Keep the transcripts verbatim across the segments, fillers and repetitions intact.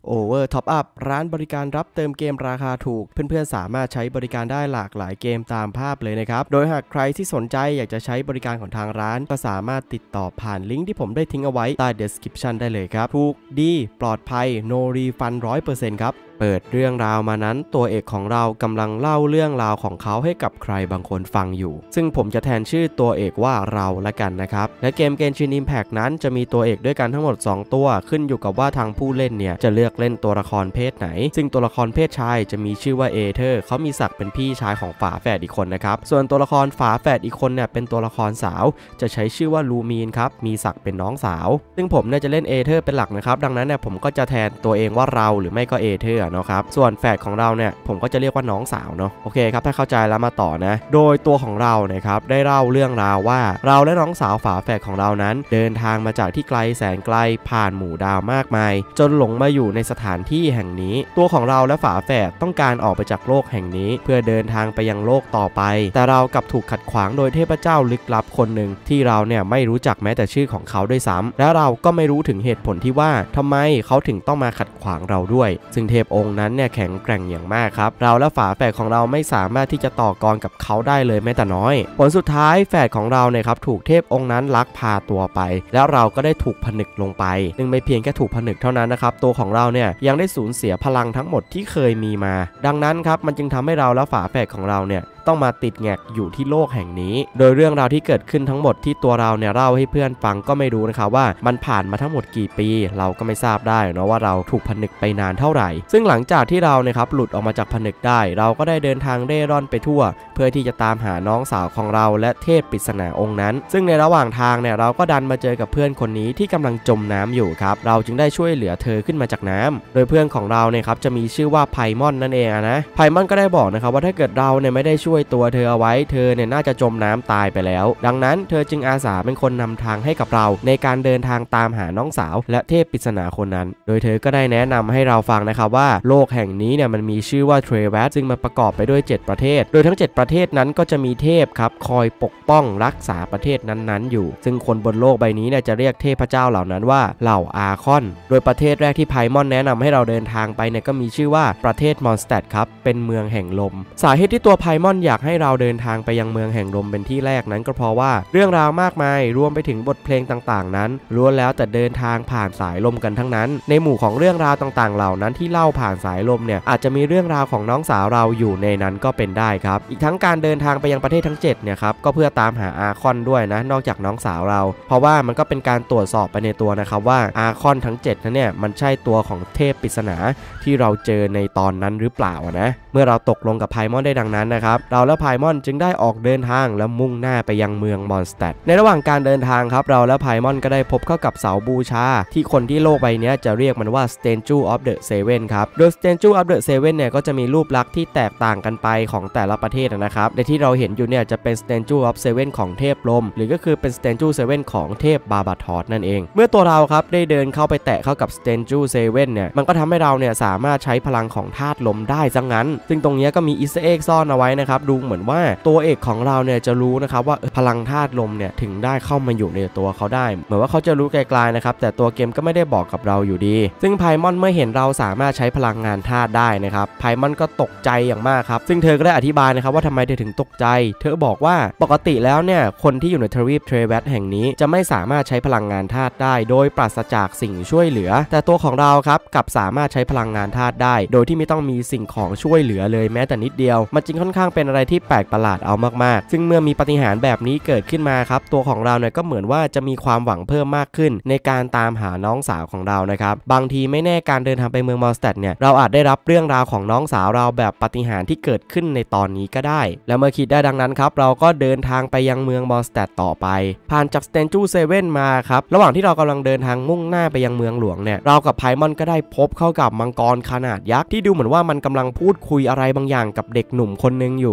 Over Top Up ร้านบริการรับเติมเกมราคาถูกเพื่อนๆสามารถใช้บริการได้หลากหลายเกมตามภาพเลยนะครับโดยหากใครที่สนใจอยากจะใช้บริการของทางร้านก็สามารถติดต่อผ่านลิงก์ที่ผมได้ทิ้งเอาไว้ใต้ description ได้เลยครับถูกดีปลอดภัย no refund ร้อยเปอร์เซ็นต์ ครับเปิดเรื่องราวมานั้นตัวเอกของเรากำลังเล่าเรื่องราวของเขาให้กับใครบางคนฟังอยู่ซึ่งผมจะแทนชื่อตัวเอกว่าเราละกันนะครับและเกม Genshin Impact นั้นจะมีตัวเอกด้วยกันทั้งหมดสองตัวขึ้นอยู่กับว่าทางผู้เล่นเนี่ยจะเลือกเล่นตัวละครเพศไหนซึ่งตัวละครเพศชายจะมีชื่อว่าเอเธอร์เขามีศักดิ์เป็นพี่ชายของฝาแฝดอีกคนนะครับส่วนตัวละครฝาแฝดอีกคนเนี่ยเป็นตัวละครสาวจะใช้ชื่อว่าลูมีนครับมีศักดิ์เป็นน้องสาวซึ่งผมเนี่ยจะเล่นเอเธอร์เป็นหลักนะครับดังนั้นเนี่ยผมก็จะแทนตัวเองว่าเราหรือไม่ก็เอเธอร์นะครับส่วนแฝดของเราเนี่ยผมก็จะเรียกว่าน้องสาวเนาะโอเคครับถ้าเข้าใจแล้วมาต่อนะโดยตัวของเรานะครับได้เล่าเรื่องราวว่าเราและน้องสาวฝาแฝดของเรานั้นเดินทางมาจากที่ไกลแสนไกลผ่านหมู่ดาวมากมายจนหลงมาอยู่ในสถานที่แห่งนี้ตัวของเราและฝาแฝดต้องการออกไปจากโลกแห่งนี้เพื่อเดินทางไปยังโลกต่อไปแต่เรากลับถูกขัดขวางโดยเทพเจ้าลึกลับคนหนึ่งที่เราเนี่ยไม่รู้จักแม้แต่ชื่อของเขาด้วยซ้ำและเราก็ไม่รู้ถึงเหตุผลที่ว่าทำไมเขาถึงต้องมาขัดขวางเราด้วยซึ่งเทพองค์นั้นเนี่ยแข็งแกร่งอย่างมากครับเราและฝาแฝดของเราไม่สามารถที่จะต่อกรกับเขาได้เลยแม้แต่น้อยผลสุดท้ายแฝดของเราเนี่ยครับถูกเทพองค์นั้นลักพาตัวไปแล้วเราก็ได้ถูกผนึกลงไปซึ่งไม่เพียงแค่ถูกผนึกเท่านั้นนะครับตัวของเราเนี่ยยังได้สูญเสียพลังทั้งหมดที่เคยมีมาดังนั้นครับมันจึงทำให้เราและฝาแฝดของเราเนี่ยต้องมาติดแงกอยู่ที่โลกแห่งนี้โดยเรื่องราวที่เกิดขึ้นทั้งหมดที่ตัวเราเนี่ยเล่าให้เพื่อนฟังก็ไม่รู้นะครับว่ามันผ่านมาทั้งหมดกี่ปีเราก็ไม่ทราบได้เนาะว่าเราถูกผนึกไปนานเท่าไหร่ซึ่งหลังจากที่เราเนี่ยครับหลุดออกมาจากผนึกได้เราก็ได้เดินทางเร่ร่อนไปทั่วเพื่อที่จะตามหาน้องสาวของเราและเทพปริศนาองค์นั้นซึ่งในระหว่างทางเนี่ยเราก็ดันมาเจอกับเพื่อนคนนี้ที่กำลังจมน้ำอยู่ครับเราจึงได้ช่วยเหลือเธอขึ้นมาจากน้ำโดยเพื่อนของเราเนี่ยครับจะมีชื่อว่าไพมอนนั่นเองนะไพมอนก็ได้บอกนะครับว่าถ้าเกิดเราเนี่ยไม่ได้ช่วยตัวเธอเอาไว้เธอเนี่ยน่าจะจมน้ำตายไปแล้วดังนั้นเธอจึงอาสาเป็นคนนำทางให้กับเราในการเดินทางตามหาน้องสาวและเทพปริศนาคนนั้นโดยเธอก็ได้แนะนำให้เราฟังนะครับว่าโลกแห่งนี้เนี่ยมันมีชื่อว่าเทรเวสซึ่งมันประกอบไปด้วยเจ็ดประเทศโดยทั้งเจ็ดประเทศนั้นก็จะมีเทพครับคอยปกป้องรักษาประเทศนั้นๆอยู่ซึ่งคนบนโลกใบนี้เนี่ยจะเรียกเทพเจ้าเหล่านั้นว่าเหล่าอาคอนโดยประเทศแรกที่ไพมอนแนะนำให้เราเดินทางไปเนี่ยก็มีชื่อว่าประเทศมอนสเตดครับเป็นเมืองแห่งลมสาเหตุที่ตัวไพมอนอยากให้เราเดินทางไปยังเมืองแห่งลมเป็นที่แรกนั้นก็เพราะว่าเรื่องราวมากมายรวมไปถึงบทเพลงต่างๆนั้นล้วนแล้วแต่เดินทางผ่านสายลมกันทั้งนั้นในหมู่ของเรื่องราวต่างๆเหล่านั้นที่เล่าผ่านสายลมเนี่ยอาจจะมีเรื่องราวของน้องสาวเราอยู่ในนั้นก็เป็นได้ครับอีกทั้งการเดินทางไปยังประเทศทั้งเจ็ดเนี่ยครับก็เพื่อตามหาอาคอนด้วยนะนอกจากน้องสาวเราเพราะว่ามันก็เป็นการตรวจสอบไปในตัวนะครับว่าอาคอนทั้งเจ็ดนั้นเนี่ยมันใช่ตัวของเทพปริศนาที่เราเจอในตอนนั้นหรือเปล่านะเมื่อเราตกลงกับไพมอนได้ดังนั้นนะครับเราและไพมอนจึงได้ออกเดินทางและมุ่งหน้าไปยังเมืองมอนสเตดในระหว่างการเดินทางครับเราและไพมอนก็ได้พบเข้ากับเสาบูชาที่คนที่โลกใบนี้จะเรียกมันว่า Statue of the Seven ครับโดย Statue of the Seven เนี่ยก็จะมีรูปลักษณ์ที่แตกต่างกันไปของแต่ละประเทศนะครับในที่เราเห็นอยู่เนี่ยจะเป็น Statue of Seven ของเทพลมหรือก็คือเป็น Statue Seven ของเทพบาบาทอสนั่นเองเมื่อตัวเราครับได้เดินเข้าไปแตะเข้ากับ Statue Seven เนี่ยมันก็ทำให้เราเนี่ยสามารถใช้พลังของธาตุลมได้ซะงั้นซึ่งตรงนี้ก็มีอีสเตอร์เอ็กซ่อนเอาไว้นะครับดูเหมือนว่าตัวเอกของเราเนี่ยจะรู้นะครับว่าพลังธาตุลมเนี่ยถึงได้เข้ามาอยู่ในตัวเขาได้เหมือนว่าเขาจะรู้ไกลๆนะครับแต่ตัวเกมก็ไม่ได้บอกกับเราอยู่ดีซึ่งไพมอนเมื่อเห็นเราสามารถใช้พลังงานธาตุได้นะครับไพมอนก็ตกใจอย่างมากครับซึ่งเธอก็ได้อธิบายนะครับว่าทำไมเธอถึงตกใจเธอบอกว่าปกติแล้วเนี่ยคนที่อยู่ในทวีปเทรเวสแห่งนี้จะไม่สามารถใช้พลังงานธาตุได้โดยปราศจากสิ่งช่วยเหลือแต่ตัวของเราครับกลับสามารถใช้พลังงานธาตุได้โดยที่ไม่ต้องมีสิ่งของช่วยเหลือเลยแม้แต่นิดเดียวมันจึงค่อนข้างเป็นอะไรที่แปลกประหลาดเอามากๆซึ่งเมื่อมีปาฏิหาริย์แบบนี้เกิดขึ้นมาครับตัวของเราเนี่ยก็เหมือนว่าจะมีความหวังเพิ่มมากขึ้นในการตามหาน้องสาวของเรานะครับบางทีไม่แน่การเดินทางไปเมืองมอนสเตดเนี่ยเราอาจได้รับเรื่องราวของน้องสาวเราแบบปาฏิหาริย์ที่เกิดขึ้นในตอนนี้ก็ได้และเมื่อคิดได้ดังนั้นครับเราก็เดินทางไปยังเมืองมอนสเตดต่อไปผ่านจาก Statue Seven มาครับระหว่างที่เรากำลังเดินทางมุ่งหน้าไปยังเมืองหลวงเนี่ยเรากับไพมอนก็ได้พบเข้ากับมังกรขนาดยักษ์ที่ดูเหมือนว่ามันกำลังพูดคุยอะไรบางอย่างกับเด็กหนุ่มคนนึงอยู่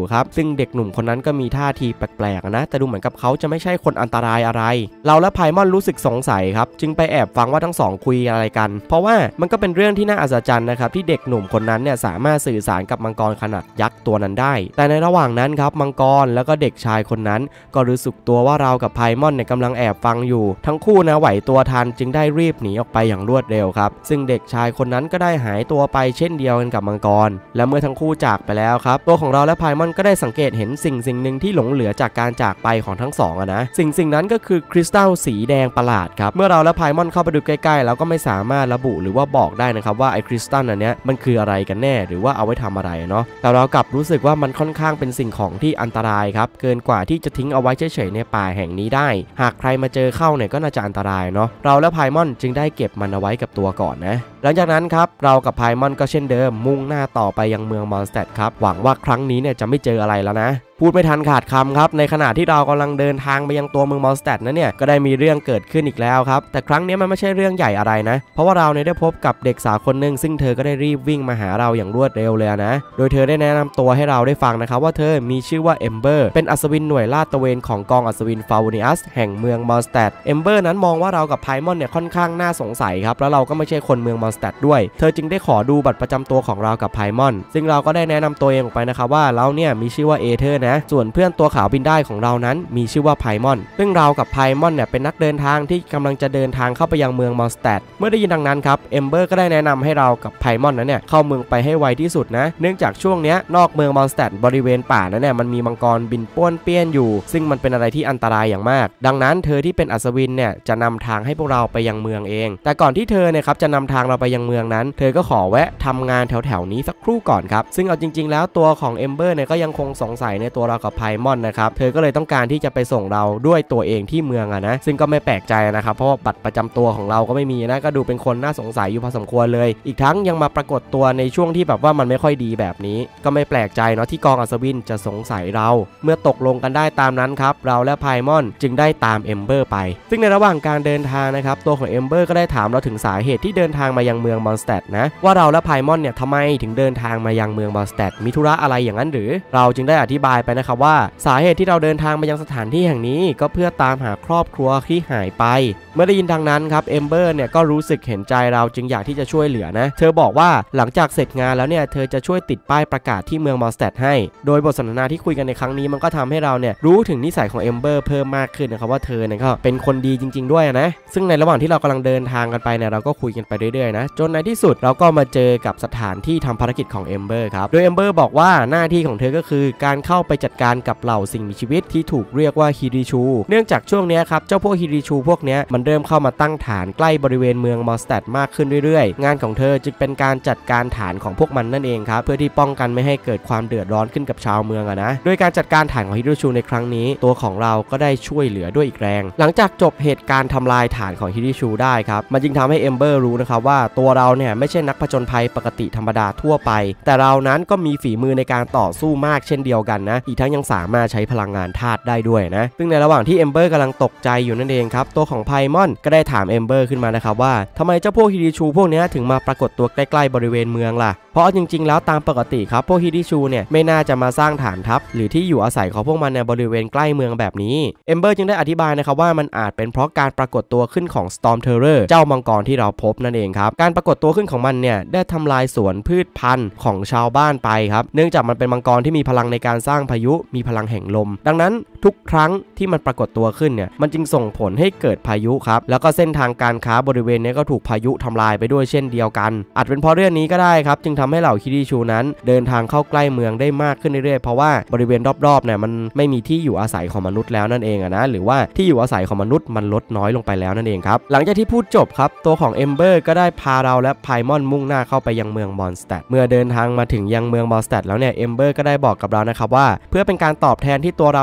ครับซึ่งเด็กหนุ่มคนนั้นก็มีท่าทีแปลกๆนะแต่ดูเหมือนกับเขาจะไม่ใช่คนอันตรายอะไรเราและไพมอนรู้สึกสงสัยครับจึงไปแอบฟังว่าทั้งสองคุยอะไรกันเพราะว่ามันก็เป็นเรื่องที่น่าอัศจรรย์นะครับที่เด็กหนุ่มคนนั้นเนี่ยสามารถสื่อสารกับมังกรขนาดยักษ์ตัวนั้นได้แต่ในระหว่างนั้นครับมังกรแล้วก็เด็กชายคนนั้นก็รู้สึกตัวว่าเรากับไพมอนเนี่ยกำลังแอบฟังอยู่ทั้งคู่นะไหวตัวทันจึงได้รีบหนีออกไปอย่างรวดเร็วครับซึ่งเด็กชายคนนั้นก็ได้หายตัวไปเช่นเดียวกันกับมังกรและเมื่อทั้งคู่จากไปแล้วครับตัวของเราและไพมอนก็ได้สังเกตเห็นสิ่งสิ่งหนึ่งที่หลงเหลือจากการจากไปของทั้งสองนะสิ่งสิ่งนั้นก็คือคริสตัลสีแดงประหลาดครับเมื่อเราและไพมอนเข้าไปดูใกล้ๆเราก็ไม่สามารถระบุหรือว่าบอกได้นะครับว่าไอ้คริสตัลอันเนี้ยมันคืออะไรกันแน่หรือว่าเอาไว้ทำอะไรเนาะแต่เรากลับรู้สึกว่ามันค่อนข้างเป็นสิ่งของที่อันตรายครับเกินกว่าที่จะทิ้งเอาไว้เฉยๆในป่าแห่งนี้ได้หากใครมาเจอเข้าเนี่ยก็น่าจะอันตรายเนาะเราและไพมอนจึงได้เก็บมันเอาไว้กับตัวก่อนนะหลังจากนั้นครับเรากับไพมอนก็เช่นเดิมมุ่งหน้าต่อไปยังเมืองมอนสเตดครับหวังว่าครั้งนี้เนี่ยจะไม่เจออะไรแล้วนะพูดไม่ทันขาดคำครับในขณะที่เรากำลังเดินทางไปยังตัวเมืองมอนสเตดนั้นเนี่ยก็ได้มีเรื่องเกิดขึ้นอีกแล้วครับแต่ครั้งนี้มันไม่ใช่เรื่องใหญ่อะไรนะเพราะว่าเราเนี่ยได้พบกับเด็กสาวคนหนึ่งซึ่งเธอก็ได้รีบวิ่งมาหาเราอย่างรวดเร็วเลยนะโดยเธอได้แนะนำตัวให้เราได้ฟังนะครับว่าเธอมีชื่อว่าเอมเบอร์เป็นอัศวินหน่วยลาดตระเวนของกองอัศวินฟาวเนียสแห่งเมืองมอนสเตดเอมเบอร์นั้นมองว่าเรากับไพมอนเนี่ยค่อนข้างน่าสงสัยครับแล้วเราก็ไม่ใช่คนเมืองมอนสเตดด้วยเธอจึงได้ขอดูบัตรประจำตัวของเรากับไพมอนซึ่งเราก็ได้แนะนำตัวเองออกไปนะครับว่าเราเนี่ยมีชื่อว่าเอเธอร์นะส่วนเพื่อนตัวขาวบินได้ของเรานั้นมีชื่อว่าไพมอนซึ่งเรากับไพมอนเนี่ยเป็นนักเดินทางที่กำลังจะเดินทางเข้าไปยังเมืองมอนสเตดเมื่อได้ยินดังนั้นครับเอมเบอร์ก็ได้แนะนำให้เรากับไพมอนนั้นเนี่ยเข้าเมืองไปให้ไวที่สุดนะเนื่องจากช่วงนี้นอกเมืองมอนสเตดบริเวณป่านั้นเนี่ยมันมีมังกรบินป้วนเปี้ยนอยู่ซึ่งมันเป็นอะไรที่อันตรายอย่างมากดังนั้นเธอที่เป็นอัศวินเนี่ยจะนำทางให้พวกเราไปยังเมืองเองแต่ก่อนที่เธอเนี่ยครับจะนำทางเราไปยังเมืองนั้นเธอก็ขอแวะทำงานแถวๆนี้สักครู่ก่อนครับซึ่งเอาจริงๆแล้วตัวของเอมเบอร์เนี่ยก็ยังคงสงสัยในตัวเรากับไพมอนนะครับเธอก็เลยต้องการที่จะไปส่งเราด้วยตัวเองที่เมืองอะนะซึ่งก็ไม่แปลกใจนะครับเพราะว่าบัตรประจำตัวของเราก็ไม่มีนะก็ดูเป็นคนน่าสงสัยอยู่พอสมควรเลยอีกทั้งยังมาปรากฏตัวในช่วงที่แบบว่ามันไม่ค่อยดีแบบนี้ก็ไม่แปลกใจเนาะที่กองอัศวินจะสงสัยเราเมื่อตกลงกันได้ตามนั้นครับเราและไพมอนจึงได้ตามเอมเบอร์ไปซึ่งในระหว่างการเดินทางนะครับตัวของเอมเบอร์ก็ได้ถามเราถึงสาเหตุที่เดินทางมายังเมืองมอนสเตดนะว่าเราและไพมอนเนี่ยทำไมถึงเดินทางมายังเมืองมอนสเตดมีธุระอะไรอย่างนั้นหรือเราจึงได้อธิบายไปนะครับว่าสาเหตุที่เราเดินทางมายังสถานที่แห่งนี้ก็เพื่อตามหาครอบครัวที่หายไปเมื่อได้ยินดังนั้นครับเอมเบอร์เนี่ยก็รู้สึกเห็นใจเราจึงอยากที่จะช่วยเหลือนะเธอบอกว่าหลังจากเสร็จงานแล้วเนี่ยเธอจะช่วยติดป้ายประกาศที่เมืองมอนสเตดให้โดยบทสนทนาที่คุยกันในครั้งนี้มันก็ทำให้เราเนี่ยรู้ถึงนิสัยของเอมเบอร์เพิ่มมากขึ้นนะครับว่าเธอเนี่ยก็เป็นคนดีจริงๆด้วยนะซึ่งในระหว่างที่เรากำลังเดินทางกันไปเนี่ยเราก็คุยกันไปเรื่อยๆนะจนในที่สุดเราก็มาเจอกับสถานที่ทำภารกิจของเอมเบอร์ครับโดยเอมเบอร์บอกว่าหน้าที่ของเธอก็คือการเข้าไปจัดการกับเหล่าสิ่งมีชีวิตที่ถูกเรียกว่าฮิริชูเนื่องจากช่วงนี้ครับเจ้าพวกฮิริชูพวกนี้มันเริ่มเข้ามาตั้งฐานใกล้บริเวณเมืองมอนสเตดมากขึ้นเรื่อยๆงานของเธอจึงเป็นการจัดการฐานของพวกมันนั่นเองครับเพื่อที่ป้องกันไม่ให้เกิดความเดือดร้อนขึ้นกับชาวเมืองอะนะโดยการจัดการฐานของฮิริชูในครั้งนี้ตัวของเราก็ได้ช่วยเหลือด้วยอีกแรงหลังจากจบเหตุการณ์ทำลายฐานของฮิริชูได้ครับมันจึงทำให้เอมเบอร์รู้นะครับว่าตัวเราเนี่ยไม่ใช่นักผจญภัยปกติธรรมดาทั่วไปแต่เรานั้นก็มีฝีมือในการต่อสู้มากเช่นเดียวกันนะอีกทั้งยังสามารถใช้พลังงานธาตุได้ด้วยนะซึ่งในระหว่างที่เอมเบอร์กำลังตกใจอยู่นั่นเองครับตัวของไพมอนก็ได้ถามเอมเบอร์ขึ้นมานะครับว่าทำไมเจ้าพวกฮิริชูพวกนี้ถึงมาปรากฏตัวใกล้ๆบริเวณเมืองล่ะเพราะจริงๆแล้วตามปกติครับพวกฮิริชูเนี่ยไม่น่าจะมาสร้างฐานทัพหรือที่อยู่อาศัยของพวกมันในบริเวณใกล้เมืองแบบนี้เอมเบอร์จึงได้อธิบายนะครับว่ามันอาจเป็นเพราะการปรากฏตัวขึ้นของ Storm Terror เจ้ามังกรที่เราพบนั่นเองครับการปรากฏตัวขึ้นของมันเนี่ยได้ทำลายสวนพืชพันธุ์ของชาวบ้านไปครับเนื่องจากมันเป็นมังกรที่มีพลังในการสร้างพายุมีพลังแห่งลมดังนั้นทุกครั้งที่มันปรากฏตัวขึ้นเนี่ยมันจึงส่งผลให้เกิดพายุครับแล้วก็เส้นทางการค้าบริเวณนี้ก็ถูกพายุทำลายไปด้วยเช่นเดียวกันอาจเป็นเพราะเรื่องนี้ก็ได้ครับจึงทำให้เหล่าฮิริชูนั้นเดินทางเข้าใกล้เมืองได้มากขึ้นเรื่อยๆเพราะว่าบริเวณรอบๆเนี่ยมันไม่มีที่อยู่อาศัยของมนุษย์แล้วนั่นเองอะนะหรือว่าที่อยู่อาศัยของมนุษย์มันลดน้อยลงไปแล้วนั่นเองครับหลังจากที่พูดจบครับตัวของเอมเบอร์ก็ได้พาเราและไพมอนมุ่งหน้าเข้าไปยังเมืองมอนสเตดเมื่อเดินทางมาถึงยังเมืองมอนสเตดแล้วเนี่ยเอมเบอร์ก็ได้บอกกับเรานะครับว่าเพื่อเป็นการตอบแทนที่ตัวเราได้ช่วยเห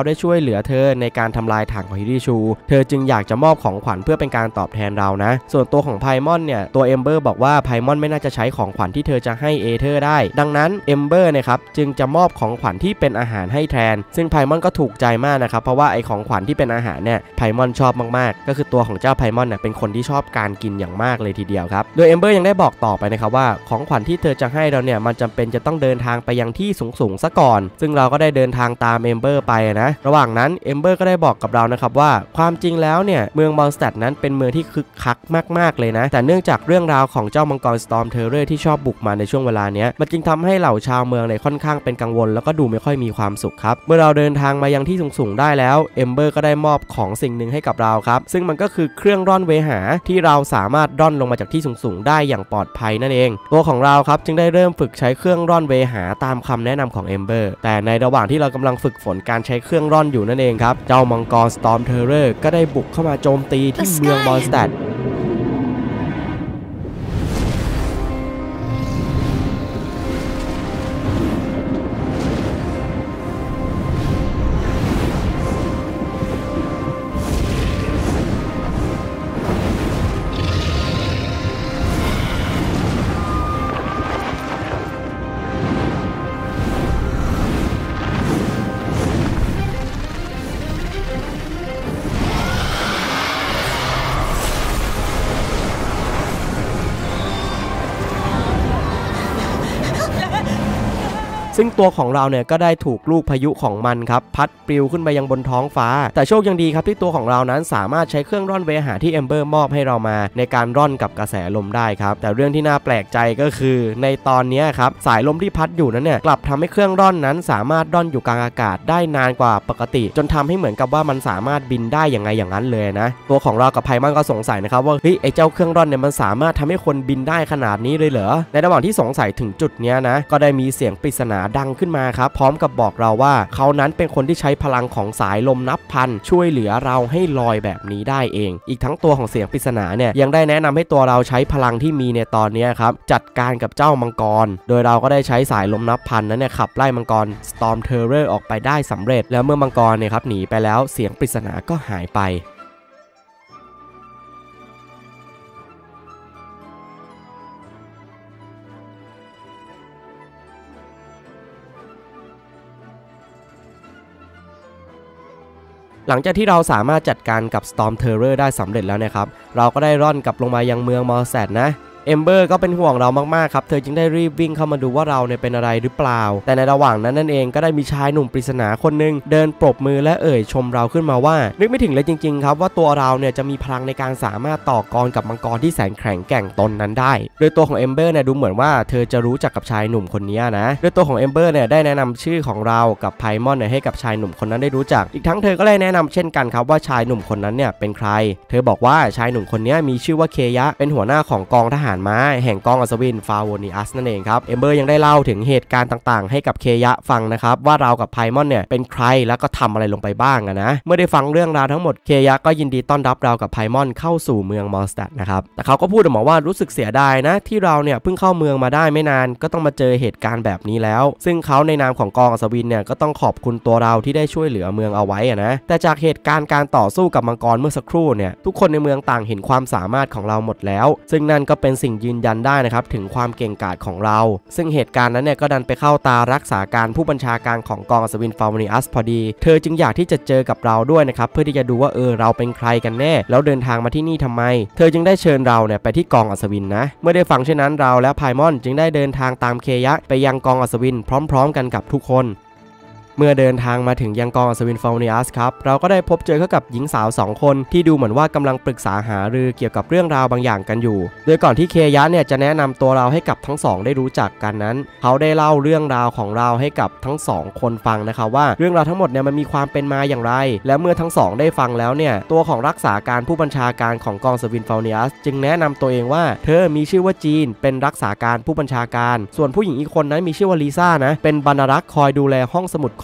เหลือเธอในการทำลายถังของฮิริชูเธอจึงอยากจะมอบของขวัญเพื่อเป็นการตอบแทนเรานะส่วนตัวของไพมอนเนี่ยตัวเอมเบอร์บอกว่าไพมอนไม่น่าจะใช้ของขวัญที่เธอจะให้เอเธอร์ได้ดังนั้นเอมเบอร์นะครับจึงจะมอบของขวัญที่เป็นอาหารให้แทนซึ่งไพมอนก็ถูกใจมากนะครับเพราะว่าไอของขวัญที่เป็นอาหารเนี่ยไพมอนชอบมากๆก็คือตัวของเจ้าไพมอนเนี่ยเป็นคนที่ชอบการกินอย่างมากเลยทีเดียวครับโดยเอมเบอร์ยังได้บอกต่อไปนะครับว่าของขวัญที่เธอจะให้เราเนี่ยมันจำเป็นจะต้องเดินทางไปยังที่สูงๆซะก่อนซึ่งเราก็ได้เดินทางตามเอมเบอร์ไปนะระหว่างนั้นเอมเบอร์ก็ได้บอกกับเรานะครับว่าความจริงแล้วเนี่ยเมืองมอนสเตดนั้นเป็นเมืองที่คึกคักมากๆเลยนะแต่เนื่องจากเรื่องราวของเจ้ามังกรสตอร์มเทอร์เรอร์ที่ชอบบุกมาในช่วงเวลานี้มันจึงทำให้เหล่าชาวเมืองเนี่ยค่อนข้างเป็นกังวลแล้วก็ดูไม่ค่อยมีความสุขครับเมื่อเราเดินทางมายังที่สูงๆได้แล้วเอมเบอร์ก็ได้มอบของสิ่งหนึ่งให้กับเราครับซึ่งมันก็คือเครื่องร่อนเวหาที่เราสามารถร่อนลงมาจากที่สูงๆได้อย่างปลอดภัยนั่นเองตัวของเราครับจึงได้เริ่มฝึกใช้เครื่องร่อนเวหาตามคำแนะนำของเอมเบอร์แต่ในระหว่างที่เรากำลังฝึกฝนการใช้เครื่องร่อนอยู่นั่นเองครับเจ้ามังกรสตอร์มเทอร์เรอร์ก็ได้บุกเข้ามาโจมตีที่เมืองมอนสเตดซึ่งตัวของเราเนี่ยก็ได้ถูกลูกพายุของมันครับพัดปลิวขึ้นไปยังบนท้องฟ้าแต่โชคยังดีครับที่ตัวของเรานั้นสามารถใช้เครื่องร่อนเวหาที่เอมเบอร์มอบให้เรามาในการร่อนกับกระแสลมได้ครับแต่เรื่องที่น่าแปลกใจก็คือในตอนนี้ครับสายลมที่พัดอยู่นั้นเนี่ยกลับทำให้เครื่องร่อนนั้นสามารถร่อนอยู่กลางอากาศได้นานกว่าปกติจนทำให้เหมือนกับว่ามันสามารถบินได้อย่างไงอย่างนั้นเลยนะตัวของเรากับไพมอนก็สงสัยนะครับว่าเฮ้ยไอ้เจ้าเครื่องร่อนเนี่ยมันสามารถทำให้คนบินได้ขนาดนี้เลยเหรอในระหว่างที่สงสัยถึงจุดนี้นะก็ได้มีเสียงปริศนาดังขึ้นมาครับพร้อมกับบอกเราว่าเขานั้นเป็นคนที่ใช้พลังของสายลมนับพันช่วยเหลือเราให้ลอยแบบนี้ได้เองอีกทั้งตัวของเสียงปริศนาเนี่ยยังได้แนะนำให้ตัวเราใช้พลังที่มีในตอนนี้ครับจัดการกับเจ้ามังกรโดยเราก็ได้ใช้สายลมนับพันนั้นเนี่ยขับไล่มังกร Storm Terror ออกไปได้สำเร็จแล้วเมื่อมังกรเนี่ยครับหนีไปแล้วเสียงปริศนาก็หายไปหลังจากที่เราสามารถจัดการกับ Storm Terror ได้สำเร็จแล้วนะครับเราก็ได้ร่อนกลับลงมายังเมืองมอร์แซดนะเอมเบอร์ก็เป็นห่วงเรามากๆครับเธอจึงได้รีบวิ่งเข้ามาดูว่าเราเนี่ยเป็นอะไรหรือเปล่าแต่ในระหว่างนั้นนั่นเองก็ได้มีชายหนุ่มปริศนาคนหนึ่งเดินปรบมือและเอ่ยชมเราขึ้นมาว่านึกไม่ถึงเลยจริงๆครับว่าตัวเราเนี่ยจะมีพลังในการสามารถต่อกรกับมังกรที่แสนแข็งแกร่งตนนั้นได้โดยตัวของเอมเบอร์เนี่ยดูเหมือนว่าเธอจะรู้จักกับชายหนุ่มคนนี้นะโดยตัวของเอมเบอร์เนี่ยได้แนะนำชื่อของเรากับไพมอนเนี่ยให้กับชายหนุ่มคนนั้นได้รู้จักอีกทั้งเธอก็ได้แนะนำเช่นกันครับว่าชายหนุ่มคนนั้นเนี่ยเป็นใครเธอบอกว่าชายหนุ่มคนนี้มีชื่อว่าเคยะเป็นหัวหน้าของกองทหารม้าแห่งกองอัศวินฟาโวนิอัสนั่นเองครับเอมเบอร์ยังได้เล่าถึงเหตุการณ์ต่างๆให้กับเคยะฟังนะครับว่าเรากับไพมอนเนี่ยเป็นใครแล้วก็ทำอะไรลงไปบ้างนะเมื่อได้ฟังเรื่องราวทั้งหมดเคยะก็ยินดีต้อนรับเรากับไพมอนเข้าสู่เมืองมอร์สแตดนะครับแต่เขาก็พูดออกมาว่ารู้สึกเสียดายนะที่เราเนี่ยเพิ่งเข้าเมืองมาได้ไม่นานก็ต้องมาเจอเหตุการณ์แบบนี้แล้วซึ่งเขาในนามของกองอัศวินเนี่ยก็ต้องขอบคุณตัวเราที่ได้ช่วยเหลือเมืองเอาไว้นะแต่จากเหตุการณ์การต่อสู้กับมังกรเมื่อสักครู่เนี่ยทุกคนในเมืองต่างเห็นความสามารถของเราหมดแล้วซึ่งนั่นก็เป็นสิ่งยืนยันได้นะครับถึงความเก่งกาจของเราซึ่งเหตุการณ์นั้นเนี่ยก็ดันไปเข้าตารักษาการผู้บัญชาการของกองอัศวินฟาโวนิอัสพอดีเธอจึงอยากที่จะเจอกับเราด้วยนะครับเพื่อที่จะดูว่าเออเราเป็นใครกันแน่แล้วเดินทางมาที่นี่ทำไมเธอจึงได้เชิญเราเนี่ยไปที่กองอัศวินนะเมื่อได้ฟังเช่นนั้นเราและไพมอนจึงได้เดินทางตามเคยะไปยังกองอัศวินพร้อมๆกันกับทุกคนเมื่อเดินทางมาถึงยังกองอัศวินฟาโวนิอัสครับเราก็ได้พบเจอเข้ากับหญิงสาวสองคนที่ดูเหมือนว่ากำลังปรึกษาหารือเกี่ยวกับเรื่องราวบางอย่างกันอยู่โดยก่อนที่เคยะเนี่ยจะแนะนำตัวเราให้กับทั้งสองได้รู้จักกันนั้นเขาได้เล่าเรื่องราวของเราให้กับทั้งสองคนฟังนะครับว่าเรื่องราวทั้งหมดเนี่ยมันมีความเป็นมาอย่างไรและเมื่อทั้งสองได้ฟังแล้วเนี่ยตัวของรักษาการผู้บัญชาการของกองอัศวินฟาโวนิอัสจึงแนะนำตัวเองว่าเธอมีชื่อว่าจีนเป็นรักษาการผู้บัญชาการส่วนผู้หญิงอีกคนนั้นมีชื่อว่าลิซ่านะเป็นบรรณารักษ์คอยดูแลห้องสมุด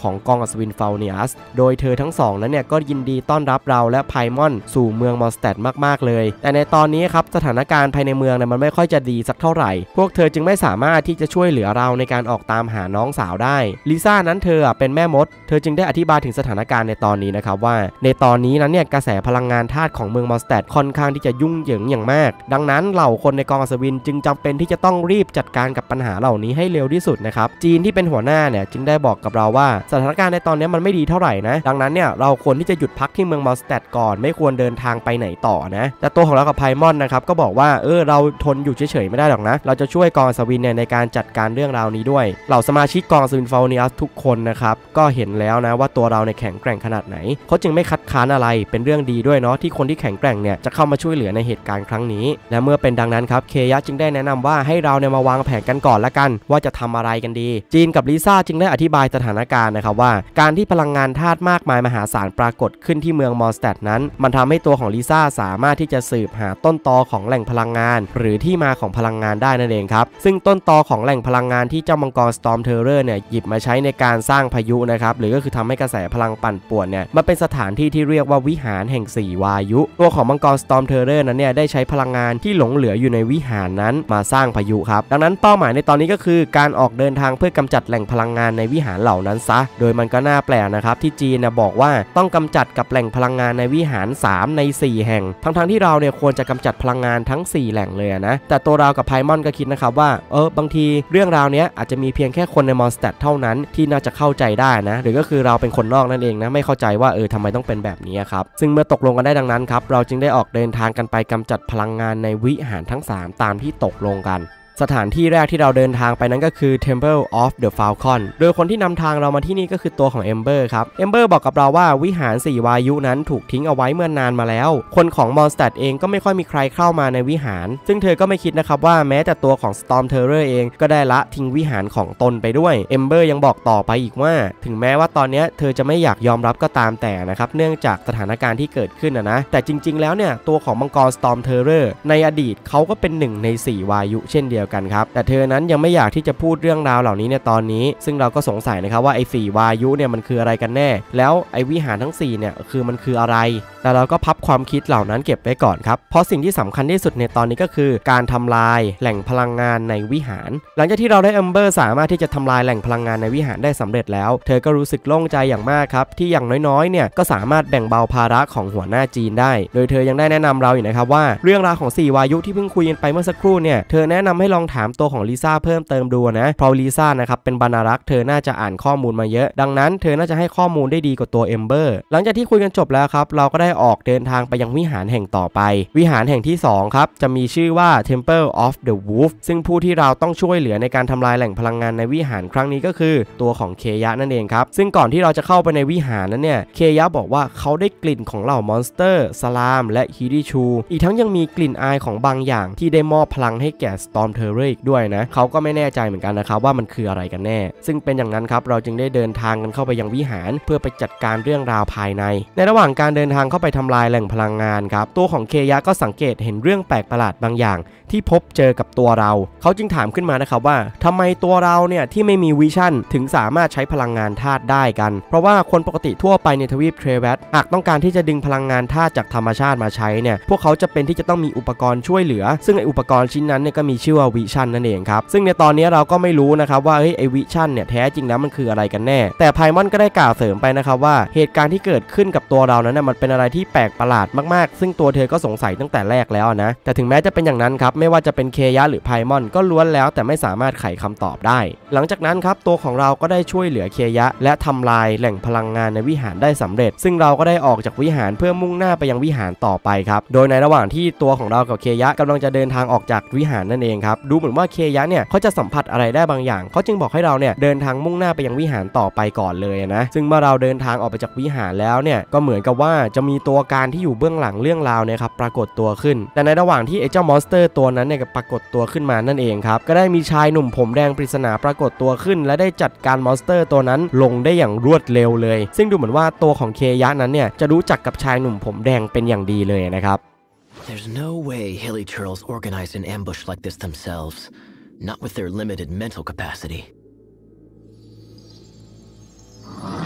ของกองอัศวินฟาวเนียสโดยเธอทั้งสองนั้นเนี่ยก็ยินดีต้อนรับเราและไพมอนสู่เมืองมอนสเตดมากๆเลยแต่ในตอนนี้ครับสถานการณ์ภายในเมืองเนี่ยมันไม่ค่อยจะดีสักเท่าไหร่พวกเธอจึงไม่สามารถที่จะช่วยเหลือเราในการออกตามหาน้องสาวได้ลิซ่านั้นเธอเป็นแม่มดเธอจึงได้อธิบายถึงสถานการณ์ในตอนนี้นะครับว่าในตอนนี้นั้นเนี่ยกระแสพลังงานธาตุของเมืองมอนสเตดค่อนข้างที่จะยุ่งเหยิงอย่างมากดังนั้นเหล่าคนในกองอัศวินจึงจำเป็นที่จะต้องรีบจัดการกับปัญหาเหล่านี้ให้เร็วที่สุดนะครับจีนที่เป็นหัวหน้าเนี่ยจึงได้บอกกับเราว่าสถานการณ์ในตอนนี้มันไม่ดีเท่าไหร่นะดังนั้นเนี่ยเราควรที่จะหยุดพักที่เมืองมอนสเตดก่อนไม่ควรเดินทางไปไหนต่อนะแต่ตัวของเรากับไพมอนนะครับก็บอกว่าเออเราทนอยู่เฉยๆไม่ได้หรอกนะเราจะช่วยกองอัศวินเนี่ยในการจัดการเรื่องราวนี้ด้วยเหล่าสมาชิกกองอัศวินฟาวเนียสทุกคนนะครับก็เห็นแล้วนะว่าตัวเราในแข็งแกร่งขนาดไหนเขาจึงไม่คัดค้านอะไรเป็นเรื่องดีด้วยเนาะที่คนที่แข็งแกร่งเนี่ยจะเข้ามาช่วยเหลือในเหตุการณ์ครั้งนี้และเมื่อเป็นดังนั้นครับเคยะจึงได้แนะนำว่าให้เราเนี่ยมาวางแผนกันก่อนละกันว่าจะทำอะไรกันดีจีนกับลิซ่าจึงได้อธิบายสถานการณ์นะครับว่าการที่พลังงานธาตุมากมายมหาศาลปรากฏขึ้นที่เมืองมอนสเตดนั้นมันทำให้ตัวของลิซ่าสามารถที่จะสืบหาต้นตอของแหล่งพลังงานหรือที่มาของพลังงานได้นั่นเองครับซึ่งต้นตอของแหล่งพลังงานที่เจ้ามังกรสตอร์มเทอร์เรอร์เนี่ยหยิบมาใช้ในการสร้างพายุนะครับหรือก็คือทำให้กระแสพลังปั่นป่วนเนี่ยมันเป็นสถานที่ที่เรียกว่าวิหารแห่งสี่วายุตัวของมังกรสตอร์มเทอร์เรอร์นั้นเนี่ยได้ใช้พลังงานที่หลงเหลืออยู่ในวิหารนั้นมาสร้างพายุครับดังนั้นเป้าหมายในตอนนี้ก็คือการออกเดินทางเพื่อกำจัดแหล่งพลังงานในวิหารเหล่านั้นซะโดยมันก็น่าแปลกนะครับที่จีนนะบอกว่าต้องกำจัดกับแหล่งพลังงานในวิหารสามในสี่แห่งทั้งๆที่เราเนี่ยควรจะกำจัดพลังงานทั้งสี่แหล่งเลยนะแต่ตัวเรากับไพมอนก็คิดนะครับว่าเออบางทีเรื่องราวนี้อาจจะมีเพียงแค่คนในมอนสเตดเท่านั้นที่น่าจะเข้าใจได้นะหรือก็คือเราเป็นคนนอกนั่นเองนะไม่เข้าใจว่าเออทำไมต้องเป็นแบบนี้ครับซึ่งเมื่อตกลงกันได้ดังนั้นครับเราจึงได้ออกเดินทางกันไปกำจัดพลังงานในวิหารทั้งสามตามที่ตกลงกันสถานที่แรกที่เราเดินทางไปนั้นก็คือ Temple of the Falcon โดยคนที่นำทางเรามาที่นี่ก็คือตัวของ Ember ครับ Ember บอกกับเราว่าวิหารสี่วายุนั้นถูกทิ้งเอาไว้เมื่อนานมาแล้วคนของมอนสเตดเองก็ไม่ค่อยมีใครเข้ามาในวิหารซึ่งเธอก็ไม่คิดนะครับว่าแม้แต่ตัวของ Storm Terror เองก็ได้ละทิ้งวิหารของตนไปด้วย Ember ยังบอกต่อไปอีกว่าถึงแม้ว่าตอนนี้เธอจะไม่อยากยอมรับก็ตามแต่นะครับเนื่องจากสถานการณ์ที่เกิดขึ้นนะนะแต่จริงๆแล้วเนี่ยตัวของมังกร Storm Terror ในอดีตเขาก็เป็นหนึ่งในสี่วายุเช่นเดียวกันครับแต่เธอนั้นยังไม่อยากที่จะพูดเรื่องราวเหล่านี้ในตอนนี้ซึ่งเราก็สงสัยนะครับว่าไอ้สี่วายุเนี่ยมันคืออะไรกันแน่แล้วไอ้วิหารทั้งสี่เนี่ยคือมันคืออะไรแต่เราก็พับความคิดเหล่านั้นเก็บไว้ก่อนครับเพราะสิ่งที่สำคัญที่สุดในตอนนี้ก็คือการทำลายแหล่งพลังงานในวิหารหลังจากที่เราได้ Ember สามารถที่จะทำลายแหล่งพลังงานในวิหารได้สำเร็จแล้วเธอก็รู้สึกโล่งใจอย่างมากครับที่อย่างน้อยๆเนี่ยก็สามารถแบ่งเบาภาระของหัวหน้าจีนได้โดยเธอยังได้แนะนำเราอยู่นะครับว่าเรื่องราวของสี่วายุที่เพิ่งคุยกันไปเมื่อสักครู่เนี่ยเธอแนะนำให้ลองถามตัวของลิซ่าเพิ่มเติมดูนะเพราะลิซ่านะครับเป็นบรรณารักษ์เธอน่าจะอ่านข้อมูลมาเยอะดังนั้นเธอน่าจะให้ข้อมูลได้ดีกว่าตัว Ember หลังจากที่คุยกันจบแล้วครับเราก็ได้ออกเดินทางไปยังวิหารแห่งต่อไปวิหารแห่งที่สองครับจะมีชื่อว่า Temple of the Wolf ซึ่งผู้ที่เราต้องช่วยเหลือในการทำลายแหล่งพลังงานในวิหารครั้งนี้ก็คือตัวของเคยะนั่นเองครับซึ่งก่อนที่เราจะเข้าไปในวิหารนั้นเนี่ยเคยะบอกว่าเขาได้กลิ่นของเหล่ามอนสเตอร์สลามและฮิริชูอีกทั้งยังมีกลิ่นอายของบางอย่างที่ได้มอบพลังให้แก่ Storm Terror อีกด้วยนะเขาก็ไม่แน่ใจเหมือนกันนะครับว่ามันคืออะไรกันแน่ซึ่งเป็นอย่างนั้นครับเราจึงได้เดินทางกันเข้าไปยังวิหารเพื่อไปจัดการเรื่องราวภายในในระหว่างการเดินทางเข้าไปทำลายแหล่งพลังงานครับตัวของเคยะก็สังเกตเห็นเรื่องแปลกประหลาดบางอย่างที่พบเจอกับตัวเราเขาจึงถามขึ้นมานะครับว่าทำไมตัวเราเนี่ยที่ไม่มีวิชั่นถึงสามารถใช้พลังงานธาตุได้กันเพราะว่าคนปกติทั่วไปในทวีปเทรเวสหากต้องการที่จะดึงพลังงานธาตุจากธรรมชาติมาใช้เนี่ยพวกเขาจะเป็นที่จะต้องมีอุปกรณ์ช่วยเหลือซึ่งไออุปกรณ์ชิ้นนั้นเนี่ยก็มีชื่อว่าวิชั่นนั่นเองครับซึ่งในตอนนี้เราก็ไม่รู้นะครับว่าเฮ้ยไอวิชั่นเนี่ยแท้จริงแล้วมันคืออะไรกันแน่แต่ไพมอนก็ได้กล่าวเสริมไปนะครับว่าเหตุการณ์ที่เกิดขึ้นกับตัวเรานั้นมันเป็นอะไรที่แปลกประหลาดมากๆซึ่งตัวเธอก็สงสัยตั้งแต่แรกแล้วนะแต่ถึงแม้จะเป็นอย่างนั้นครับไม่ว่าจะเป็นเคยะหรือไพมอนก็ล้วนแล้วแต่ไม่สามารถไขคำตอบได้หลังจากนั้นครับตัวของเราก็ได้ช่วยเหลือเคยะและทำลายแหล่งพลังงานในวิหารได้สำเร็จซึ่งเราก็ได้ออกจากวิหารเพื่อมุ่งหน้าไปยังวิหารต่อไปครับโดยในระหว่างที่ตัวของเรากับเคยะกำลังจะเดินทางออกจากวิหารนั่นเองครับดูเหมือนว่าเคยะเนี่ยเขาจะสัมผัสอะไรได้บางอย่างเขาจึงบอกให้เราเนี่ยเดินทางมุ่งหน้าไปยังวิหารต่อไปก่อนเลยนะซึ่งเมื่อเราเดินทางออกไปจากวิหารแล้วเนี่ยก็เหมือนกับว่าจะมีตัวการที่อยู่เบื้องหลังเรื่องราวเนี่ยครับปรากฏตัวขึ้นแต่ในระหว่างที่ไอ้เจ้ามอนสเตอร์ตัวนั้นเนี่ยปรากฏตัวขึ้นมานั่นเองครับก็ได้มีชายหนุ่มผมแดงปริศนาปรากฏตัวขึ้นและได้จัดการมอนสเตอร์ตัวนั้นลงได้อย่างรวดเร็วเลยซึ่งดูเหมือนว่าตัวของเคยะนั้นเนี่ยจะรู้จักกับชายหนุ่มผมแดงเป็นอย่างดีเลยนะครับ There's no way Hilly Turtles organized an ambush like this themselves, not with their limited mental capacity.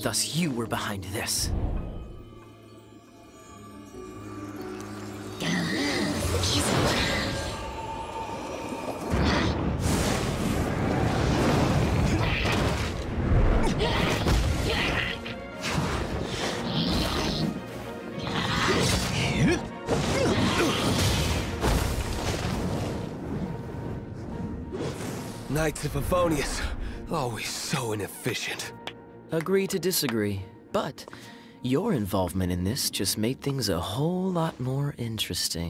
Thus you were behind this. Knights of Favonius, always so inefficient. Agree to disagree, but your involvement in this just made things a whole lot more interesting.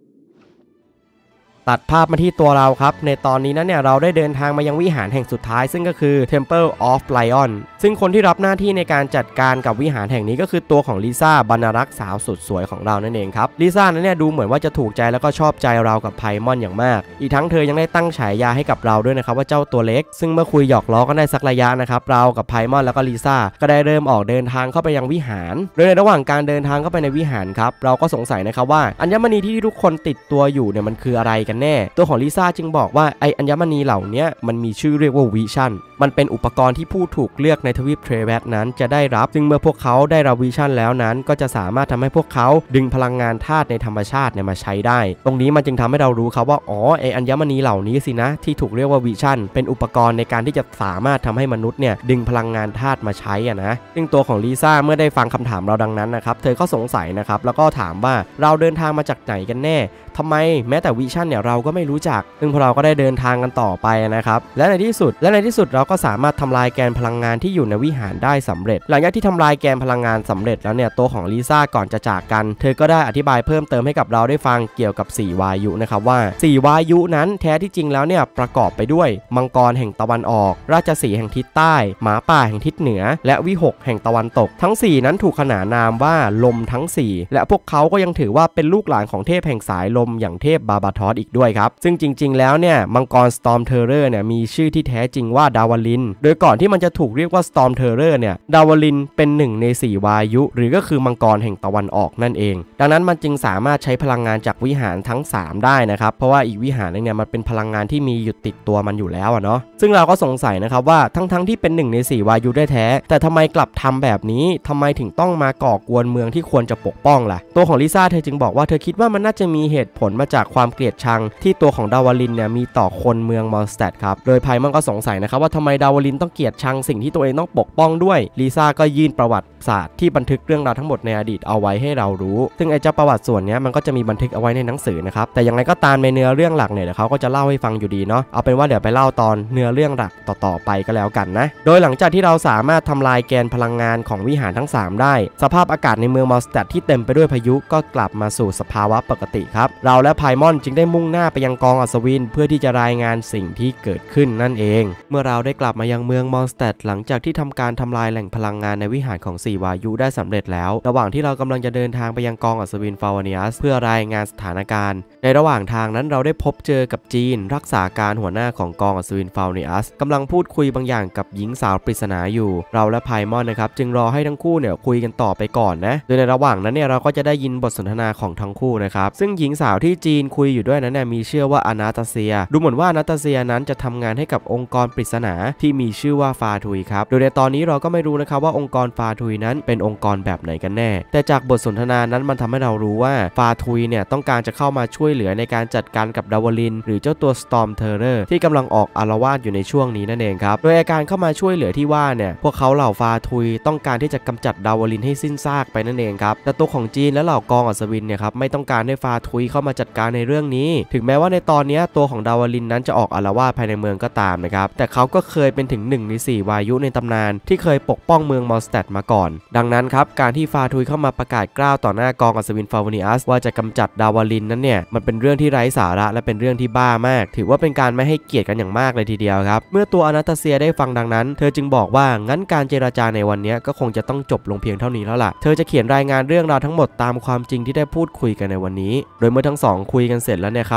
ตัดภาพมาที่ตัวเราครับในตอนนี้นั้นเนี่ยเราได้เดินทางมายังวิหารแห่งสุดท้ายซึ่งก็คือ Temple of Lion ซึ่งคนที่รับหน้าที่ในการจัดการกับวิหารแห่งนี้ก็คือตัวของลิซ่าบรรณารักษ์สาวสุดสวยของเรานั่นเองครับลิซ่านั้นเนี่ยดูเหมือนว่าจะถูกใจแล้วก็ชอบใจเรากับไพมอนอย่างมากอีกทั้งเธอยังได้ตั้งฉายาให้กับเราด้วยนะครับว่าเจ้าตัวเล็กซึ่งเมื่อคุยหยอกล้อกันได้สักระยะนะครับเรากับไพมอนแล้วก็ลิซ่าก็ได้เริ่มออกเดินทางเข้าไปยังวิหารโดยในระหว่างการเดินทางเข้าไปในวิหารครับเราก็สงสัยนะครับว่าอัญมณีที่ทุกคนติดตัวอยู่เนี่ยมันคืออะไรกันแน่ตัวของลิซ่าจึงบอกว่าไออัญมณีเหล่านี้มันมีชื่อเรียกว่าวิชั่นมันเป็นอุปกรณ์ที่ผู้ถูกเลือกในทวีปเทรเวสนั้นจะได้รับซึ่งเมื่อพวกเขาได้รับวิชั่นแล้วนั้นก็จะสามารถทำให้พวกเขาดึงพลังงานธาตุในธรรมชาติเนี่ยมาใช้ได้ตรงนี้มันจึงทำให้เรารู้ครับว่าอ๋อไออัญมณีเหล่านี้สินะที่ถูกเรียกว่าวิชั่นเป็นอุปกรณ์ในการที่จะสามารถทำให้มนุษย์เนี่ยดึงพลังงานธาตุมาใช้อ่ะนะซึ่งตัวของลิซ่าเมื่อได้ฟังคำถามเราดังนั้นนะครับเธอก็สงสัยนะครับแล้วก็ถามว่าเราเดินทางมาจากไหนกันแน่ทำไมแม้แต่วิชั่นเนี่ยเราก็ไม่รู้จักซึ่งพวกเราก็ได้เดินทางกันต่อไปนะครับและในที่สุดและในที่สุดเราก็สามารถทำลายแกนพลังงานที่อยู่ในวิหารได้สำเร็จหลังจากที่ทำลายแกนพลังงานสำเร็จแล้วเนี่ยตัวของลิซ่าก่อนจะจากกันเธอก็ได้อธิบายเพิ่มเติมให้กับเราได้ฟังเกี่ยวกับสี่วายุนะครับว่าสี่วายุนั้นแท้ที่จริงแล้วเนี่ยประกอบไปด้วยมังกรแห่งตะวันออกราชสีห์แห่งทิศใต้หมาป่าแห่งทิศเหนือและวิหกแห่งตะวันตกทั้งสี่นั้นถูกขนานนามว่าลมทั้งสี่และพวกเขาก็ยังถือว่าเป็นลูกหลานของเทพแห่งสายลมอย่างเทพบาบาทอสอีกด้วยครับซึ่งจริงๆแล้วเนี่ยมังกร Storm Terror เนี่ยมีชื่อที่แท้จริงว่าดาวลินโดยก่อนที่มันจะถูกเรียกว่า Storm Terror เนี่ยดาวลินเป็นหนึ่งในสี่วายุหรือก็คือมังกรแห่งตะวันออกนั่นเองดังนั้นมันจึงสามารถใช้พลังงานจากวิหารทั้งสามได้นะครับเพราะว่าอีกวิหารนึงเนี่ยมันเป็นพลังงานที่มีอยู่ติดตัวมันอยู่แล้วอะเนาะซึ่งเราก็สงสัยนะครับว่าทั้งๆที่เป็นหนึ่งในสี่วายุได้แท้แต่ทำไมกลับทำแบบนี้ทำไมถึงต้องมาก่อกวนเมืองที่ควรจะปกป้องล่ะตัวของลิซ่าเธอจึงบอกว่าเธอคิดว่ามันน่าจะมีเหตุผลมาจากความเกลียดชังที่ตัวของดาวลินเนี่ยมีต่อคนเมืองมอลสเตดครับโดยไพมันก็สงสัยนะครับว่าทำไมดาวลินต้องเกลียดชังสิ่งที่ตัวเองต้องปกป้องด้วยลิซ่าก็ยื่นประวัติศาสตร์ที่บันทึกเรื่องราวทั้งหมดในอดีตเอาไว้ให้เรารู้ซึ่งไอ้เจ้าประวัติส่วนนี้มันก็จะมีบันทึกเอาไว้ในหนังสือนะครับแต่อย่างไรก็ตามในเนื้อเรื่องหลักเนี่ยเดี๋ยวเขาก็จะเล่าให้ฟังอยู่ดีเนาะเอาเป็นว่าเดี๋ยวไปเล่าตอนเนื้อเรื่องหลักต่อๆไปก็แล้วกันนะโดยหลังจากที่เราสามารถทำลายแกนพลังงานของวิหารทั้งสามได้สภาพอากาศในเมืองมอลสเตดที่เต็มไปด้วยพายุก็กลับมาสู่สภาวะปกติครับเราและไพมอนจึงได้มุ่งหน้าไปยังกองอัศวินเพื่อที่จะรายงานสิ่งที่เกิดขึ้นนั่นเองเมื่อเราได้กลับมายังเมืองมอลสเตดหลังจากที่ทำการทำลายแหล่งพลังงานในวิหารของสี่วายุได้สำเร็จแล้วระหว่างที่เรากำลังจะเดินทางไปยังกองอัศวินฟาวเนียสเพื่อรายงานสถานการณ์ในระหว่างทางนั้นเราได้พบเจอกับจีนรักษาการหัวหน้าของกองอัศวินฟาวเนียสกำลังพูดคุยบางอย่างกับหญิงสาวปริศนาอยู่เราและไพมอนนะครับจึงรอให้ทั้งคู่เนี่ยคุยกันต่อไปก่อนนะโดยในระหว่างนั้นเนี่ยเราก็จะได้ยินบทสนทนาของทั้งคู่นะครับซึ่งหญิงสาวที่จีนคุยอยู่ด้วยนั้นเนี่ยมีชื่อว่าอนาตาเซียดูเหมือนว่าอนาตาเซียนั้นจะทำงานให้กับองค์กรปริศนาที่มีชื่อว่าฟาทุยครับโดยในตอนนี้เราก็ไม่รู้นะครับว่าองค์กรฟาทุยนั้นเป็นองค์กรแบบไหนกันแน่แต่จากบทสนทนานั้นมันทำให้เรารู้ว่าฟาทุยเนี่ยต้องการจะเข้ามาช่วยเหลือในการจัดการกับดาวลินหรือเจ้าตัว Storm Terror ที่กำลังออกอาละวาดอยู่ในช่วงนี้นั่นเองครับโดยอาการเข้ามาช่วยเหลือที่ว่าเนี่ยพวกเขาเหล่าฟาทุยต้องการที่จะกำจัดดาวลินให้สิ้นซากไปนั่นเองครับแต่ตัวของจีนและเหล่ากองอัศวินเนี่ยครับไม่ต้องการให้ฟาทุยเข้ามาจัดการในเรื่องนี้ถึงแม้ว่าในตอนนี้ตัวของดาวลินนั้นจะออกอาละวาดภายในเมืองก็ตามนะครับแต่เขาก็เคยเป็นถึงหนึ่งในสี่วายุในตำนานที่เคยปกป้องเมืองมอลสเตดมาก่อนดังนั้นครับการที่ฟาทุยเข้ามาประกาศกล้าวต่อหน้ากองอัศวินฟาวเนียสว่าจะกำจัดดาวลินนั้นเนี่ยมันเป็นเรื่องที่ไร้สาระและเป็นเรื่องที่บ้ามากถือว่าเป็นการไม่ให้เกียรติกันอย่างมากเลยทีเดียวครับเมื่อตัวอนาตาเซียได้ฟังดังนั้นเธอจึงบอกว่างั้นการเจรจาในวันนี้ก็คงจะต้องจบลงเพียงเท่านี้แล้วล่ะเธอจะเขียนรายงานเรื่องราวทั้งหมดตามความจริงที่ได้พูดคุยกันในวันนี้โดยเมื่อทั้งสองคุยกันเสร็จแล้วเนี่ยครับ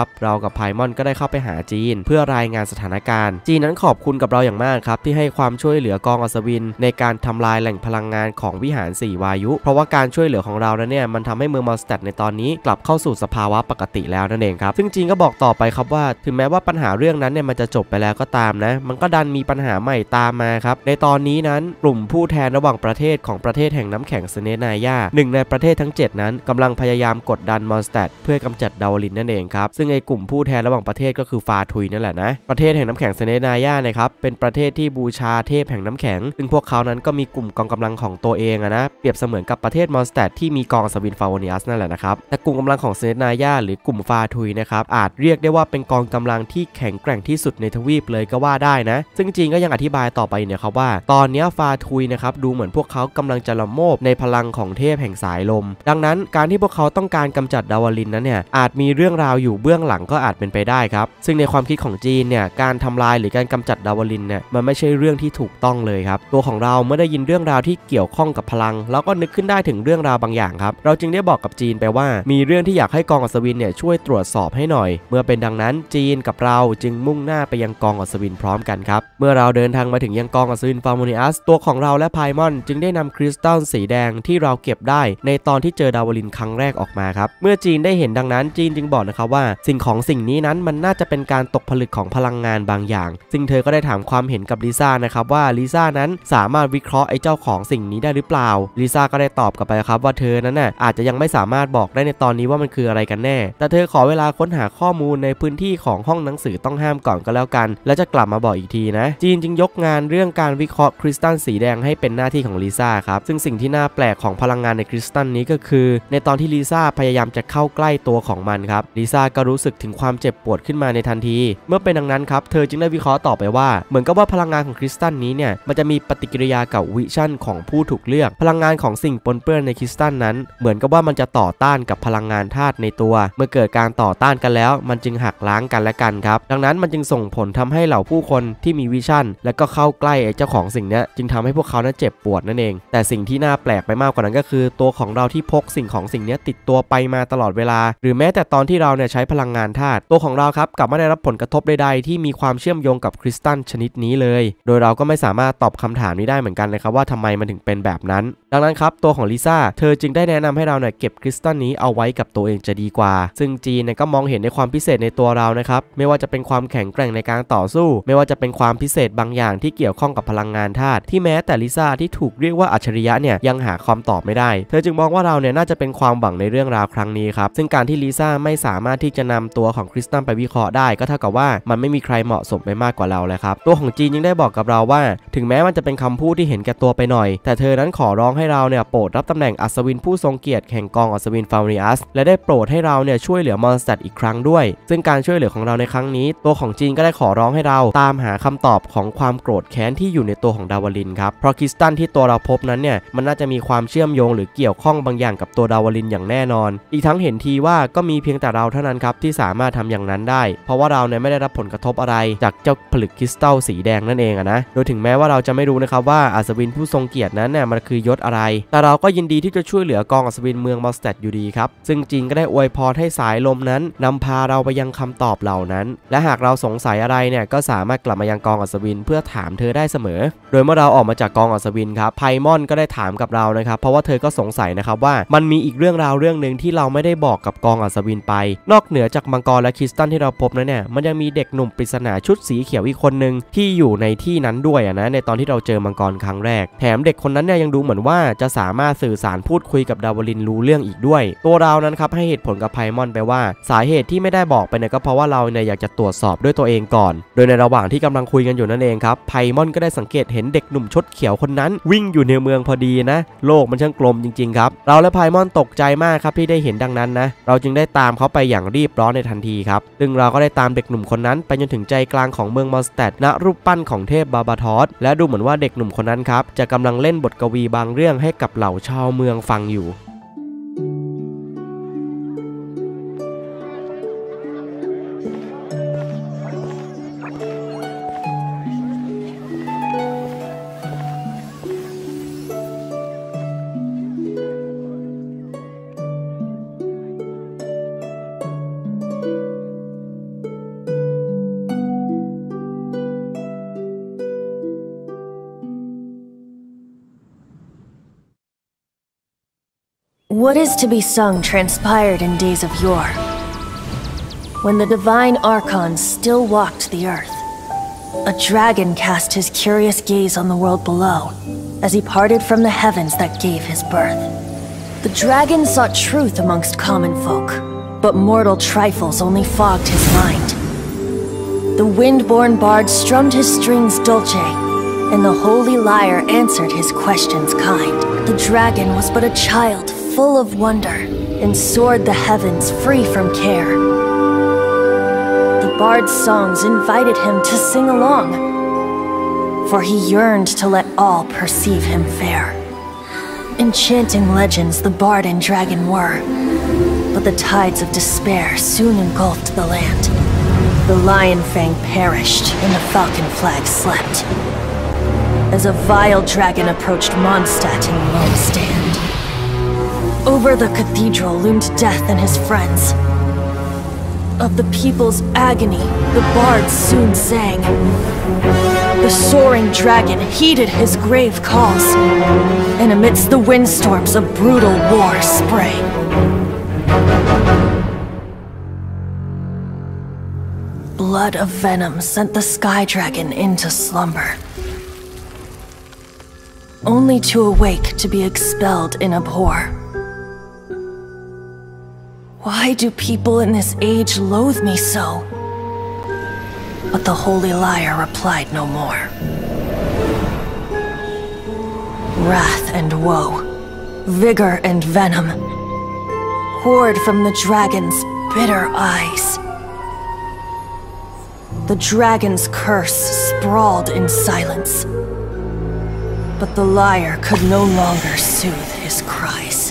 ครับเรากับไพมอนก็ได้เข้าไปหาจีนเพื่อรายงานสถานการณ์จีนนั้นขอบคุณกับเราอย่างมากครับที่ให้ความช่วยเหลือกองอัศวินในการทำลายแหล่งพลังงานของวิหารสี่วายุเพราะว่าการช่วยเหลือของเรานั้นเนี่ยมันทำให้เมืองมอสแตดในตอนนี้กลับเข้าสู่สภาวะปกติแล้วนั่นเองครับซึ่งจีนก็บอกต่อไปครับว่าถึงแม้ว่าปัญหาเรื่องนั้นเนี่ยมันจะจบไปแล้วก็ตามนะมันก็ดันมีปัญหาใหม่ตามมาครับในตอนนี้นั้นกลุ่มผู้แทนระหว่างประเทศของประเทศแห่งน้ำแข็งเซเนนายาหนึ่งในประเทศทั้งเจ็ดนั้นกำลังพยายามกดดันมอสแตดเพื่อกำจัดดาวลินนั่นเองครับซึ่งไอ้กลุ่มผู้แทนระหว่างประเทศก็คือฟาทุยนั่นแหละนะประเทศแห่งน้ำแข็งเซเนนายานะครับเป็นประเทศที่บูชาเทพแห่งน้ำแข็งซึ่งพวกเขานั้นก็มีกลุ่มกองกำลังของตัวเองอะนะเปรียบเสมือนกับประเทศมอสแตดที่มีกองอัศวินฟาวเนียสนั่นแหละนะครับแต่กลุ่มกำลังของเซเนนายาหรือกลุ่มฟาทุยนะครับอาจเรียกได้ว่าเป็นกองกำลังที่แข็งแกร่งที่สุดในทวีปเลยก็ว่าได้นะซึ่งจีนก็ยังอธิบายต่อไปเนี่ยครับว่าตอนนี้ฟาทุยนะครับดูเหมือนพวกเขากำลังจะละโมบในพลังของเทพแห่งสายลมดังนั้นการที่พวกเขาต้องการกำจัดดาวลินนั้นเนี่ยอาจมีเรื่องราวอยู่เบื้องหลังก็อาจเป็นไปได้ครับซึ่งในความคิดของจีนเนี่ยการทำลายหรือการกำจัดดาวลินเนี่ยมันไม่ใช่เรื่องที่ถูกต้องเลยครับตัวของเราเมื่อได้ยินเรื่องราวที่เกี่ยวข้องกับพลังแล้วก็นึกขึ้นได้ถึงเรื่องราวบางอย่างครับเราจึงได้บอกกับจีนไปว่ามีเรื่องที่อยากให้กองอัศวินเนี่ยช่วยตรวจสอบให้หน่อยเมื่อเป็นดังนั้นจีนกับเราจึงมุ่งหน้าไปยังกองอัศวินพร้อมกันครับเมื่อเราเดินทางมาถึงยังกองอัศวินฟาร์โมนิอัสตัวของเราและไพมอนจึงได้นำคริสตัลสีแดงที่เราเก็บได้ในตอนที่เจอดาวลินครั้งแรกออกมาครับเมื่อจีนได้เห็นดังนั้นจีนจึงบอกนะครับว่าสิ่งของสิ่งนี้นั้นมันน่าจะเป็นการตกผลึกของพลังงานบางอย่างซึ่งเธอก็ได้ถามความเห็นกับลิซ่านะครับว่าลิซ่านั้นสามารถวิเคราะห์ไอ้เจ้าของสิ่งนี้ได้หรือเปล่าลิซ่าก็ได้ตอบกลับไปครับว่าเธอนั้นน่ะอาจจะยังไม่สามารถบอกได้ในตอนนี้ว่ามันคืออะไรกันแน่แต่เธอขอเวลาค้นหาข้อมูลในพื้นที่ของห้องหนังสือต้องห้ามก่อนก็แล้วกันแล้วจะกลับมาบอกอีกทีนะจีนจึงยกงานเรื่องการวิเคราะห์คริสตัลสีแดงให้เป็นหน้าที่ของลิซ่าครับซึ่งสิ่งที่น่าแปลกของพลังงานในคริสตัลนี้ก็คือในตอนที่ลิซ่าพยายามจะเข้าใกล้ตัวของมันครับลิซ่าก็รู้สึกถึงความเจ็บปวดขึ้นมาในทันทีเมื่อเป็นดังนั้นครับเธอจึงได้วิเคราะห์ต่อไปว่าเหมือนกับว่าพลังงานของคริสตัลนี้เนี่ยมันจะมีปฏิกิริยากับวิชั่นของผู้ถูกเลือกพลังงานของสิ่งปนเปื้อนในคริสตัลนั้นเหมือนกับว่ามันจะต่อต้านกับพลังงานธาตุในตัวเมื่อเกิดการต่อต้านกันแล้วมันจึงหักล้างกันและกันครับดังนั้นมันจึงส่งผลทำให้เหล่าผู้คนที่มีวิชั่นและก็เข้าใกล้ไอ้เจ้าของสิ่งนี้จึงทำให้พวกเขานั้นเจ็บปวดนั่นเองแต่สิ่งที่น่าแปลกไปมากกว่านั้นก็คือตัวของเราที่พกสิ่งของสิ่งนี้ติดตัวไปมาตลอดเวลาหรือแม้แต่ตอนที่เราเนี่ยใช้พลังงานธาตุตัวของเราครับกลับไม่ได้รับผลกระทบใดๆที่มีความเชื่อมโยงกับคริสตัลชนิดนี้เลยโดยเราก็ไม่สามารถตอบคำถามนี้ได้เหมือนกันเลยครับว่าทำไมมันถึงเป็นแบบนั้นดังนั้นครับตัวของลิซ่าเธอจึงได้แนะนำให้เราเนี่ยเก็บคริสตัลนี้เอาไว้กับตัวเองจะดีกว่าซึ่งจีนเนี่ยก็มองเห็นในความพิเศษในตัวเรานะครับไม่ว่าจะเป็นความแข็งแกร่งในการต่อสู้ไม่ว่าจะเป็นความพิเศษบางอย่างที่เกี่ยวข้องกับพลังงานธาตุที่แม้แต่ลิซ่าที่ถูกเรียกว่าอัจฉริยะเนี่ยยังหาคำตอบไม่ได้เธอจึงมองว่าเราเนี่ยน่าจะเป็นความหวังในเรื่องราวครั้งนี้ครับซึ่งการที่ลิซ่าไม่สามารถที่จะนำตัวของคริสตัลไปวิเคราะห์ได้ก็เท่ากับว่ามันไม่มีใครเหมาะสมไปมากกว่าเราเลยครับตัวของจีนยังได้บอกกับเราว่าถึงแม้มันจะเป็นคำพูดที่เห็นแก่ตัวไปหน่อยแต่เธอนั้นขอร้องให้เราเนี่ยโปรดรับตำแหน่งอัศวินผู้ทรงเกียรติแห่งกองอัศวินฟาร์โมนิอัสและได้โปรดให้เราเนี่ยช่วยเหลือมอนสเตอร์อีกครั้งด้วยซึ่งการช่วยเหลือของเราในครั้งนี้ตัวของจีนก็ได้ขอร้องให้เราตามหาคำตอบของความโกรธแค้นที่อยู่ในตัวของดาวลินครับเพราะคริสตัลที่ตัวเราพบนั้นเนี่ยมันน่าจะมีความเชื่อมโยงหรือเกี่ยวข้องบางอย่างกับตัวดาวลินอย่างแน่นอนอีกทั้งเห็นทีว่าก็มีเพียงแต่เราเท่านั้นครับที่สามารถทำอย่างนั้นได้เพราะว่าเราเนี่ยไม่ได้รับผลกระทบอะไรจากเจ้าผลึกคริสตัลสีแดงนั่นเองอะนะโดยถึงแม้ว่าเราจะไม่รู้นะครับว่าอัศวินผู้ทรงเกียรตินั้นเนี่ยมันคือยศอะไรแต่เราก็ยินดีที่จะช่วยเหลือกองอัศวินเมืองมอสแตดอยู่ดีครับซึ่งจีนก็ได้อวยพรให้สายลมนั้นนำพาเราไปยังคำตอบเหล่านั้นและหากเราสงสัยอะไรเนี่ยก็สามารถกลับมายังกองอัศวินเพื่อถามเธอได้เสมอโดยเมื่อเราออกมาจากกองอัศวินครับไพมอนก็ได้ถามกับเรานะครับเพราะว่าเธอก็สงสัยนะครับว่ามันมีอีกเรื่องราวเรื่องนึงที่เราไม่ได้บอกกับกองอัศวินไปนอกเหนือจากมังกรและคริสตัลที่เราพบนั้นเนี่ยมันยังมีเด็กหนุ่มปริศนาชุดสีเขียวอีกคนนึงที่อยู่ในที่นั้นด้วยนะในตอนที่เราเจอมังกรครั้งแรกแถมเด็กคนนั้นเนี่ยยังดูเหมือนว่าจะสามารถสื่อสารพูดคุยกับดาวลินรู้เรื่องอีกด้วยตัวเรานั้นครับให้เหตุผลกับไพมอนไปว่าสาเหตุที่ไม่ได้บอกไปเนี่ยก็เพราะว่าเราเนี่ยอยากจะตรวจสอบด้วยตัวเองก่อนโดยในระหว่างที่กำลังคุยกันอยู่นั่นเองครับไพมอนก็ได้สังเกตเห็นเด็กหนุ่มชุดเขียวคนนั้นวิ่งอยู่ในเมืองพอดีนะโลกมันช่างกลมจริงๆครับเราและไพมอนตกใจมากครับที่ได้เห็นดังนั้นนะเราจึงได้ตามเขาไปอย่างรีบร้อนในทันทีครับซึ่งเราก็ได้ตามเด็กหนุ่มคนนั้นไปจนถึงใจกลางของเมืองมอสแตดณรูปปั้นของเทพบาบาทอสและดูเหมือนว่าเด็กหนุ่มคนนั้นครับจะกำลังเล่นบทกวีบางเรื่องให้กับเหล่าชาวเมืองฟังอยู่ What is to be sung transpired in days of yore, when the divine archons still walked the earth. A dragon cast his curious gaze on the world below, as he parted from the heavens that gave his birth. The dragon sought truth amongst common folk, but mortal trifles only fogged his mind. The wind-born bard strummed his strings dulce, and the holy lyre answered his questions kind. The dragon was but a child full of wonder, and soared the heavens free from care. The bard's songs invited him to sing along, for he yearned to let all perceive him fair. Enchanting legends the bard and dragon were, but the tides of despair soon engulfed the land. The lion fang perished, and the falcon flag slept, as a vile dragon approached Mondstadt in lone stand. Over the cathedral loomed death and his friends. Of the people's agony, the bards soon sang. The soaring dragon heeded his grave calls, and amidst the windstorms a brutal war sprang. Blood of venom sent the sky dragon into slumber, only to awake to be expelled in abhor. Why do people in this age loathe me so? But the holy lyre replied no more. Wrath and woe, vigor and venom, poured from the dragon's bitter eyes. The dragon's curse sprawled in silence, but the lyre could no longer soothe his cries.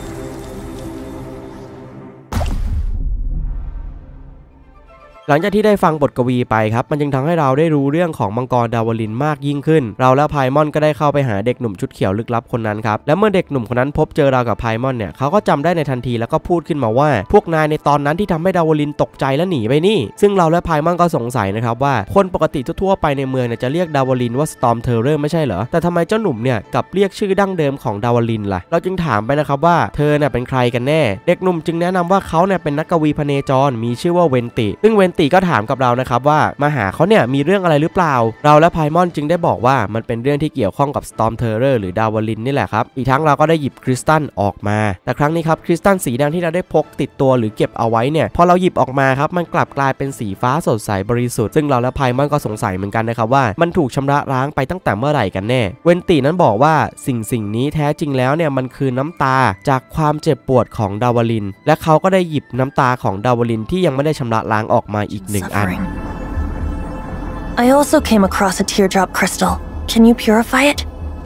หลังจากที่ได้ฟังบทกวีไปครับมันจึงทำให้เราได้รู้เรื่องของมังกรดาวลินมากยิ่งขึ้นเราและไพมอนก็ได้เข้าไปหาเด็กหนุ่มชุดเขียวลึกลับคนนั้นครับและเมื่อเด็กหนุ่มคนนั้นพบเจอเรากับไพมอนเนี่ยเขาก็จำได้ในทันทีแล้วก็พูดขึ้นมาว่าพวกนายในตอนนั้นที่ทำให้ดาวลินตกใจและหนีไปนี่ซึ่งเราและไพมอนก็สงสัยนะครับว่าคนปกติทั่วๆไปในเมืองเนี่ยจะเรียกดาวลินว่า Storm Terror ไม่ใช่เหรอแต่ทำไมเจ้าหนุ่มเนี่ยกลับเรียกชื่อดั้งเดิมของดาวลินล่ะเราจึงถามไปนะครับว่าเธอเนี่ยเป็นใครกันแน่เด็กหนุ่มจึงแนะนำว่าเขาเนี่ยเป็นนักกวีพเนจรมีชื่อว่าเวนติซึ่งเวนติก็ถามกับเรานะครับว่ามาหาเขาเนี่ยมีเรื่องอะไรหรือเปล่าเราและไพมอนจึงได้บอกว่ามันเป็นเรื่องที่เกี่ยวข้องกับ Storm Terror หรือดาวลินนี่แหละครับอีกทั้งเราก็ได้หยิบคริสตัลออกมาแต่ครั้งนี้ครับคริสตัลสีแดงที่เราได้พกติดตัวหรือเก็บเอาไว้เนี่ยพอเราหยิบออกมาครับมันกลับกลายเป็นสีฟ้าสดใสบริสุทธิ์ซึ่งเราและไพมอนก็สงสัยเหมือนกันนะครับว่ามันถูกชำระล้างไปตั้งแต่เมื่อไหร่กันแน่เวนตินั้นบอกว่าสิ่งสิ่งนี้แท้จริงแล้วเนี่ยมันคือน้ำตาจากความเจ็บปวดของดาวลินและเขาก็ได้หยิบน้ำตาของดาวลินที่ยังไม่ได้ชำระล้างออกมาอีกหนึ่งอัน I also came across a teardrop crystal. Can you purify it?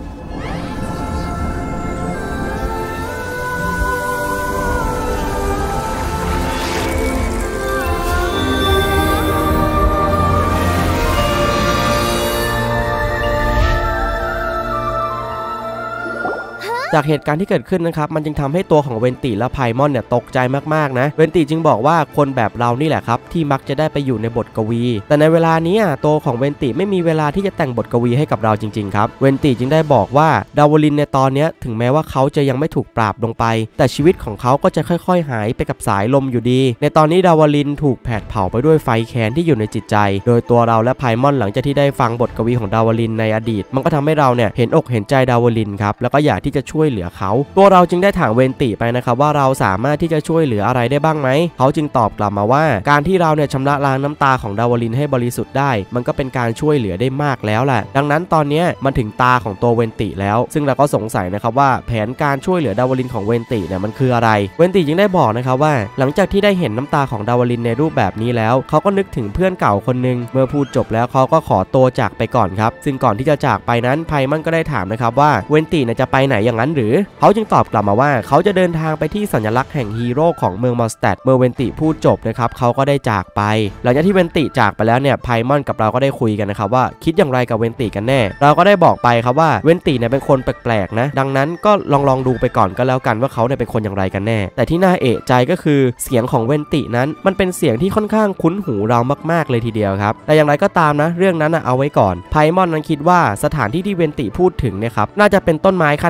จากเหตุการณ์ที่เกิดขึ้นนะครับมันจึงทำให้ตัวของเวนติและไพมอนเนี่ยตกใจมากๆนะเวนติจึงบอกว่าคนแบบเรานี่แหละครับที่มักจะได้ไปอยู่ในบทกวีแต่ในเวลานี้ตัวของเวนติไม่มีเวลาที่จะแต่งบทกวีให้กับเราจริงๆครับเวนติจึงได้บอกว่าดาวลินในตอนนี้ถึงแม้ว่าเขาจะยังไม่ถูกปราบลงไปแต่ชีวิตของเขาก็จะค่อยๆหายไปกับสายลมอยู่ดีในตอนนี้ดาวลินถูกแผดเผาไปด้วยไฟแค้นที่อยู่ในจิตใจโดยตัวเราและไพมอนหลังจากที่ได้ฟังบทกวีของดาวลินในอดีตมันก็ทำให้เราเนี่ยเห็นอกเห็นใจดาวลินครับแล้วก็อยากที่จะช่วยเหลือเขาตัวเราจึงได้ถามเวนติไปนะครับว่าเราสามารถที่จะช่วยเหลืออะไรได้บ้างไหมเขาจึงตอบกลับมาว่าการที่เราเนี่ยชำระล้างน้ำตาของดาวลินให้บริสุทธิ์ได้มันก็เป็นการช่วยเหลือได้มากแล้วแหละดังนั้นตอนนี้มันถึงตาของตัวเวนติแล้วซึ่งเราก็สงสัยนะครับว่าแผนการช่วยเหลือดาวลินของเวนติเนี่ยมันคืออะไรเวนติจึงได้บอกนะครับว่าหลังจากที่ได้เห็นน้ำตาของดาวลินในรูปแบบนี้แล้วเขาก็นึกถึงเพื่อนเก่าคนนึงเมื่อพูดจบแล้วเขาก็ขอตัวจากไปก่อนครับซึ่งก่อนที่จะจากไปนั้นไพมันก็ได้ถามนะครับว่าเวนติเนี่ยจะไปไหนอย่างนั้นหรือเขาจึงตอบกลับมาว่าเขาจะเดินทางไปที่สัญลักษณ์แห่งฮีโร่ของเมืองมอสแตดเมื่อเวนติพูดจบนะครับเขาก็ได้จากไปหลังจากที่เวนติจากไปแล้วเนี่ยไพมอนกับเราก็ได้คุยกันนะครับว่าคิดอย่างไรกับเวนติกันแน่เราก็ได้บอกไปครับว่าเวนติเนี่ยเป็นคนแปลกๆนะดังนั้นก็ลองลองดูไปก่อนก็แล้วกันว่าเขาเนี่ยเป็นคนอย่างไรกันแน่แต่ที่น่าเอะใจก็คือเสียงของเวนตินั้นมันเป็นเสียงที่ค่อนข้างคุ้นหูเรามากๆเลยทีเดียวครับแต่อย่างไรก็ตามนะเรื่องนั้นนะเอาไว้ก่อนไพมอนนั้นคิดว่าสถานที่ที่เวนติพูดถึงเนี่ยครับน่าจะเป็นต้นไม้ขนาดใหญ่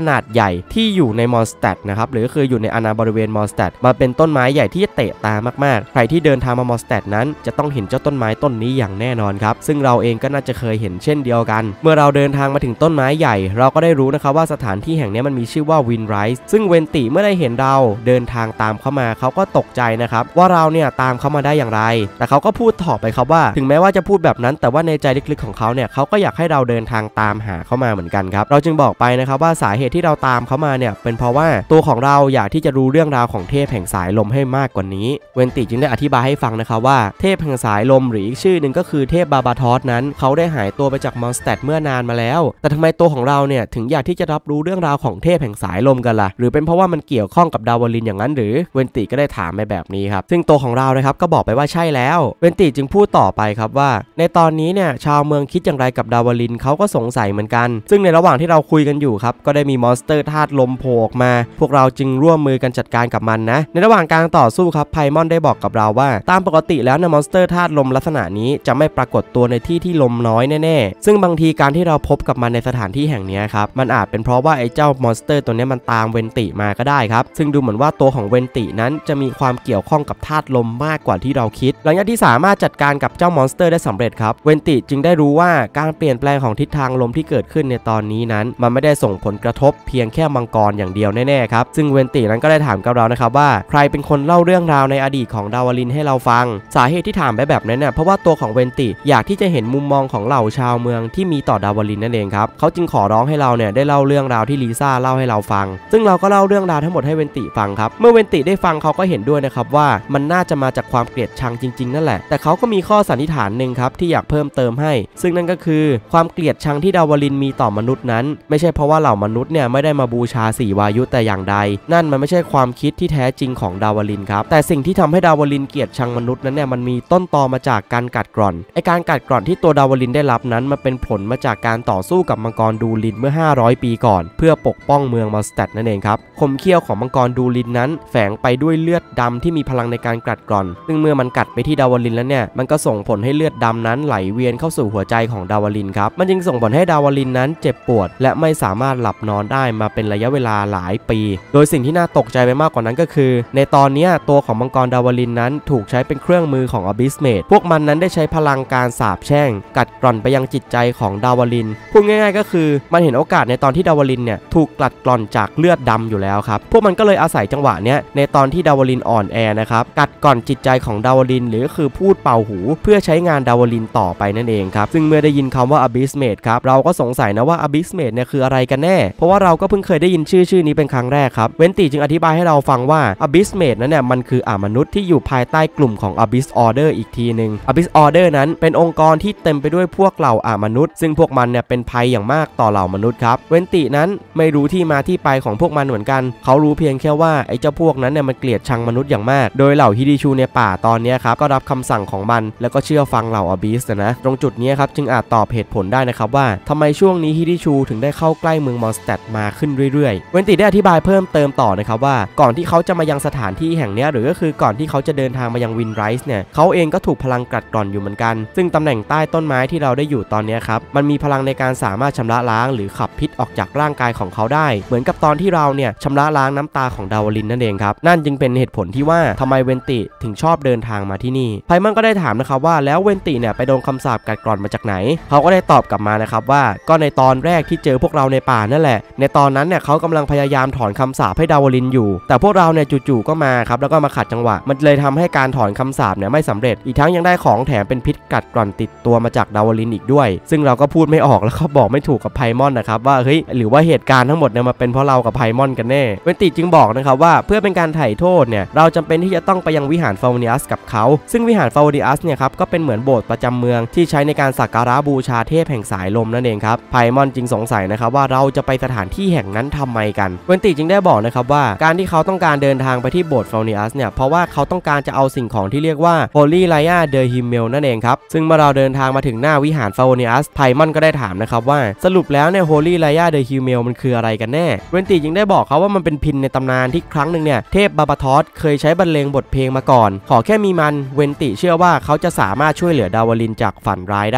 ญ่ที่อยู่ในมอนสเตดนะครับหรือคืออยู่ในอาณาบริเวณมอนสเตดมาเป็นต้นไม้ใหญ่ที่จะเตะตามากๆใครที่เดินทางมามอนสเตดนั้นจะต้องเห็นเจ้าต้นไม้ต้นนี้อย่างแน่นอนครับซึ่งเราเองก็น่าจะเคยเห็นเช่นเดียวกันเมื่อเราเดินทางมาถึงต้นไม้ใหญ่เราก็ได้รู้นะครับว่าสถานที่แห่งนี้มันมีชื่อว่าวินไรส์ซึ่งเวนติเมื่อได้เห็นเราเดินทางตามเข้ามาเขาก็ตกใจนะครับว่าเราเนี่ยตามเข้ามาได้อย่างไรแต่เขาก็พูดต่อไปครับว่าถึงแม้ว่าจะพูดแบบนั้นแต่ว่าในใจลึกๆของเขาเนี่ยเขาก็อยากให้เราเดินทางตามหาเข้ามาเหมือนกันครับเราจึงบอกไปนะครับว่าสาเหตุที่เราตามเขามาเนี่ยเป็นเพราะว่าตัวของเราอยากที่จะรู้เรื่องราวของเทพแห่งสายลมให้มากกว่านี้เวนติจึงได้อธิบายให้ฟังนะครับว่าเทพแห่งสายลมหรืออีกชื่อหนึ่งก็คือเทพบาบาทอสนั้นเขาได้หายตัวไปจากมอนสเตดเมื่อนานมาแล้วแต่ทำไมตัวของเราเนี่ยถึงอยากที่จะรับรู้เรื่องราวของเทพแห่งสายลมกันล่ะหรือเป็นเพราะว่ามันเกี่ยวข้องกับดาวลินอย่างนั้นหรือเวนติก็ได้ถามไปแบบนี้ครับซึ่งตัวของเรานะครับก็บอกไปว่าใช่แล้วเวนติจึงพูดต่อไปครับว่าในตอนนี้เนี่ยชาวเมืองคิดอย่างไรกับดาวลินเขาก็สงสัยเหมือนกันซึ่งในระหว่างที่เราคุยกันอยู่ครับก็ได้มีมอนสเตอร์ธาตุลมโผล่ออกมาพวกเราจึงร่วมมือกันจัดการกับมันนะในระหว่างการต่อสู้ครับไพมอนได้บอกกับเราว่าตามปกติแล้วในมอนสเตอร์ธาตุลมลักษณะนี้จะไม่ปรากฏตัวในที่ที่ลมน้อยแน่ๆซึ่งบางทีการที่เราพบกับมันในสถานที่แห่งนี้ครับมันอาจเป็นเพราะว่าไอ้เจ้ามอนสเตอร์ตัวนี้มันตามเวนติมาก็ได้ครับซึ่งดูเหมือนว่าตัวของเวนตินั้นจะมีความเกี่ยวข้องกับธาตุลมมากกว่าที่เราคิดหลังจากที่สามารถจัดการกับเจ้ามอนสเตอร์ได้สำเร็จครับเวนติจึงได้รู้ว่าการเปลี่ยนแปลงของทิศทางลมที่เกิดขึ้นในตอนนี้นั้นมันไม่ได้ส่งผลกระทบเพียงแค่มังกรอย่างเดียวแน่ๆครับซึ่งเวนตินั้นก็ได้ถามกับเรานะครับว่าใครเป็นคนเล่าเรื่องราวในอดีตของดาวลินให้เราฟังสาเหตุที่ถามไปแบบนั้นเนี่ยเพราะว่าตัวของเวนติอยากที่จะเห็นมุมมองของเหล่าชาวเมืองที่มีต่อดาวลินนั่นเองครับเขาจึงขอร้องให้เราเนี่ยได้เล่าเรื่องราวที่ลิซ่าเล่าให้เราฟังซึ่งเราก็เล่าเรื่องราวทั้งหมดให้เวนติฟังครับเมื่อเวนติได้ฟังเขาก็เห็นด้วยนะครับว่ามันน่าจะมาจากความเกลียดชังจริงๆนั่นแหละแต่เขาก็มีข้อสันนิษฐานหนึ่งครับที่อยากเพิ่มเติมให้ซึ่งนั่นก็คือความเกลียดชังที่ดาวลินมีต่อมนุษย์นั้นไม่ใช่เพราะว่าเหล่ามนุษย์เนี่ยไม่ได้มาบูชาสี่วายุแต่อย่างใดนั่นมันไม่ใช่ความคิดที่แท้จริงของดาวลินครับแต่สิ่งที่ทำให้ดาวลินเกลียดชังมนุษย์นั้นเนี่ยมันมีต้นตอมาจากการกัดกร่อนไอการกัดกร่อนที่ตัวดาวลินได้รับนั้นมันเป็นผลมาจากการต่อสู้กับมังกรดูลินเมื่อห้าร้อยปีก่อนเพื่อปกป้องเมืองมอนสเตดนั่นเองครับคมเขี้ยวของมังกรดูลินนั้นแฝงไปด้วยเลือดดำที่มีพลังในการกัดกร่อนซึ่งเมื่อมันกัดไปที่ดาวลินแล้วเนี่ยมันก็ส่งผลให้เลือดดำนั้นไหลเวียนเข้าสู่หัวใจของดาวลินครับมันจึงส่งผลให้ดาวลินนั้นเจ็บปวดและไม่สามารถหลับนอนได้มาเป็นระยะเวลาหลายปีโดยสิ่งที่น่าตกใจไปมากกว่านั้นก็คือในตอนนี้ตัวของมังกรดาวลินนั้นถูกใช้เป็นเครื่องมือของอบิสเมดพวกมันนั้นได้ใช้พลังการสาปแช่งกัดกร่อนไปยังจิตใจของดาวลินพูดง่ายๆก็คือมันเห็นโอกาสในตอนที่ดาวลินเนี่ยถูกกัดกร่อนจากเลือดดำอยู่แล้วครับพวกมันก็เลยอาศัยจังหวะเนี้ยในตอนที่ดาวลินอ่อนแอนะครับกัดกร่อนจิตใจของดาวลินหรือคือพูดเป่าหูเพื่อใช้งานดาวลินต่อไปนั่นเองครับซึ่งเมื่อได้ยินคำว่าอบิสเมดครับเราก็สงสัยนะว่าอบิสเมดเนี่ยคืออะไรกันแน่เพราะว่าเราก็เพิ่งเคยได้ยินชื่อชื่อนี้เป็นครั้งแรกครับเวนติจึงอธิบายให้เราฟังว่าอบิสเมดนั้นเนี่ยมันคืออมนุษย์ที่อยู่ภายใต้กลุ่มของอบิสออเดอร์อีกทีนึงอบิสออเดอร์นั้นเป็นองค์กรที่เต็มไปด้วยพวกเหล่าอมนุษย์ซึ่งพวกมันเนี่ยเป็นภัยอย่างมากต่อเหล่ามนุษย์ครับเวนตินั้นไม่รู้ที่มาที่ไปของพวกมันเหมือนกันเขารู้เพียงแค่ว่าไอ้เจ้าพวกนั้นเนี่ยมันเกลียดชังมนุษย์อย่างมากโดยเหล่าฮิดิชูในป่าตอนนี้ครับก็รับคำสั่งของมันแล้วก็เชื่อฟังเหล่าอบิสนะตรงจุดนี้ครับจึงอาจตอบเหตุผลได้นะครับว่าทำไมช่วงนี้ฮิดิชูถึงได้เข้าใกล้เมืองมอนสเตดมาขึ้นเรื่อยๆเวนติได้อธิบายเพิ่มเติมต่อนะครับว่าก่อนที่เขาจะมายังสถานที่แห่งนี้หรือก็คือก่อนที่เขาจะเดินทางมายังวินไรส์เนี่ยเขาเองก็ถูกพลังกัดกร่อนอยู่เหมือนกันซึ่งตำแหน่งใต้ต้นไม้ที่เราได้อยู่ตอนนี้ครับมันมีพลังในการสามารถชำระล้างหรือขับพิษออกจากร่างกายของเขาได้เหมือนกับตอนที่เราเนี่ยชำระล้างน้ำตาของดาวลินนั่นเองครับนั่นจึงเป็นเหตุผลที่ว่าทำไมเวนติถึงชอบเดินทางมาที่นี่ไพมอนก็ได้ถามนะครับว่าแล้วเวนติเนี่ยไปโดนคำสาปกัดกร่อนมาจากไหนเขาก็ได้ตอบกลับมานะครับว่าก็ในตอนแรกที่เจอพวกเราในป่านั่นแหละในตอนนั้นเนี่ยเขากำลังพยายามถอนคำสาปให้ดาวลินอยู่แต่พวกเราเนี่ยจู่ๆก็มาครับแล้วก็มาขัดจังหวะมันเลยทำให้การถอนคำสาปเนี่ยไม่สำเร็จอีกทั้งยังได้ของแถมเป็นพิษกัดกร่อนติดตัวมาจากดาวลินอีกด้วยซึ่งเราก็พูดไม่ออกแล้วก็บอกไม่ถูกกับไพมอนนะครับว่าเฮ้ยหรือว่าเหตุการณ์ทั้งหมดเนี่ยมาเป็นเพราะเรากับไพมอนกันแน่เวนติจึงบอกนะครับว่าเพื่อเป็นการไถ่โทษเนี่ยเราจำเป็นที่จะต้องไปยังวิหารฟาวเนียสกับเขาซึ่งวิหารฟาวเนียสเนี่ยครับก็เป็นเหมือนโบสถ์ประจำเมืองที่ใช้ในการสักการะบูชาเทพแห่งสายลมนั่นเองครับไพมอนจึงสงสัยนะครับว่าเราจะไปสถานที่แห่งนั้นทำไมกันเวนติจึงได้บอกนะครับว่าการที่เขาต้องการเดินทางไปที่โบสถ์ฟาวเนียสเนี่ยเพราะว่าเขาต้องการจะเอาสิ่งของที่เรียกว่า Holy Raya de Himmel นั่นเองครับซึ่งเมื่อเราเดินทางมาถึงหน้าวิหารฟาวเนียสไพมอนก็ได้ถามนะครับว่าสรุปแล้วเนี่ย Holy Raya de Himmel มันคืออะไรกันแน่เวนติจึงได้บอกเขาว่ามันเป็นพินในตำนานที่ครั้งหนึ่งเนี่ยเทพบาบาทอสเคยใช้บรรเลงบทเพลงมาก่อนขอแค่มีมันเวนติเชื่อว่าเขาจะสามารถช่วยเหลือดาวลินจากฝันร้ายได้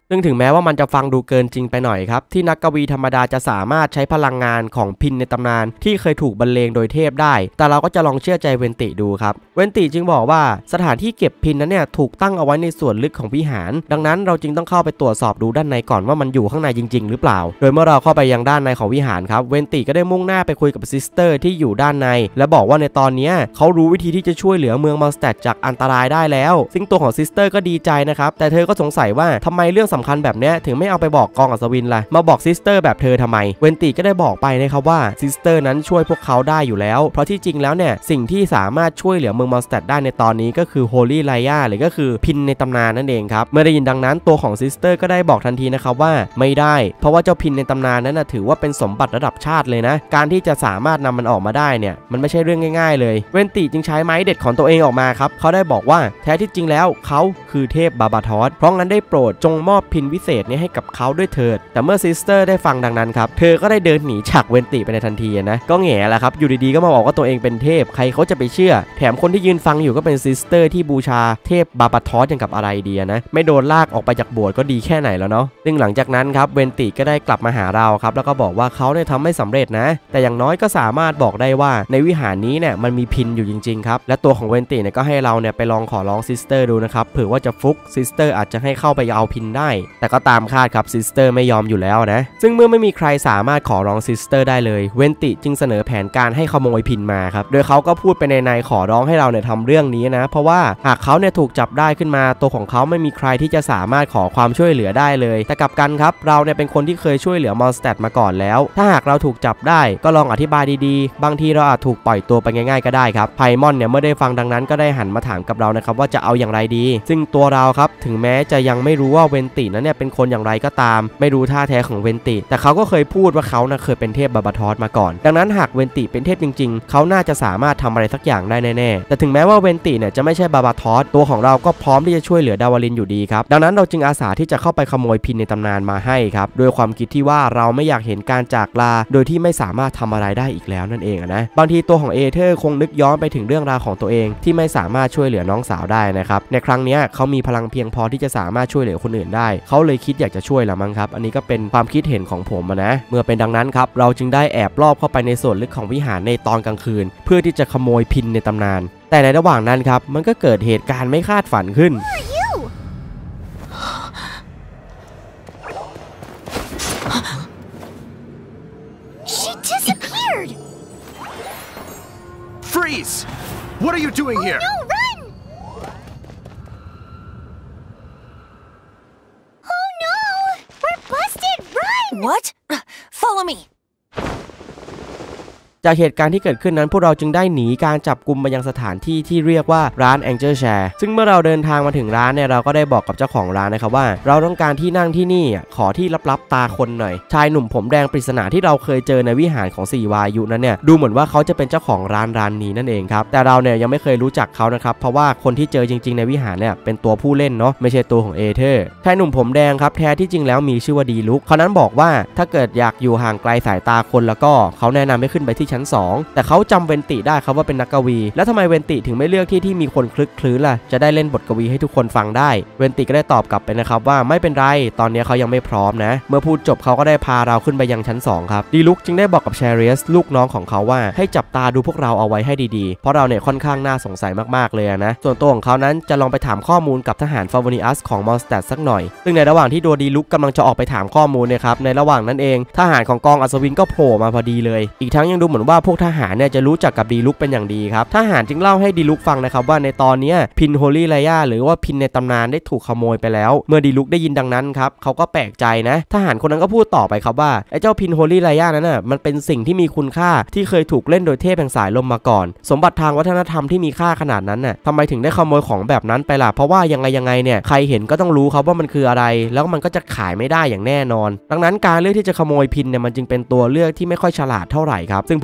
ซึ่งถึงแม้ว่ามันจะฟังดูเกินจริงไปหน่อยครับที่นักกวีธรรมดาจะสามารถใช้พลังงานของพินในตำนานที่เคยถูกบรรเลงโดยเทพได้แต่เราก็จะลองเชื่อใจเวนติดูครับเวนติจึงบอกว่าสถานที่เก็บพินนั้นเนี่ยถูกตั้งเอาไว้ในส่วนลึกของวิหารดังนั้นเราจึงต้องเข้าไปตรวจสอบดูด้านในก่อนว่ามันอยู่ข้างในจริงๆหรือเปล่าโดยเมื่อเราเข้าไปยังด้านในของวิหารครับเวนติก็ได้มุ่งหน้าไปคุยกับซิสเตอร์ที่อยู่ด้านในและบอกว่าในตอนนี้เขารู้วิธีที่จะช่วยเหลือเมืองมอนสเตดจากอันตรายได้แล้วซึ่งตัวของซิสเตอร์ก็ดีใจนะครับแต่เธอก็สงสัยว่าทำไมเรื่องสำคัญแบบนี้ถึงไม่เอาไปบอกกองอัศวินล่ะมาบอกซิสเตอร์แบบเธอทำไมเวนติก็ได้บอกไปนะครับว่าซิสเตอร์นั้นช่วยพวกเขาได้อยู่แล้วเพราะที่จริงแล้วเนี่ยสิ่งที่สามารถช่วยเหลือเมืองมอนสเตดได้ในตอนนี้ก็คือโฮลี่ไลยาหรือก็คือพินในตำนานนั่นเองครับเมื่อได้ยินดังนั้นตัวของซิสเตอร์ก็ได้บอกทันทีนะครับว่าไม่ได้เพราะว่าเจ้าพินในตำนานนั้นนะถือว่าเป็นสมบัติระดับชาติเลยนะการที่จะสามารถนำมันออกมาได้เนี่ยมันไม่ใช่เรื่องง่ายๆเลยเวนติจึงใช้ไม้เด็ดของตัวเองออกมาครับเขาได้บอกว่าแท้ที่จริงแล้วเขาคือเทพบาบาทอสเพราะงั้นได้โปรดจงมอบพินวิเศษนี้ให้กับเขาด้วยเถิดแต่เมื่อซิสเตอร์ได้ฟังดังนั้นครับเธอก็ได้เดินหนีจากเวนติไปในทันทีนะก็แง่แหละครับอยู่ดีๆก็มาบอกว่าตัวเองเป็นเทพใครเขาจะไปเชื่อแถมคนที่ยืนฟังอยู่ก็เป็นซิสเตอร์ที่บูชาเทพบาบาทอสอย่างกับอะไรดีนะไม่โดนลากออกไปจากโบสถ์ก็ดีแค่ไหนแล้วเนาะซึ่งหลังจากนั้นครับเวนติก็ได้กลับมาหาเราครับแล้วก็บอกว่าเขาเนี่ยทำไม่สำเร็จนะแต่อย่างน้อยก็สามารถบอกได้ว่าในวิหารนี้เนี่ยมันมีพินอยู่จริงๆครับและตัวของเวนติเนี่ยก็ให้เราเนี่ยไปลองขอร้องซิสเตอร์ดูนะครับเผื่อว่าจะฟุกซิสเตอร์อาจจะให้เข้าไปเอาพินได้แต่ก็ตามคาดครับซิสเตอร์ไม่ยอมอยู่แล้วนะซึ่งเมื่อไม่มีใครสามารถขอร้องซิสเตอร์ได้เลยเวนติจึงเสนอแผนการให้ขโมยพินมาครับโดยเขาก็พูดไปในในขอร้องให้เราเนี่ยทำเรื่องนี้นะเพราะว่าหากเขาเนี่ยถูกจับได้ขึ้นมาตัวของเขาไม่มีใครที่จะสามารถขอความช่วยเหลือได้เลยแต่กลับกันครับเราเนี่ยเป็นคนที่เคยช่วยเหลือมอนสเตดมาก่อนแล้วถ้าหากเราถูกจับได้ก็ลองอธิบายดีๆบางทีเราอาจถูกปล่อยตัวไปง่ายๆก็ได้ครับไพมอนเนี่ยเมื่อได้ฟังดังนั้นก็ได้หันมาถามกับเรานะครับว่าจะเอาอย่างไรดีซึ่งตัวเราครับถึงแม้จะยังไม่รู้ว่าเวนตินั้นเนี่ยเป็นคนอย่างไรก็ตามไม่รู้ท่าแท้ของเวนติแต่เขาก็เคยพูดว่าเขานะเคยเป็นเทพบาบาทอสมาก่อนดังนั้นหากเวนติเป็นเทพจริงๆเขาน่าจะสามารถทำอะไรสักอย่างได้แน่ๆแต่ถึงแม้ว่าเวนติเนี่ยจะไม่ใช่บาบาทอสตัวของเราก็พร้อมที่จะช่วยเหลือดาวลินอยู่ดีครับดังนั้นเราจึงอาสาที่จะเข้าไปขโมยพินในตำนานมาให้ครับด้วยความคิดที่ว่าเราไม่อยากเห็นการจากลาโดยที่ไม่สามารถทำอะไรได้อีกแล้วนั่นเองนะบางทีตัวของเอเธอร์คงนึกย้อนไปถึงเรื่องราวของตัวเองที่ไม่สามารถช่วยเหลือน้องสาวได้นะครับในครั้งนี้เขามีพลังเพียงพอที่จะสามารถช่วยเหลือคนอื่นได้เขาเลยคิดอยากจะช่วยละมั้งครับอันนี้ก็เป็นความคิดเห็นของผมนะเมื่อเป็นดังนั้นครับเราจึงได้แอบลอบเข้าไปในส่วนลึกของวิหารในตอนกลางคืนเพื่อที่จะขโมยพินในตำนานแต่ในระหว่างนั้นครับมันก็เกิดเหตุการณ์ไม่คาดฝันขึ้น Freeze! What are you doing oh, here? No, run! Oh no! We're busted! Run! What? Follow me. จากเหตุการณ์ที่เกิดขึ้นนั้นพวกเราจึงได้หนีการจับกุมมายังสถานที่ที่เรียกว่าร้าน Angel Chair ซึ่งเมื่อเราเดินทางมาถึงร้านเนี่ยเราก็ได้บอกกับเจ้าของร้านนะครับว่าเราต้องการที่นั่งที่นี่ขอที่ลับๆตาคนหน่อยชายหนุ่มผมแดงปริศนาที่เราเคยเจอในวิหารของสี่วายุนั้นเนี่ยดูเหมือนว่าเขาจะเป็นเจ้าของร้านร้านนี้นั่นเองครับแต่เราเนี่ยยังไม่เคยรู้จักเขานะครับเพราะว่าคนที่เจอจริงๆในวิหารเนี่ยเป็นตัวผู้เล่นเนาะไม่ใช่ตัวของเอเธอร์ชายหนุ่มผมแดงครับแท้ที่จริงแล้วมีชื่อว่าดีลุกเขานั้นบอกว่าถ้าเกิดอยากอยู่ห่างไกลสายตาคนแล้วก็เขาแนะนำให้ขึ้นไปที่ชั้นสองแต่เขาจำเวนติได้ครับว่าเป็นนักกวีแล้วทำไมเวนติถึงไม่เลือกที่ที่มีคนคลึกคลื้นล่ะจะได้เล่นบทกวีให้ทุกคนฟังได้เวนติก็ได้ตอบกลับไปนะครับว่าไม่เป็นไรตอนนี้เขายังไม่พร้อมนะเมื่อพูดจบเขาก็ได้พาเราขึ้นไปยังชั้นสองครับดีลุกจึงได้บอกกับแชเรียสลูกน้องของเขาว่าให้จับตาดูพวกเราเอาไว้ให้ดีๆเพราะเราเนี่ยค่อนข้างน่าสงสัยมากๆเลยนะส่วนตัวของเขานั้นจะลองไปถามข้อมูลกับทหารฟาวนิอัสของมอนสเตดสักหน่อยซึ่งในระหว่างที่โดดีลุกกำลังจะออกไปถามข้อมูลเนี่ยครับในระหว่างนั้นเองทหารของกองอัศวินก็โผล่มาพอดีเลยอีกทั้งยังดูเหมือนว่าพวกทหารเนี่ยจะรู้จักกับดีลุกเป็นอย่างดีครับทหารจึงเล่าให้ดีลุกฟังนะครับว่าในตอนนี้พินโฮลี่ไลยาหรือว่าพินในตำนานได้ถูกขโมยไปแล้วเมื่อดีลุกได้ยินดังนั้นครับเขาก็แปลกใจนะทหารคนนั้นก็พูดต่อไปครับว่าไอ้เจ้าพินโฮลี่ไลยานั้นน่ะมันเป็นสิ่งที่มีคุณค่าที่เคยถูกเล่นโดยเทพแห่งสายลมมาก่อนสมบัติทางวัฒนธรรมที่มีค่าขนาดนั้นน่ะทำไมถึงได้ขโมยของแบบนั้นไปล่ะเพราะว่ายังไงยังไงเนี่ยใครเห็นก็ต้องรู้ครับว่ามันคืออะไรแล้วมันก็จะขายไม่ได้อย่างแน่นอนดังนั้นการเลือกที่จะขโมยพินเนี่ยมันจึงเป็นตัวเลือกที่ไม่ค่อยฉลาดเท่าไหร่ครับซึ่งพวก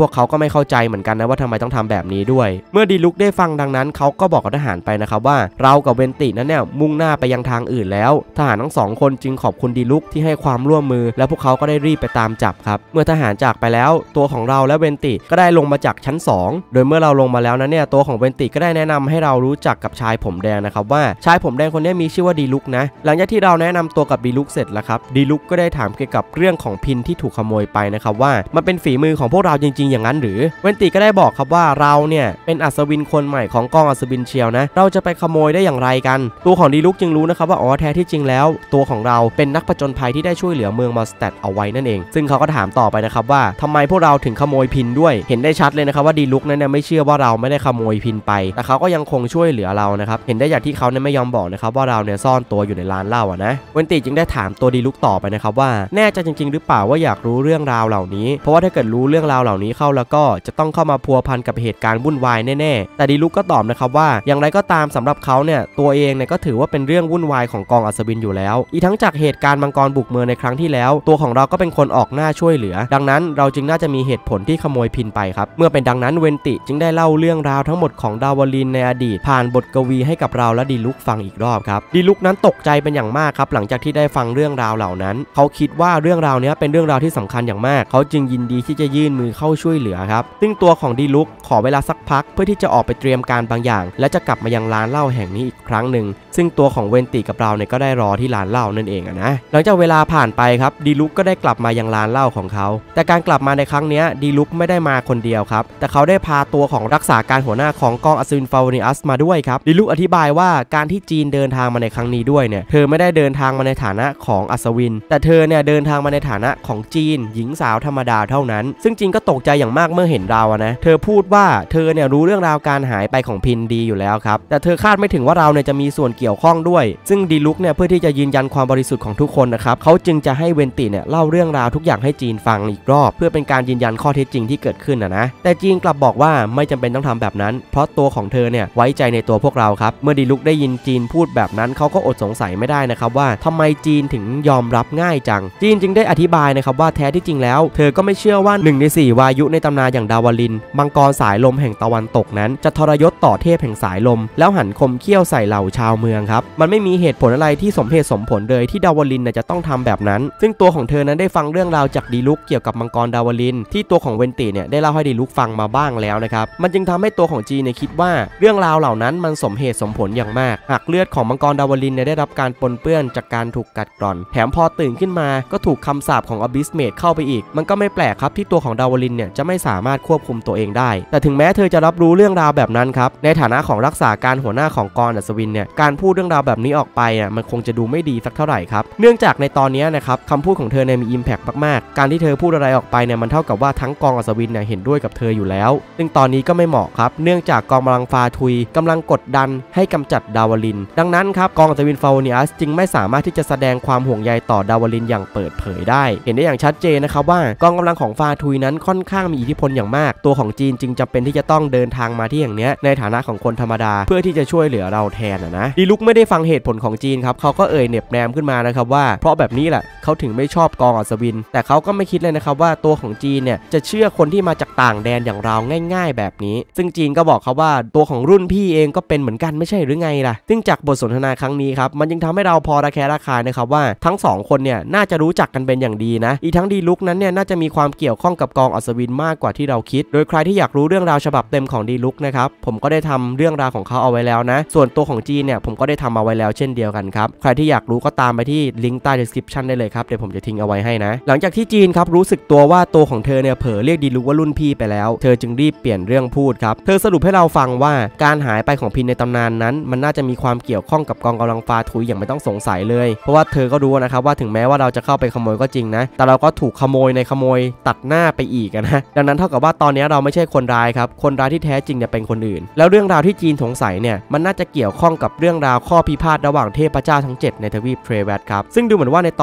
วกเขาก็ไม่เข้าใจเหมือนกันนะว่าทำไมต้องทำแบบนี้ด้วยเมื่อดีลุกได้ฟังดังนั้นเขาก็บอกกับทหารไปนะครับว่าเรากับเวนตินั้นเนี่ยมุ่งหน้าไปยังทางอื่นแล้วทหารทั้งสองคนจึงขอบคุณดีลุกที่ให้ความร่วมมือและพวกเขาก็ได้รีบไปตามจับครับเมื่อทหารจากไปแล้วตัวของเราและเวนติก็ได้ลงมาจากชั้นสองโดยเมื่อเราลงมาแล้วนั้นเนี่ยตัวของเวนติก็ได้แนะนำให้เรารู้จักกับชายผมแดงนะครับว่าชายผมแดงคนนี้มีชื่อว่าดีลุกนะหลังจากที่เราแนะนำตัวกับดีลุกเสร็จแล้วครับดีลุกก็ได้ถามเกี่ยวกับเรื่องของพินที่ถูกขโมยไปนะครับว่ามันเป็นฝีมือของพวกเราจริงๆอย่างนั้นหรือเวนติก็ได้บอกครับว่าเราเนี่ยเป็นอัศวินคนใหม่ของกองอัศวินเชียวนะเราจะไปขโมยได้อย่างไรกันตัวของดีลุกจึงรู้นะครับว่าอ๋อแท้ที่จริงแล้วตัวของเราเป็นนักผจญภัยที่ได้ช่วยเหลือเมืองมอสแตดเอาไว้นั่นเองซึ่งเขาก็ถามต่อไปนะครับว่าทำไมพวกเราถึงขโมยพินด้วยเห็นได้ชัดเลยนะครับว่าดีลุกนั้นไม่เชื่อว่าเราไม่ได้ขโมยพินไปแต่เขาก็ยังคงช่วยเหลือเรานะครับเห็นได้จากที่เขาเนี่ยไม่ยอมบอกนะครับว่าเราเนี่ยซ่อนตัวอยู่ในร้านเหล้าอ่ะนะเวนติจึงได้ถามตัวดีลุกต่อไปนะครับว่าแน่ใจจริงๆหรือเปล่าว่าอยากรู้เรื่องราวเหล่านี้เพราะว่าถ้าเกิดรู้เรื่องราวเหล่านี้เข้าแล้วก็จะต้องเข้ามาพัวพันกับเหตุการณ์วุ่นวายแน่ๆแต่ดีลุกก็ตอบนะครับว่าอย่างไรก็ตามสำหรับเขาเนี่ยตัวเองเนี่ยก็ถือว่าเป็นเรื่องวุ่นวายของกองอัศวินอยู่แล้วอีกทั้งจากเหตุการณ์มังกรบุกเมืองในครั้งที่แล้วตัวของเราก็เป็นคนออกหน้าช่วยเหลือดังนั้นเราจึงน่าจะมีเหตุผลที่ขโมยพินไปครับเมื่อเป็นดังนั้นเวนติจึงได้เล่าเรื่องราวทั้งหมดของดาวลินในอดีตผ่านบทกวีให้กับเราและดีลุกฟังอีกรอบครับดีลุกนั้นตกใจเป็นอย่างมากครับหลังจากที่ได้ฟังเรื่องราวเหล่านั้นเขาคิดว่าเรื่องราวนี้เป็นเรื่องราวที่สำคัญอย่างมากเขาจึงยินดีที่จะยื่นมือเข้าช่วยเหลือครับซึ่งตัวของดีลุกขอเวลาสักพักเพื่อที่จะออกไปเตรียมการบางอย่างและจะกลับมายังร้านเหล้าแห่งนี้อีกครั้งหนึ่งซึ่งตัวของเวนติกับเราเนี่ยก็ได้รอที่ร้านเหล้านั่นเองอะนะหลังจากเวลาผ่านไปครับดีลุกก็ได้กลับมายังร้านเหล้าของเขาแต่การกลับมาในครั้งนี้ดีลุกไม่ได้มาคนเดียวครับแต่เขาได้พาตัวของรักษาการหัวหน้าของกองอัศวินฟาวนิอัสมาด้วยครับดีลุกอธิบายว่าการที่จีนเดินทางมาในครั้งนี้ด้วยเนี่ยเธอไม่ได้เดินทางมาในฐานะของอัศวินแต่เธอเนี่ยเดินทางมาในฐานะของจีนหญิงสาวธรรมดาเท่านั้นซึ่งจีนก็ตกใจอย่างมากเมื่อเห็นเราอะนะเธอพูดว่าเธอเนี่ยรู้เรื่องราวการหายไปของพินดีอยู่แล้วครับแต่เธอคาดไม่ถึงว่าเราเนี่ยจะมีส่วนเกี่ยวข้องด้วยซึ่งดีลุกเนี่ยเพื่อที่จะยืนยันความบริสุทธิ์ของทุกคนนะครับเขาจึงจะให้เวนติเนี่ยเล่าเรื่องราวทุกอย่างให้จีนฟังอีกรอบเพื่อเป็นการยืนยันข้อเท็จจริงที่เกิดขึ้นนะนะแต่จีนกลับบอกว่าไม่จำเป็นต้องทำแบบนั้นเพราะตัวของเธอเนี่ยไว้ใจในตัวพวกเราครับเมื่อดีลุกได้ยินจีนพูดแบบนั้นเขาก็อดสงสัยไม่ได้นะครับว่าทำไมจีนถึงยอมรับง่ายจังจีนจึงได้อธิบายนะครับว่าแท้ที่จริงแล้วเธอก็ไม่เชื่อว่าหนึ่งในสี่วายุในตำนานอย่างดาวลินมังกรสายลมแห่งตะวันตกนั้นจะทรยศต่อเทพแห่งสายลมแล้วหันคมเขี้ยวใส่เหล่าชาวเมืองครับมันไม่มีเหตุผลอะไรที่สมเหตุสมผลเลยที่ดาวลินจะต้องทำแบบนั้นซึ่งตัวของเธอนั้นได้ฟังเรื่องราวจากดีลุกเกี่ยวกับมังกรดาวลินที่ตัวของเวนติเนี่ยได้เล่าให้ดีลุกฟังมาบ้างแล้วนะครับมันจึงทำให้ตัวของจีนเนี่ยคิดว่าเรื่องราวเหล่านั้นมันสมเหตุสมผลอย่างมากหากเลือดของมังกรดาวลินเนี่ยได้รับการปนเปื้อนจากการถูกกัดกร่อนแถมพอตื่นขึ้นมาก็ถูกคำสาปของอบิสเมดเข้าไปอีกมันก็ไม่แปลกครับที่ตัวของดาวลินเนี่ยจะไม่สามารถควบคุมตัวเองได้แต่ถึงแม้เธอจะรับรู้เรื่องราวแบบนั้นครับในฐานะของรักษาการหัวหน้าของกองอัศวินเนี่ยการพูดเรื่องราวแบบนี้ออกไปอ่ะมันคงจะดูไม่ดีสักเท่าไหร่ครับเนื่องจากในตอนนี้นะครับคำพูดของเธอเนี่ยมีอิมแพคมากๆการที่เธอพูดอะไรออกไปเนี่ยมันเท่ากับว่าทั้งกองอัศวินเนี่ยเห็นด้วยกับเธออยู่แล้วซึ่งตอนนี้ก็ไม่เหมาะครับเนื่องจากกองกำลังฟาทุยกำลังกดดันให้กำจัดดาวลินดังนั้นครับกองอัศวินฟาวนิอัสจึงไม่สามารถที่จะแสดงความห่วงใยต่อดาวลินอย่างเปิดเผยได้เห็นได้อย่างชัดเจนนะครับว่ากองกำลังของฟาทุยนั้นค่อนข้างมีอิทธิพลอย่างมากตัวของจีนจึงจำเป็นที่จะต้องเดินทางมาที่อย่างเนี้ยในฐานะของคนธรรมดาเพื่อที่จะช่วยเหลือเราแทนนะดีลุกไม่ได้ฟังเหตุผลของจีนครับเขาก็เอ่ยเน็บแนมขึ้นมานะครับว่าเพราะแบบนี้แหละเขาถึงไม่ชอบกองอัศวินแต่เขาก็ไม่คิดเลยนะครับว่าตัวของจีนเนี่ยจะเชื่อคนที่มาจากต่างแดนอย่างเราง่ายๆแบบนี้ซึ่งจีนก็บอกเขาว่าตัวของรุ่นพี่เองก็เป็นเหมือนกันไม่ใช่หรือไงล่ะซึ่งจากบทสนทนาครั้งนี้ครับมันจึงทำให้เราพอระแคะระคายนะครับว่าทั้งสองคนเนี่ยน่าจะรู้จักกันเป็นอย่างดีนะอีกทั้งดีลุกนั้นเนี่ยน่าจะมีความเกี่ยวข้องกับกองอัศวินมากกว่าที่เราคิดโดยใครที่อยากรู้เรื่องราวฉบับเต็มของดีลุกนะครับผมก็ได้ทำเรื่องราวของเขาเอาไว้แล้วนะส่วนตัวของจีนเนี่ยผมก็ได้ทำเอาไว้แล้วเช่นเดียวกันครับใครที่อยากรู้ก็ตามไปที่ลิงก์ใต้ description ได้เลยครับเดี๋ยวผมจะทิ้งเอาไว้ให้นะหลังจากที่จีนครับรู้สึกตัวว่าตัวของเธอเนี่ยเผลอเรียกดีลุกว่ารุ่นพี่ไปแล้วเธอจึงรีบเปลี่ยนเรื่องพูดครับเธอสรุปให้เราฟังว่าการหายไปของพินในตำนานนั้นมันน่าจะมีความเกี่ยวข้องกับกองกำลังฟาทุยอย่างไม่ต้องสงสัยเลยเพราะว่าเธอก็รู้นะครับว่าถึงแม้ว่าเราจะเข้าไปขโมยก็จริงนะแต่เราก็ถูกขโมยในขโมยตัดหน้าไปอีกนะดังนั้นเท่ากับว่าตอนนี้เราไม่ใช่คนร้ายครับคนร้ายที่แท้จริงเนี่ยเป็นคนอื่นแล้วเรื่องราวที่จีนสงสัยเนี่ยมันน่าจะเกี่ยวข้องกับเรื่องราวข้อพิพาทระหว่างเทพเจ้าทั้งเจ็ดในทวีปเทรเวตครับซึ่งดูเหมือนว่าในตอนนี้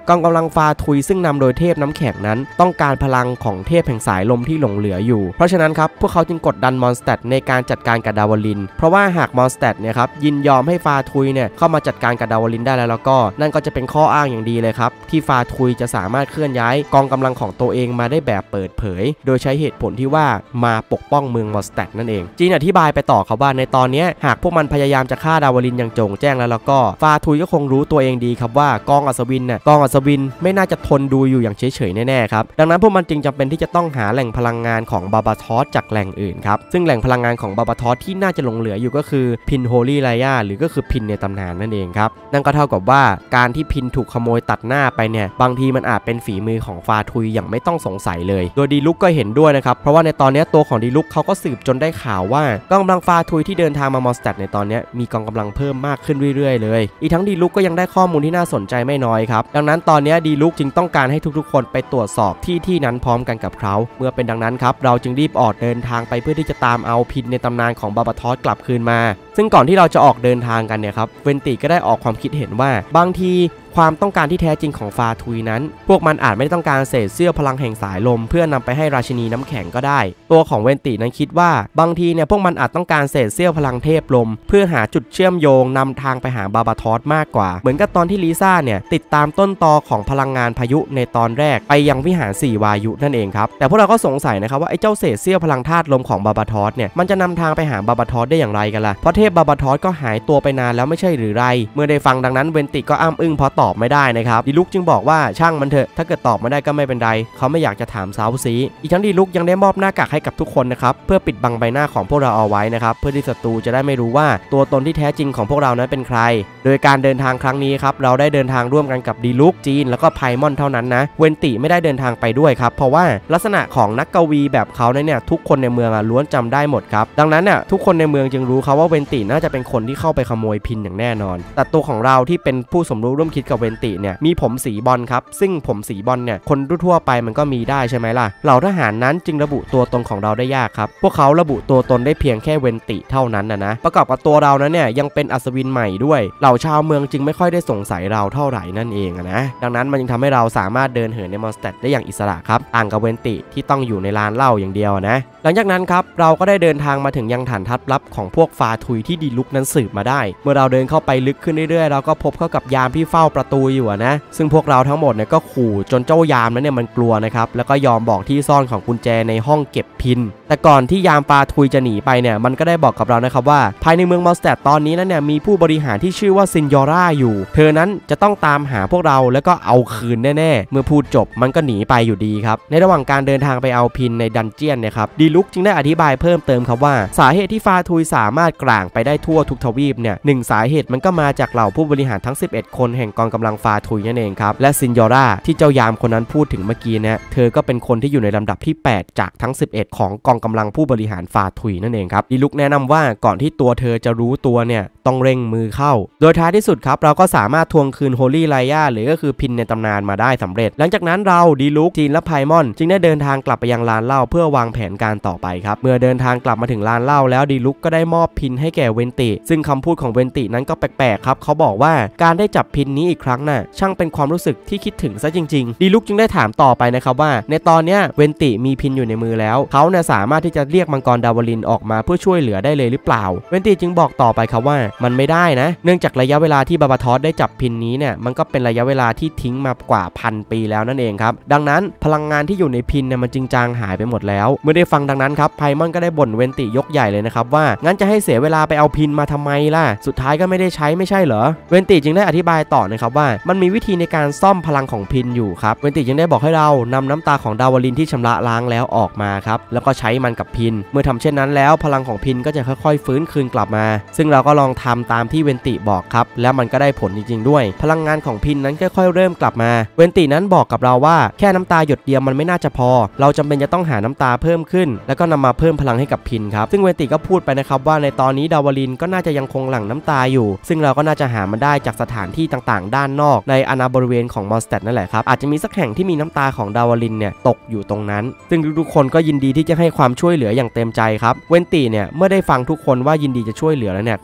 กองกำลังฟาทุยซึ่งนำโดยเทพน้ำแข็งนั้นต้องการพลังของเทพแห่งสายลมที่หลงเหลืออยู่เพราะฉะนั้นครับพวกเขาจึงกดดันมอนสเตดในการจัดการกับดาวลินเพราะว่าหากมอนสเตดเนี่ยครับยินยอมให้ฟาทุยเนี่ยเข้ามาจัดการกับดาวลินได้แล้วแล้วก็นั่นก็จะเป็นข้ออ้างอย่างดีเลยครับที่ฟาทุยจะสามารถเคลื่อนย้ายกองกำลังของตัวเองมาได้แบบเปิดเผยโดยใช้เหตุผลที่ว่ามาปกป้องเมืองมอนสเตดนั่นเองจีนอธิบายไปต่อครับว่าในตอนนี้หากพวกมันพยายามจะฆ่าดาวลินอย่างโจ่งแจ้งแล้วแล้วก็ฟาทุยก็คงรู้ตัวเองดีครับว่ากองอัศวินน่ะกองอัศวินไม่น่าจะทนดูอยู่อย่างเฉยๆแน่ๆครับดังนั้นพวกมันจึงจำเป็นที่จะต้องหาแหล่งพลังงานของบาบาทอสจากแหล่งอื่นครับซึ่งแหล่งพลังงานของบาบาทอสที่น่าจะหลงเหลืออยู่ก็คือพินโฮลี่ไลยาหรือก็คือพินในตำนานนั่นเองครับนั่นก็เท่ากับว่าการที่พินถูกขโมยตัดหน้าไปเนี่ยบางทีมันอาจเป็นฝีมือของฟาทุยอย่างไม่ต้องสงสัยเลยโดยดีลุกก็เห็นด้วยนะครับเพราะว่าในตอนนี้ตัวของดีลุกเขาก็สืบจนได้ข่าวว่ากองกำลังฟาทุยที่เดินทางมามอนสเตดในตอนนี้มีกองกำลังเพิ่มมากขึ้นเรื่อยๆเลยอีกทั้งดีลุกก็ยังได้ข้อมูลที่น่าสนใจไม่น้อยครับดังนั้นตอนนี้ดีลุกจึงต้องการให้ทุกๆคนไปตรวจสอบที่ที่นั้นพร้อมกันกับเขาเมื่อเป็นดังนั้นครับเราจึงรีบออกเดินทางไปเพื่อที่จะตามเอาพินในตำนานของบาบาทอสกลับคืนมาซึ่งก่อนที่เราจะออกเดินทางกันเนี่ยครับเวนติก็ได้ออกความคิดเห็นว่าบางทีความต้องการที่แท้จริงของฟาทุยนั้นพวกมันอาจไม่ได้ต้องการเศษเสี้ยวพลังแห่งสายลมเพื่อนำไปให้ราชินีน้ำแข็งก็ได้ตัวของเวนตินั้นคิดว่าบางทีเนี่ยพวกมันอาจต้องการเศษเสี้ยวพลังเทพลมเพื่อหาจุดเชื่อมโยงนำทางไปหาบาบาทอสมากกว่าเหมือนกับตอนที่ลิซ่าเนี่ยติดตามต้นตอของพลังงานพายุในตอนแรกไปยังวิหารสี่วายุนั่นเองครับแต่พวกเราก็สงสัยนะครับว่าไอ้เจ้าเศษเสี้ยวพลังธาตุลมของบาบาทอสเนี่ยมันจะนำทางไปหาบาบาทอสได้อย่างไรกันล่ะเพราะเทพบาบาทอสก็หายตัวไปนานแล้วไม่ใช่หรือไรเมื่อได้ฟังดังนั้นเวนติก็อ้ำอึ้งเพราะตอบไม่ได้นะครับดีลุกจึงบอกว่าช่างมันเถอะถ้าเกิดตอบไม่ได้ก็ไม่เป็นไรเขาไม่อยากจะถามซ้ำซีอีกทั้งดีลุกยังได้มอบหน้ากากให้กับทุกคนนะครับเพื่อปิดบังใบหน้าของพวกเราเอาไว้นะครับเพื่อที่ศัตรูจะได้ไม่รู้ว่าตัวตนที่แท้จริงของพวกเรานั้นเป็นใครโดยการเดินทางครั้งนี้ครับเราได้เดินทางร่วมกันกับดีลุกจีนแล้วก็ไพมอนเท่านั้นนะเวนติไม่ได้เดินทางไปด้วยครับเพราะว่าลักษณะของนักกวีแบบเขาเนี่ยทุกคนในเมืองล้วนจำได้หมดครับดังนั้นเนี่ยทุกคนในเมืองจึงรู้เขาว่าเวนติน่าจะเป็นคนที่เข้าไปขโมยพินอย่างแน่นอนแต่ตัวของเราที่เป็นผู้สมรู้ร่วมคิดกับเวนติเนี่ยมีผมสีบอลครับซึ่งผมสีบอลเนี่ยคนทั่วไปมันก็มีได้ใช่ไหมล่ะเหล่าทหารนั้นจึงระบุตัวตนของเราได้ยากครับพวกเขาระบุตัวตนได้เพียงแค่เวนติเท่านั้นนะนะประกอบกับตัวเรานั้นเนี่ยยังเป็นอัศวินใหม่ด้วยเหล่าชาวเมืองจึงไม่ค่อยได้สงสัยเราเท่าไหร่นั่นเองนะดังนั้นมันจึงทำให้เราสามารถเดินเหินในมอนสเตดได้อย่างอิสระครับต่างกับเวนติที่ต้องอยู่ในลานเหล้าอย่างเดียวนะหลังจากนั้นครับเราก็ได้เดินทางมาถึงยังฐานทัพลับของพวกฟาทุยที่ดีลุกนั้นสืบมาได้เมื่อเราเดินเข้าไปลึกขึ้นเรื่อยๆเราก็พบเข้ากับยามที่เฝ้าประตูอยู่นะซึ่งพวกเราทั้งหมดเนี่ยก็ขู่จนเจ้ายามนั้นเนี่ยมันกลัวนะครับแล้วก็ยอมบอกที่ซ่อนของกุญแจในห้องเก็บพินแต่ก่อนที่ยามฟาทุยจะหนีไปเนี่ยมันก็ได้บอกกับเรานะครับว่าภายในเมืองมอนสเตดตอนนี้นั้นเนี่ยมีผู้บริหารที่ชื่อว่าซินยอร่าอยู่เธอนั้นจะต้องตามหาพวกเราแล้วก็เอาคืนแน่ๆเมื่อพูดจบมันก็หนีไปอยู่ดีครับในระหว่างการเดินทางไปเอาพินในดันเจียนเนี่ยครับดีลุกจึงได้อธิบายเพิ่มเติมครับว่าสาเหตุที่ฟาทุยสามารถกลางไปได้ทั่วทุกทวีปเนี่ยหนึ่งสาเหตุมันก็มาจากเหล่าผู้บริหารทั้งสิบเอ็ดคนแห่งกองกำลังฟาทุยนั่นเองครับและซินยอร่าที่เจ้ายามคนนั้นพูดถึงเมื่อกี้เนี่ยเธอก็เป็นคนที่อยู่ในลำดับที่แปดจากทั้งสิบเอ็ดของกองกำลังผู้บริหารฟาทุยนั่นเองครับดีลุกแนะนำว่าก่อนที่ตัวเธอจะรู้ตัวเนี่ยต้องเร่งมือเข้าโดยท้ายที่สุดครับเราก็สามารถทวงคืนโฮลี่ไลยาหรือก็คือพินในตำนานมาได้สำเร็จหลังจากนั้นเราดีลุกจีนและไพมอนจึงได้เดินทางกลับไปยังลานเหล้าเพื่อวางแผนการต่อไปครับเมื่อเดินทางกลับมาถึงลานเหล้าแล้วดีลุกก็ได้มอบพินให้แก่เวนติซึ่งคำพูดของเวนตินั้นก็แปลกๆครับเขาบอกว่าการได้จับพินนี้อีกครั้งน่ะช่างเป็นความรู้สึกที่คิดถึงซะจริงๆดีลุกจึงได้ถามต่อไปนะครับว่าในตอนนี้เวนติมีพินอยู่ในมือแล้วเขาเนี่ยสามารถที่จะเรียกมังกรดาวลินออกมาเพื่อช่วยเหลือได้เลยหรือเปล่าเวนติจึงบอกต่อไปครับว่ามันไม่ได้นะเนื่องจากระยะเวลาที่บาบาทอสได้จับพินนี้เนี่ยมันก็เป็นระยะเวลาที่ทิ้งมากว่าพันปีแล้วนั่นเองครับดังนั้นพลังงานที่อยู่ในพินเนี่ยมันจึงจางหายไปหมดแล้วเมื่อได้ฟังดังนั้นครับไพมอนก็ได้บ่นเวนติยกใหญ่เลยนะครับว่างั้นจะให้เสียเวลาไปเอาพินมาทำไมล่ะสุดท้ายก็ไม่ได้ใช้ไม่ใช่เหรอเวนติจึงได้อธิบายต่อนะครับว่ามันมีวิธีในการซ่อมพลังของพินอยู่ครับเวนติจึงได้บอกให้เรานำน้ำตาของดาวลินที่ชำระล้างแล้วออกมาครับแล้วก็ใช้มันกับพินเมื่อทำเช่นนั้นแล้วพลังของพินก็จะค่อยๆฟื้นคืนกลับมาซึ่งเราก็ลองทำตามที่เวนติบอกครับแล้วมันก็ได้ผลจริงๆด้วยพลังงานของพินนั้นค่อยๆเริ่มกลับมาเวนตินั้นบอกกับเราว่าแค่น้ำตาหยดเดียวมันไม่น่าจะพอเราจำเป็นจะต้องหาน้ำตาเพิ่มขึ้นแล้วก็นำมาเพิ่มพลังให้กับพินครับซึ่งเวนติก็พูดไปนะครับว่าในตอนนี้ดาวลินก็น่าจะยังคงหลั่งน้ำตาอยู่ซึ่งเราก็น่าจะหามันได้จากสถานที่ต่างๆด้านนอกในอาณาบริเวณของมอนสเตดนั่นแหละครับอาจจะมีสักแห่งที่มีน้ำตาของดาวลินเนี่ยตกอยู่ตรงนั้นซึ่งทุกๆคนก็ยินดีที่จะให้ความช่วยเหลืออย่างเต็มใจครับเวนติเนี่ยเมื่อได้ฟังทุกคนว่ายินดีจะช่วยเหลือแล้วเนี่ยเขาก็ชื่น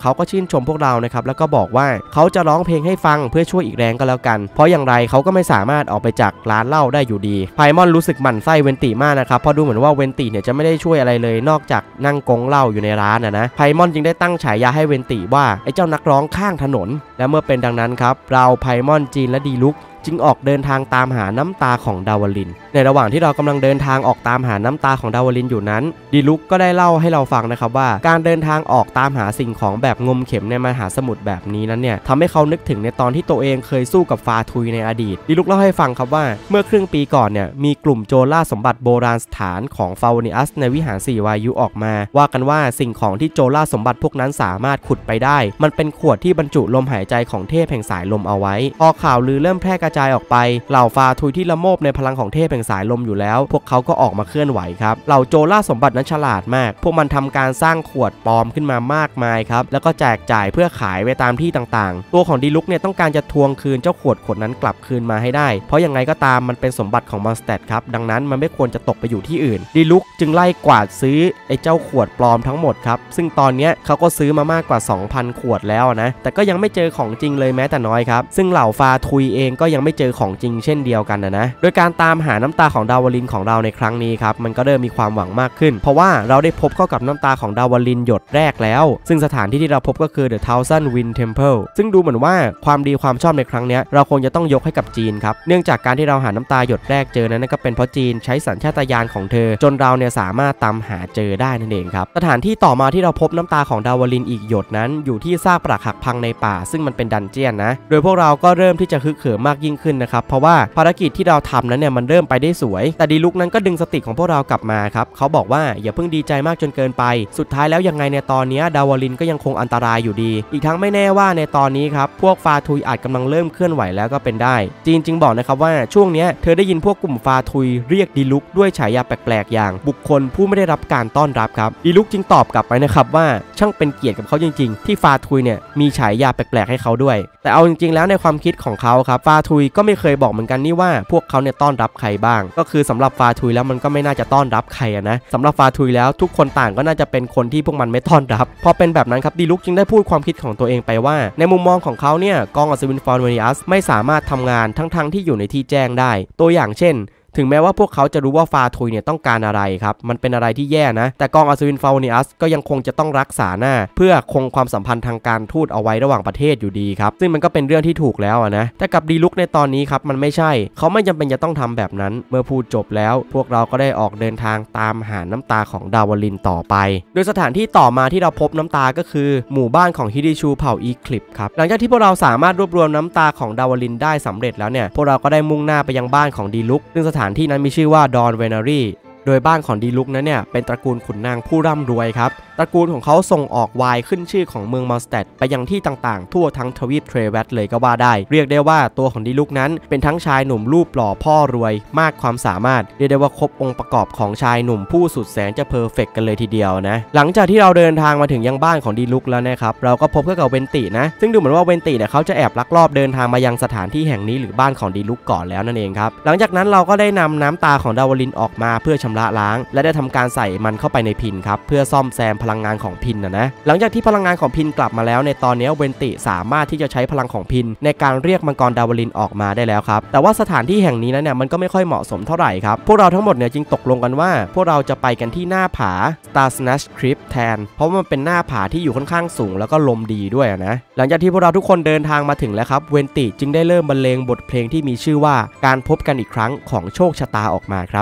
นชมพวกเรานะครับแล้วก็บอกว่าเขาจะร้องเพลงให้ฟังเพื่อช่วยอีกแรงก็แล้วกันเพราะอย่างไรเขาก็ไม่สามารถออกไปจากร้านเหล้าได้อยู่ดีไพมอนรู้สึกหมั่นไส้เวนติมากนะครับเพราะดูเหมือนว่าเวนติเนี่ยจะไม่ได้ช่วยอะไรเลยนอกจากนั่งกงเหล้าอยู่ในร้านนะนะไพมอนจึงได้ตั้งฉายาให้เวนติว่าไอ้เจ้านักร้องข้างถนนและเมื่อเป็นดังนั้นครับเราไพมอนจีนและดีลุกจึงออกเดินทางตามหาน้ำตาของดาวลินในระหว่างที่เรากำลังเดินทางออกตามหาน้ำตาของดาวลินอยู่นั้นดีลุกก็ได้เล่าให้เราฟังนะครับว่าการเดินทางออกตามหาสิ่งของแบบงมเข็มในมหาสมุทรแบบนี้นั้นเนี่ยทำให้เขานึกถึงในตอนที่ตัวเองเคยสู้กับฟาทุยในอดีตดีลุกเล่าให้ฟังครับว่าเมื่อครึ่งปีก่อนเนี่ยมีกลุ่มโจรล่าสมบัติโบราณสถานของฟาวนิอัสในวิหารสี่วายุออกมาว่ากันว่าสิ่งของที่โจรล่าสมบัติพวกนั้นสามารถขุดไปได้มันเป็นขวดที่บรรจุลมหายใจของเทพแห่งสายลมเอาไว้พอข่าวลือเริ่มแพร่กระจายออกไปเหล่าฟาทุยที่ละโมบในพลังของเทพแห่งสายลมอยู่แล้วพวกเขาก็ออกมาเคลื่อนไหวครับเหล่าโจรล่าสมบัตินั้นฉลาดมากพวกมันทำการสร้างขวดปลอมขึ้นมามากมายครับแล้วก็แจกจ่ายเพื่อขายไปตามที่ต่างๆตัวของดีลุกเนี่ยต้องการจะทวงคืนเจ้าขวดขวดนั้นกลับคืนมาให้ได้เพราะยังไงก็ตามมันเป็นสมบัติของมอนสเตดครับดังนั้นมันไม่ควรจะตกไปอยู่ที่อื่นดีลุกจึงไล่กวาดซื้อไอ้เจ้าขวดปลอมทั้งหมดครับซึ่งตอนนี้เขาก็ซื้อมามากกว่า สองพัน ขวดแล้วนะแต่ก็ยังไม่เจอของจริงเลยแม้แต่น้อยครับซึ่งเหล่าฟาทุยเองก็ยังไม่เจอของจริงเช่นเดียวกันนะนะโดยการตามหาน้ำตาของดาวลินของเราในครั้งนี้ครับมันก็เริ่มมีความหวังมากขึ้นเพราะว่าเราได้พบเข้ากับน้ำตาของดาวลินหยดแรกแล้วซึ่งสถานที่ที่เราพบก็คือ The Thousand Wind Temple ซึ่งดูเหมือนว่าความดีความชอบในครั้งนี้เราคงจะต้องยกให้กับจีนครับเนื่องจากการที่เราหาน้ำตาหยดแรกเจอนั้นก็เป็นเพราะจีนใช้สัญชาตญาณของเธอจนเราเนี่ยสามารถตามหาเจอได้นั่นเองครับสถานที่ต่อมาที่เราพบน้ำตาของดาวลินอีกหยดนั้นอยู่ที่ซากปรักหักพังในป่าซึ่งมันเป็นดันเจียนนะโดยพวกเราก็เริ่มที่จะฮึกเหิมมากยิ่งขึ้นนะครับเพราะว่าภารกิจที่เราทำนั้นเนี่ยมันเริ่มไปได้สวยแต่ดีลุกนั้นก็ดึงสติของพวกเรากลับมาครับเขาบอกว่าอย่าเพิ่งดีใจมากจนเกินไปสุดท้ายแล้วยังไงในตอนนี้ดาวลินก็ยังคงอันตรายอยู่ดีอีกทั้งไม่แน่ว่าในตอนนี้ครับพวกฟาทุยอาจกำลังเริ่มเคลื่อนไหวแล้วก็เป็นได้จีนจึงบอกนะครับว่าช่วงนี้เธอได้ยินพวกกลุ่มฟาทุยเรียกดีลุกด้วยฉายาแปลกๆอย่างบุคคลผู้ไม่ได้รับการต้อนรับครับดีลุกจึงตอบกลับไปนะครับว่าช่างเป็นเกียรติกับเขาจริงๆที่ฟาทุยเนี่ยมีฉายาแปลกๆให้เขาด้วยแต่เอาจริงๆแล้วในความคิดของเขาครับฟาทุยก็ไม่เคยบอกเหมือนกันนี่ว่าพวกเขาเนี่ยต้อนรับใครบ้างก็คือสำหรับฟาทุยแล้วมันก็ไม่น่าจะต้อนรับใครนะสำหรับฟาทุยแล้วทุกคนต่างก็น่าจะเป็นคนที่พวกมันไม่ต้อนรับพอเป็นแบบนั้นครับดีลุกจึงได้พูดความคิดของตัวเองไปว่าในมุมมองของเขาเนี่ยกองอัศวินฟอร์เนียสไม่สามารถทำงานทั้งๆที่อยู่ในที่แจ้งได้ตัวอย่างเช่นถึงแม้ว่าพวกเขาจะรู้ว่าฟาทุยเนี่ยต้องการอะไรครับมันเป็นอะไรที่แย่นะแต่กองอัศวินฟาวนิอัสก็ยังคงจะต้องรักษาหน้าเพื่อคงความสัมพันธ์ทางการทูตเอาไว้ระหว่างประเทศอยู่ดีครับซึ่งมันก็เป็นเรื่องที่ถูกแล้วนะแต่กับดีลุกในตอนนี้ครับมันไม่ใช่เขาไม่จำเป็นจะต้องทำแบบนั้นเมื่อพูดจบแล้วพวกเราก็ได้ออกเดินทางตามหาน้ำตาของดาวลินต่อไปโดยสถานที่ต่อมาที่เราพบน้ำตาก็คือหมู่บ้านของฮิดิชูเผ่าอีคลิปครับหลังจากที่พวกเราสามารถรวบรวมน้ำตาของดาวลินได้สำเร็จแล้วเนี่ยพวกเราก็ได้มุ่งหน้าไปยังบ้านของดีลุกซึ่งสถานที่นั้นมีชื่อว่าดอนเวนารีโดยบ้านของดีลุกนั้นเนี่ยเป็นตระกูลขุนนางผู้ร่ำรวยครับตระกูลของเขาส่งออกไวน์ขึ้นชื่อของเมืองมอนสเตดไปยังที่ต่างๆทั่วทั้งทวีปเทรเวตเลยก็ว่าได้เรียกได้ว่าตัวของดีลุกนั้นเป็นทั้งชายหนุ่มรูปหล่อพ่อรวยมากความสามารถเรียกได้ว่าครบองค์ประกอบของชายหนุ่มผู้สุดแสนจะเพอร์เฟกต์กันเลยทีเดียวนะหลังจากที่เราเดินทางมาถึงยังบ้านของดีลุกแล้วนะครับเราก็พบกับเวนตินะซึ่งดูเหมือนว่าเวนติเนี่ยเขาจะแอบลักลอบเดินทางมายังสถานที่แห่งนี้หรือบ้านของดีลุกก่อนแล้วนั่นเองครับหลังจากนั้นเราก็ได้นำน้ำตาของดาวลินออกมาเพื่อชำระล้างและได้ทำการใส่มันเข้าไปในพินครับเพื่อซ่อมแซมพลังงานของพินนะนะหลังจากที่พลังงานของพินกลับมาแล้วในตอนนี้เวนติสามารถที่จะใช้พลังของพินในการเรียกมังกรดาวลินออกมาได้แล้วครับแต่ว่าสถานที่แห่งนี้นั้นเนี่ยมันก็ไม่ค่อยเหมาะสมเท่าไหร่ครับพวกเราทั้งหมดเนี่ยจึงตกลงกันว่าพวกเราจะไปกันที่หน้าผา Star Snatch Cliff แทนเพราะมันเป็นหน้าผาที่อยู่ค่อนข้างสูงแล้วก็ลมดีด้วยนะหลังจากที่พวกเราทุกคนเดินทางมาถึงแล้วครับเวนติจึงได้เริ่มบรรเลงบทเพลงที่มีชื่อว่าการพบกันอีกครั้งของโชคชะตาออกมาครับ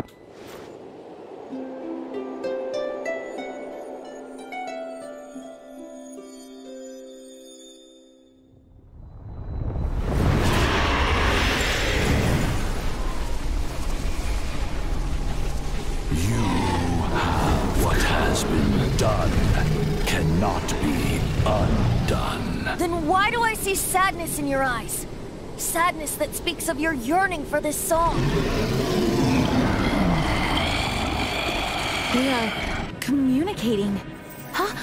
cannot be undone. Then why do I see sadness in your eyes? Sadness that speaks of your yearning for this song. We are communicating. Huh?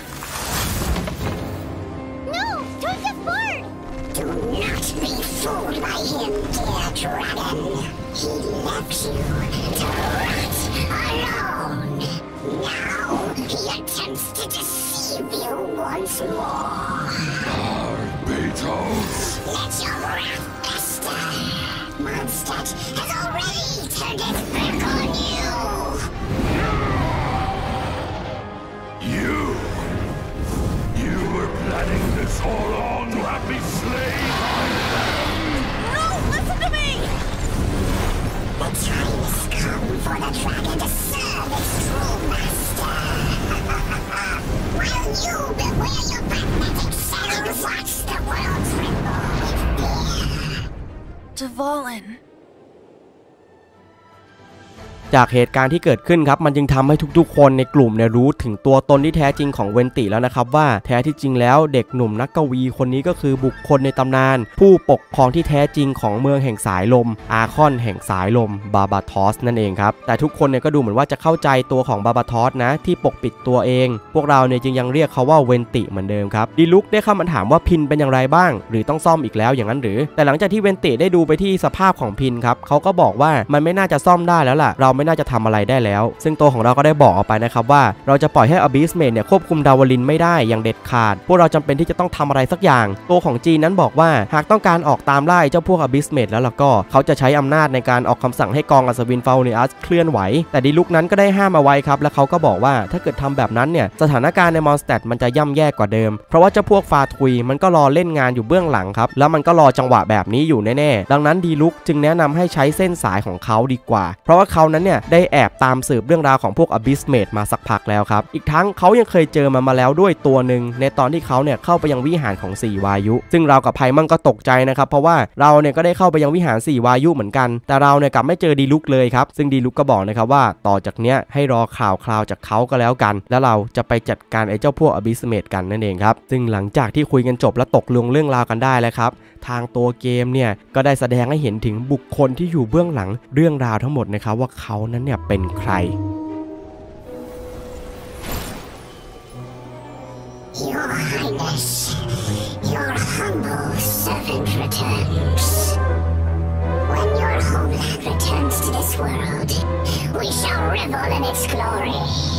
No! Don't get bored! Do not be fooled by him, dear dragon. He left you to rot alone. Now he attempts to deceive save you once more. Beetles. Let your wrath fester. Mondstadt has already turned its back on you. You. You were planning this all along to have me slain by them. No, listen to me! The time has come for the dragon to serve its true master. While you beware your black magic shadows, watch the world tremble with fear. Dvalin. จากเหตุการณ์ที่เกิดขึ้นครับมันจึงทำให้ทุกๆคนในกลุ่มเนี่ยรู้ถึงตัวตนที่แท้จริงของเวนติแล้วนะครับว่าแท้ที่จริงแล้วเด็กหนุ่มนักกวีคนนี้ก็คือบุคคลในตำนานผู้ปกครองที่แท้จริงของเมืองแห่งสายลมอาคอนแห่งสายลมบาบาทอสนั่นเองครับแต่ทุกคนเนี่ยก็ดูเหมือนว่าจะเข้าใจตัวของบาบาทอสนะที่ปกปิดตัวเองพวกเราเนี่ยจึงยังเรียกเขาว่าเวนติเหมือนเดิมครับดีลุกได้เข้ามาถามว่าพินเป็นอย่างไรบ้างหรือต้องซ่อมอีกแล้วอย่างนั้นหรือแต่หลังจากที่เวนติได้ดูไปที่สภาพของพินครับเขาก็บอกว่ามันไม่น่าจะซ่อมได้แล้วล่ะเราไม่น่าจะทำอะไรได้แล้วซึ่งตัวของเราก็ได้บอกออกไปนะครับว่าเราจะปล่อยให้อบิสเมทเนี่ยควบคุมดาวลินไม่ได้อย่างเด็ดขาดพวกเราจำเป็นที่จะต้องทำอะไรสักอย่างตัวของจีนนั้นบอกว่าหากต้องการออกตามล่าเจ้าพวกอบิสเมทแล้วล่ะก็เขาจะใช้อำนาจในการออกคำสั่งให้กองอัศวินฟาเนียสเคลื่อนไหวแต่ดีลุกนั้นก็ได้ห้ามเอาไว้ครับและเขาก็บอกว่าถ้าเกิดทำแบบนั้นเนี่ยสถานการณ์ในมอนสเตดมันจะย่ำแย่กว่าเดิมเพราะว่าเจ้าพวกฟาทุยมันก็รอเล่นงานอยู่เบื้องหลังครับแล้วมันก็รอจังหวะแบบนี้อยู่แน่ๆดังนั้นดีลุกจึงแนะนำให้ใช้เส้นสายของเขาดีกว่าเพราะว่าเขานั้นเนี่ยได้แอบตามสืบเรื่องราวของพวกอบิสเมทมาสักพักแล้วครับอีกทั้งเขายังเคยเจอมันมาแล้วด้วยตัวหนึ่งในตอนที่เขาเนี่ยเข้าไปยังวิหารของสี่วายุซึ่งเรากับไพมั่งก็ตกใจนะครับเพราะว่าเราเนี่ยก็ได้เข้าไปยังวิหารสี่วายุเหมือนกันแต่เราเนี่ยกลับไม่เจอดีลุกเลยครับซึ่งดีลุกก็บอกนะครับว่าต่อจากเนี้ยให้รอข่าวคราวจากเขาก็แล้วกันแล้วเราจะไปจัดการไอ้เจ้าพวกอบิสเมทกันนั่นเองครับซึ่งหลังจากที่คุยกันจบและตกลงเรื่องราวกันได้แล้วครับทางตัวเกมเนี่ยก็ได้แสดงให้เห็นถึงบุคคลที่อยู่เบื้องหลังเรื่องราวทั้งหมดนะครับว่าเขานั้นเนี่ยเป็นใคร Your Highness, your humble servant returns. When your homeland returns to this world, we shall revel in its glory.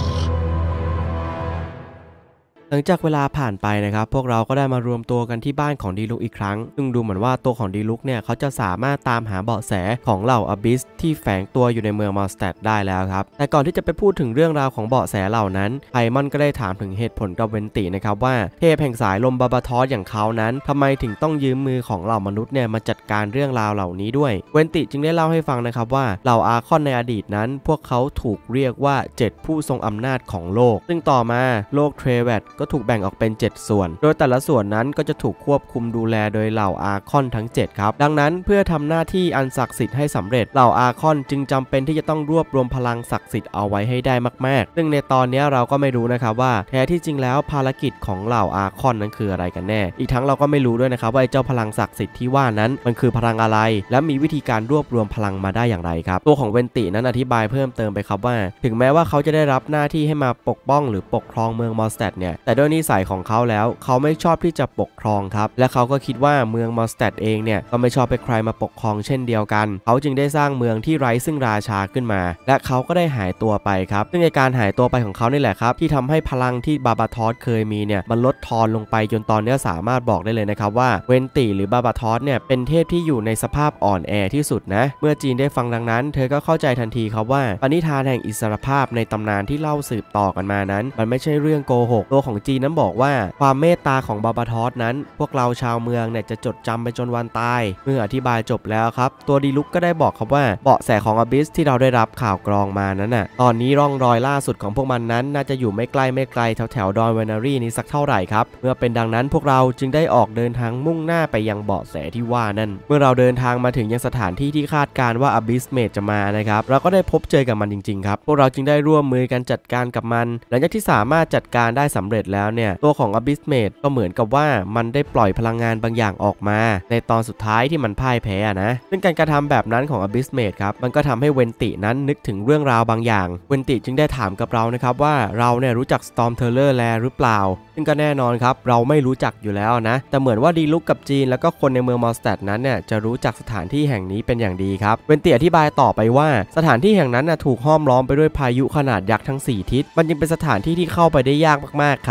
หลังจากเวลาผ่านไปนะครับพวกเราก็ได้มารวมตัวกันที่บ้านของดีลุกอีกครั้งซึ่งดูเหมือนว่าตัวของดีลุกเนี่ยเขาจะสามารถตามหาเบาะแสของเหล่าอบิสที่แฝงตัวอยู่ในเมืองมอนสเตดได้แล้วครับแต่ก่อนที่จะไปพูดถึงเรื่องราวของเบาะแสเหล่านั้นไพมอนก็ได้ถามถึงเหตุผลกับเวนตินะครับว่าเทพแห่งสายลมบาบาทอสอย่างเขานั้นทำไมถึงต้องยืมมือของเหล่ามนุษย์เนี่ยมาจัดการเรื่องราวเหล่านี้ด้วยเวนติจึงได้เล่าให้ฟังนะครับว่าเหล่าอาคอนในอดีตนั้นพวกเขาถูกเรียกว่าเจ็ดผู้ทรงอำนาจของโลกซึ่งต่อมาโลกเทรเวตก็ถูกแบ่งออกเป็นเจ็ดส่วนโดยแต่ละส่วนนั้นก็จะถูกควบคุมดูแลโดยเหล่าอาคอนทั้งเจ็ดครับดังนั้นเพื่อทำหน้าที่อันศักดิ์สิทธิ์ให้สำเร็จเหล่าอาคอนจึงจำเป็นที่จะต้องรวบรวมพลังศักดิ์สิทธิ์เอาไว้ให้ได้มากๆซึ่งในตอนนี้เราก็ไม่รู้นะครับว่าแท้ที่จริงแล้วภารกิจของเหล่าอาคอนนั้นคืออะไรกันแน่อีกทั้งเราก็ไม่รู้ด้วยนะครับว่าไอ้เจ้าพลังศักดิ์สิทธิ์ที่ว่านั้นมันคือพลังอะไรและมีวิธีการรวบรวมพลังมาได้อย่างไรครับตัวของเวนตินั้นอธิบายเพิ่มเติมไปครับว่าถึงแม้ว่าเขาจะได้รับหน้าที่ให้มาปกป้องหรือปกครองเมืองมอนสเตดเนี่ยแต่ด้วยนิสัยของเขาแล้วเขาไม่ชอบที่จะปกครองครับและเขาก็คิดว่าเมืองมอนสเตดเองเนี่ยก็ไม่ชอบให้ใครมาปกครองเช่นเดียวกันเขาจึงได้สร้างเมืองที่ไร้ซึ่งราชาขึ้นมาและเขาก็ได้หายตัวไปครับซึ่งในการหายตัวไปของเขานี่แหละครับที่ทำให้พลังที่บาบาทอสเคยมีเนี่ยมันลดทอนลงไปจนตอนนี้สามารถบอกได้เลยนะครับว่าเวนติหรือบาบาทอสเนี่ยเป็นเทพที่อยู่ในสภาพอ่อนแอที่สุดนะเมื่อจีนได้ฟังดังนั้นเธอก็เข้าใจทันทีครับว่าปณิธานแห่งอิสรภาพในตำนานที่เล่าสืบต่อกันมานั้นมันไม่ใช่เรื่องโกหกตัวของจีนนั้นบอกว่าความเมตตาของบาบาทอสนั้นพวกเราชาวเมืองเนี่ยจะจดจำไปจนวันตายเมื่ออธิบายจบแล้วครับตัวดีลุกก็ได้บอกครับว่าเบาะแสของอบิสที่เราได้รับข่าวกรองมานั้นน่ะตอนนี้ร่องรอยล่าสุดของพวกมันนั้นน่าจะอยู่ไม่ใกล้ไม่ไกลแถวแถวดอนเวนารีนี้สักเท่าไหร่ครับเมื่อเป็นดังนั้นพวกเราจึงได้ออกเดินทางมุ่งหน้าไปยังเบาะแสที่ว่านั่นเมื่อเราเดินทางมาถึงยังสถานที่ที่คาดการว่าอบิสเมทจะมานะครับเราก็ได้พบเจอกับมันจริงๆครับพวกเราจึงได้ร่วมมือกันจัดการกับมันหลังจากที่สามารถจัดการได้สำเร็จแล้วเนี่ยตัวของอบิสเมทก็เหมือนกับว่ามันได้ปล่อยพลังงานบางอย่างออกมาในตอนสุดท้ายที่มันพ่ายแพ้นะซึ่งการกระทำแบบนั้นของอบิสเมทครับมันก็ทำให้เวนตินั้นนึกถึงเรื่องราวบางอย่างเวนติจึงได้ถามกับเรานะครับว่าเราเนี่ยรู้จัก Storm Terror แลหรือเปล่าซึ่งก็แน่นอนครับเราไม่รู้จักอยู่แล้วนะแต่เหมือนว่าดีลุกกับจีนแล้วก็คนในเมืองมอนสเตดนั้นเนี่ยจะรู้จักสถานที่แห่งนี้เป็นอย่างดีครับเวนติอธิบายต่อไปว่าสถานที่แห่งนั้นนะถูกห้อมล้อมไปด้วยพายุขนาดยักษ์ทั้งสี่ทิศมันจึงเป็นสถานที่ที่เข้าไปได้ยากมากๆครับ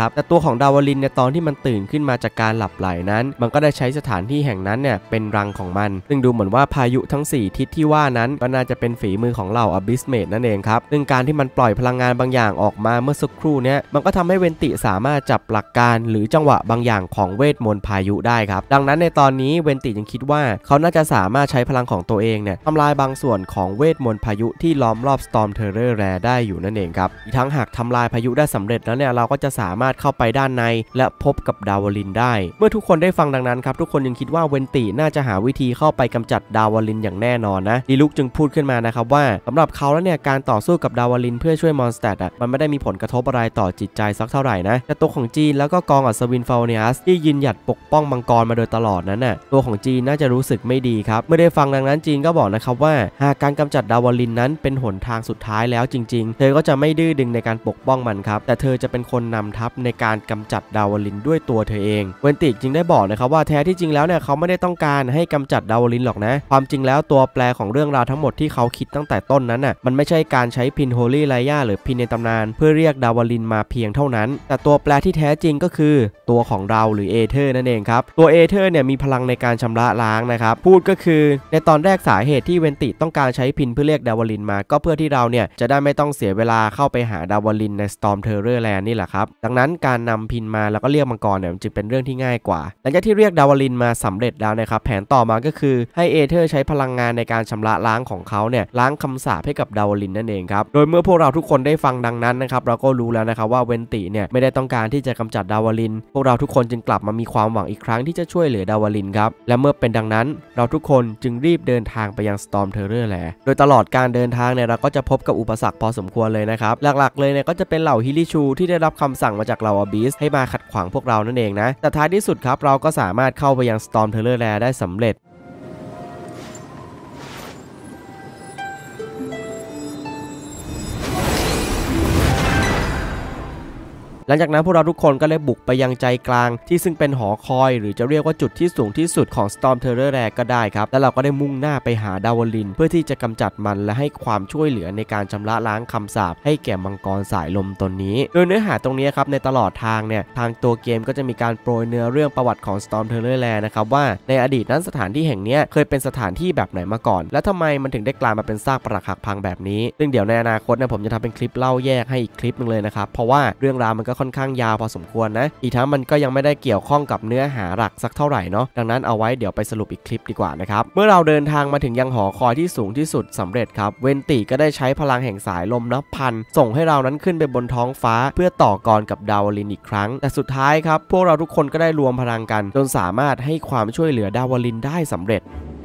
นะครับแต่ตัวของดาวลินเนี่ยตอนที่มันตื่นขึ้นมาจากการหลับไหลนั้นมันก็ได้ใช้สถานที่แห่งนั้นเนี่ยเป็นรังของมันซึ่งดูเหมือนว่าพายุทั้งสี่ทิศที่ว่านั้นก็น่าจะเป็นฝีมือของเหล่าอบิสเมดนั่นเองครับซึ่งการที่มันปล่อยพลังงานบางอย่างออกมาเมื่อสักครู่นี้มันก็ทำให้เวนติสามารถจับหลักการหรือจังหวะบางอย่างของเวทมนต์พายุได้ครับดังนั้นในตอนนี้เวนติยังคิดว่าเขาน่าจะสามารถใช้พลังของตัวเองเนี่ยทำลายบางส่วนของเวทมนต์พายุที่ล้อมรอบ Storm Terror Lair ได้อยู่นั่นเองครับอีกทั้งหากทำลายพายุได้สำเร็จแล้วเนี่ยเราก็จะสามารถเข้าไปด้านในและพบกับดาวลินได้เมื่อทุกคนได้ฟังดังนั้นครับทุกคนยังคิดว่าเวนติน่าจะหาวิธีเข้าไปกำจัดดาวลินอย่างแน่นอนนะดีลุกจึงพูดขึ้นมานะครับว่าสำหรับเขาแล้วเนี่ยการต่อสู้กับดาวลินเพื่อช่วยมอนสเตตอ่ะมันไม่ได้มีผลกระทบอะไรต่อจิตใจสักเท่าไหร่นะแต่ตัวของจีนแล้วก็กองอัศวินฟาวเนียสที่ยืนหยัดปกป้องมังกรมาโดยตลอดนั้นน่ะตัวของจีนน่าจะรู้สึกไม่ดีครับเมื่อได้ฟังดังนั้นจีนก็บอกนะครับว่าหากการกำจัดดาวลินนั้นเป็นหนทางสุดท้ายแล้วจริงๆเธอก็จะไม่ดื้อดึงในการปกป้องมันครับแต่เธอจะเป็นคนนำทัพในการกำจัดดาวลินด้วยตัวเธอเองเวนติจึงได้บอกนะครับว่าแท้ที่จริงแล้วเนี่ยเขาไม่ได้ต้องการให้กำจัดดาวลินหรอกนะความจริงแล้วตัวแปรของเรื่องราวทั้งหมดที่เขาคิดตั้งแต่ต้นนั้นน่ะมันไม่ใช่การใช้พินโฮลี่ไลย่าหรือพินในตำนานเพื่อเรียกดาวลินมาเพียงเท่านั้นแต่ตัวแปรที่แท้จริงก็คือตัวของเราหรือเอเธอร์นั่นเองครับตัวเอเธอร์เนี่ยมีพลังในการชำระล้างนะครับพูดก็คือในตอนแรกสาเหตุที่เวนติต้องการใช้พินเพื่อเรียกดาวลินมาก็เพื่อที่เราเนี่ยจะได้ไม่ต้องเสียเวลาเข้าไปหาดาวลินใน Storm Terror Lair นี่แหละครับดังนั้นการนำพินมาแล้วก็เรียกมังกรเนี่ยจึงเป็นเรื่องที่ง่ายกว่าหลังจากที่เรียกดาวลินมาสำเร็จแล้วนะครับแผนต่อมาก็คือให้เอเธอร์ใช้พลังงานในการชำระล้างของเขาเนี่ยล้างคำสาปให้กับดาวลินนั่นเองครับโดยเมื่อพวกเราทุกคนได้ฟังดังนั้นนะครับเราก็รู้แล้วนะครับว่าเวนติเนี่ยไม่ได้ต้องการที่จะกำจัดดาวลินพวกเราทุกคนจึงกลับมามีความหวังอีกครั้งที่จะช่วยเหลือดาวลินครับและเมื่อเป็นดังนั้นเราทุกคนจึงรีบเดินทางไปยัง Storm Terror Lair โดยตลอดการเดินทางเนี่ยเราก็จะพบกับอุปสรรคพอสมควรเลยนะครับหลักๆเลยเนี่ยก็จะเป็นเหล่าฮิลิชูที่ได้รับคำสั่งมาจากเหล่าอบิสให้มาขัดขวางพวกเรานั่นเองนะแต่ท้ายที่สุดครับเราก็สามารถเข้าไปยัง Storm Terror Lair ได้สำเร็จหลังจากนั้นพวกเราทุกคนก็เลยบุกไปยังใจกลางที่ซึ่งเป็นหอคอยหรือจะเรียกว่าจุดที่สูงที่สุดของ Storm Terror Lair ก็ได้ครับแล้วเราก็ได้มุ่งหน้าไปหาดาวลินเพื่อที่จะกำจัดมันและให้ความช่วยเหลือในการชำระล้างคำสาปให้แก่มังกรสายลมตนนี้โดยเนื้อหาตรงนี้ครับในตลอดทางเนี่ยทางตัวเกมก็จะมีการโปรยเนื้อเรื่องประวัติของ Storm Terror Lair นะครับว่าในอดีตนั้นสถานที่แห่งนี้เคยเป็นสถานที่แบบไหนมาก่อนและทำไมมันถึงได้กลายมาเป็นซากปรักหักพังแบบนี้ซึ่งเดี๋ยวในอนาคตนะผมจะทำเป็นคลิปเล่าแยกให้อีกคลิปนึงเลยนะครับเพราะว่าเรื่องราวมันก็ค่อนข้างยาวพอสมควรนะอีกทั้งมันก็ยังไม่ได้เกี่ยวข้องกับเนื้อหาหลักสักเท่าไหร่เนาะดังนั้นเอาไว้เดี๋ยวไปสรุปอีกคลิปดีกว่านะครับเมื่อเราเดินทางมาถึงยังหอคอยที่สูงที่สุดสำเร็จครับเวนติก็ได้ใช้พลังแห่งสายลมนับพันส่งให้เรานั้นขึ้นไปบนท้องฟ้าเพื่อต่อกรกับดาวลินอีกครั้งแต่สุดท้ายครับพวกเราทุกคนก็ได้รวมพลังกันจนสามารถให้ความช่วยเหลือดาวลินได้สำเร็จ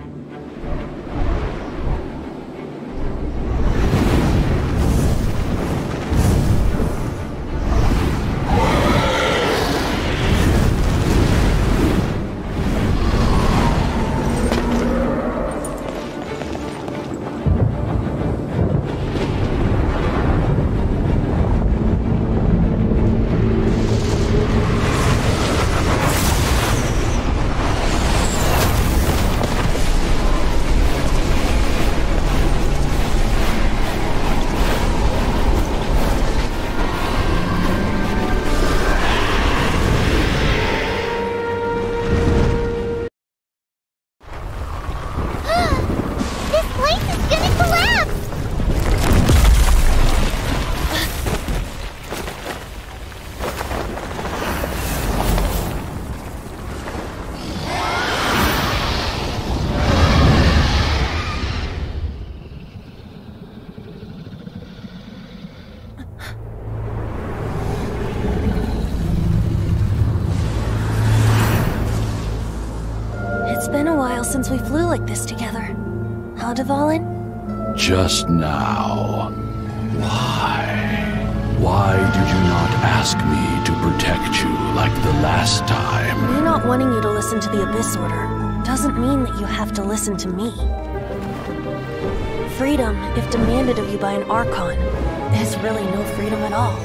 It's been a while since we flew like this together. Huh, Dvalin? Just now. Why? Why did you not ask me to protect you like the last time? Me not wanting you to listen to the Abyss Order doesn't mean that you have to listen to me. Freedom, if demanded of you by an Archon, is really no freedom at all.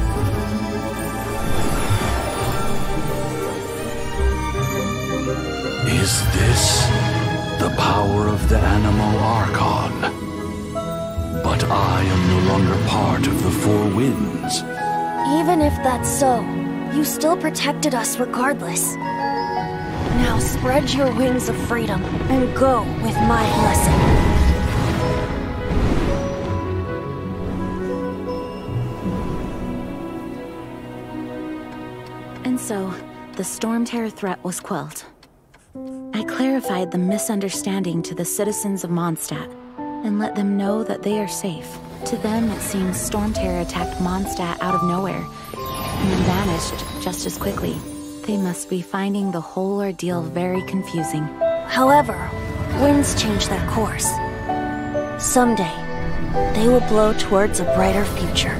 Is this the power of the Anemo Archon? But I am no longer part of the Four Winds. Even if that's so, you still protected us regardless. Now spread your wings of freedom and go with my blessing. And so, the Storm Terror threat was quelled. I clarified the misunderstanding to the citizens of Mondstadt and let them know that they are safe. To them, it seems Storm Terror attacked Mondstadt out of nowhere and then vanished just as quickly. They must be finding the whole ordeal very confusing. However, winds change their course. Someday, they will blow towards a brighter future.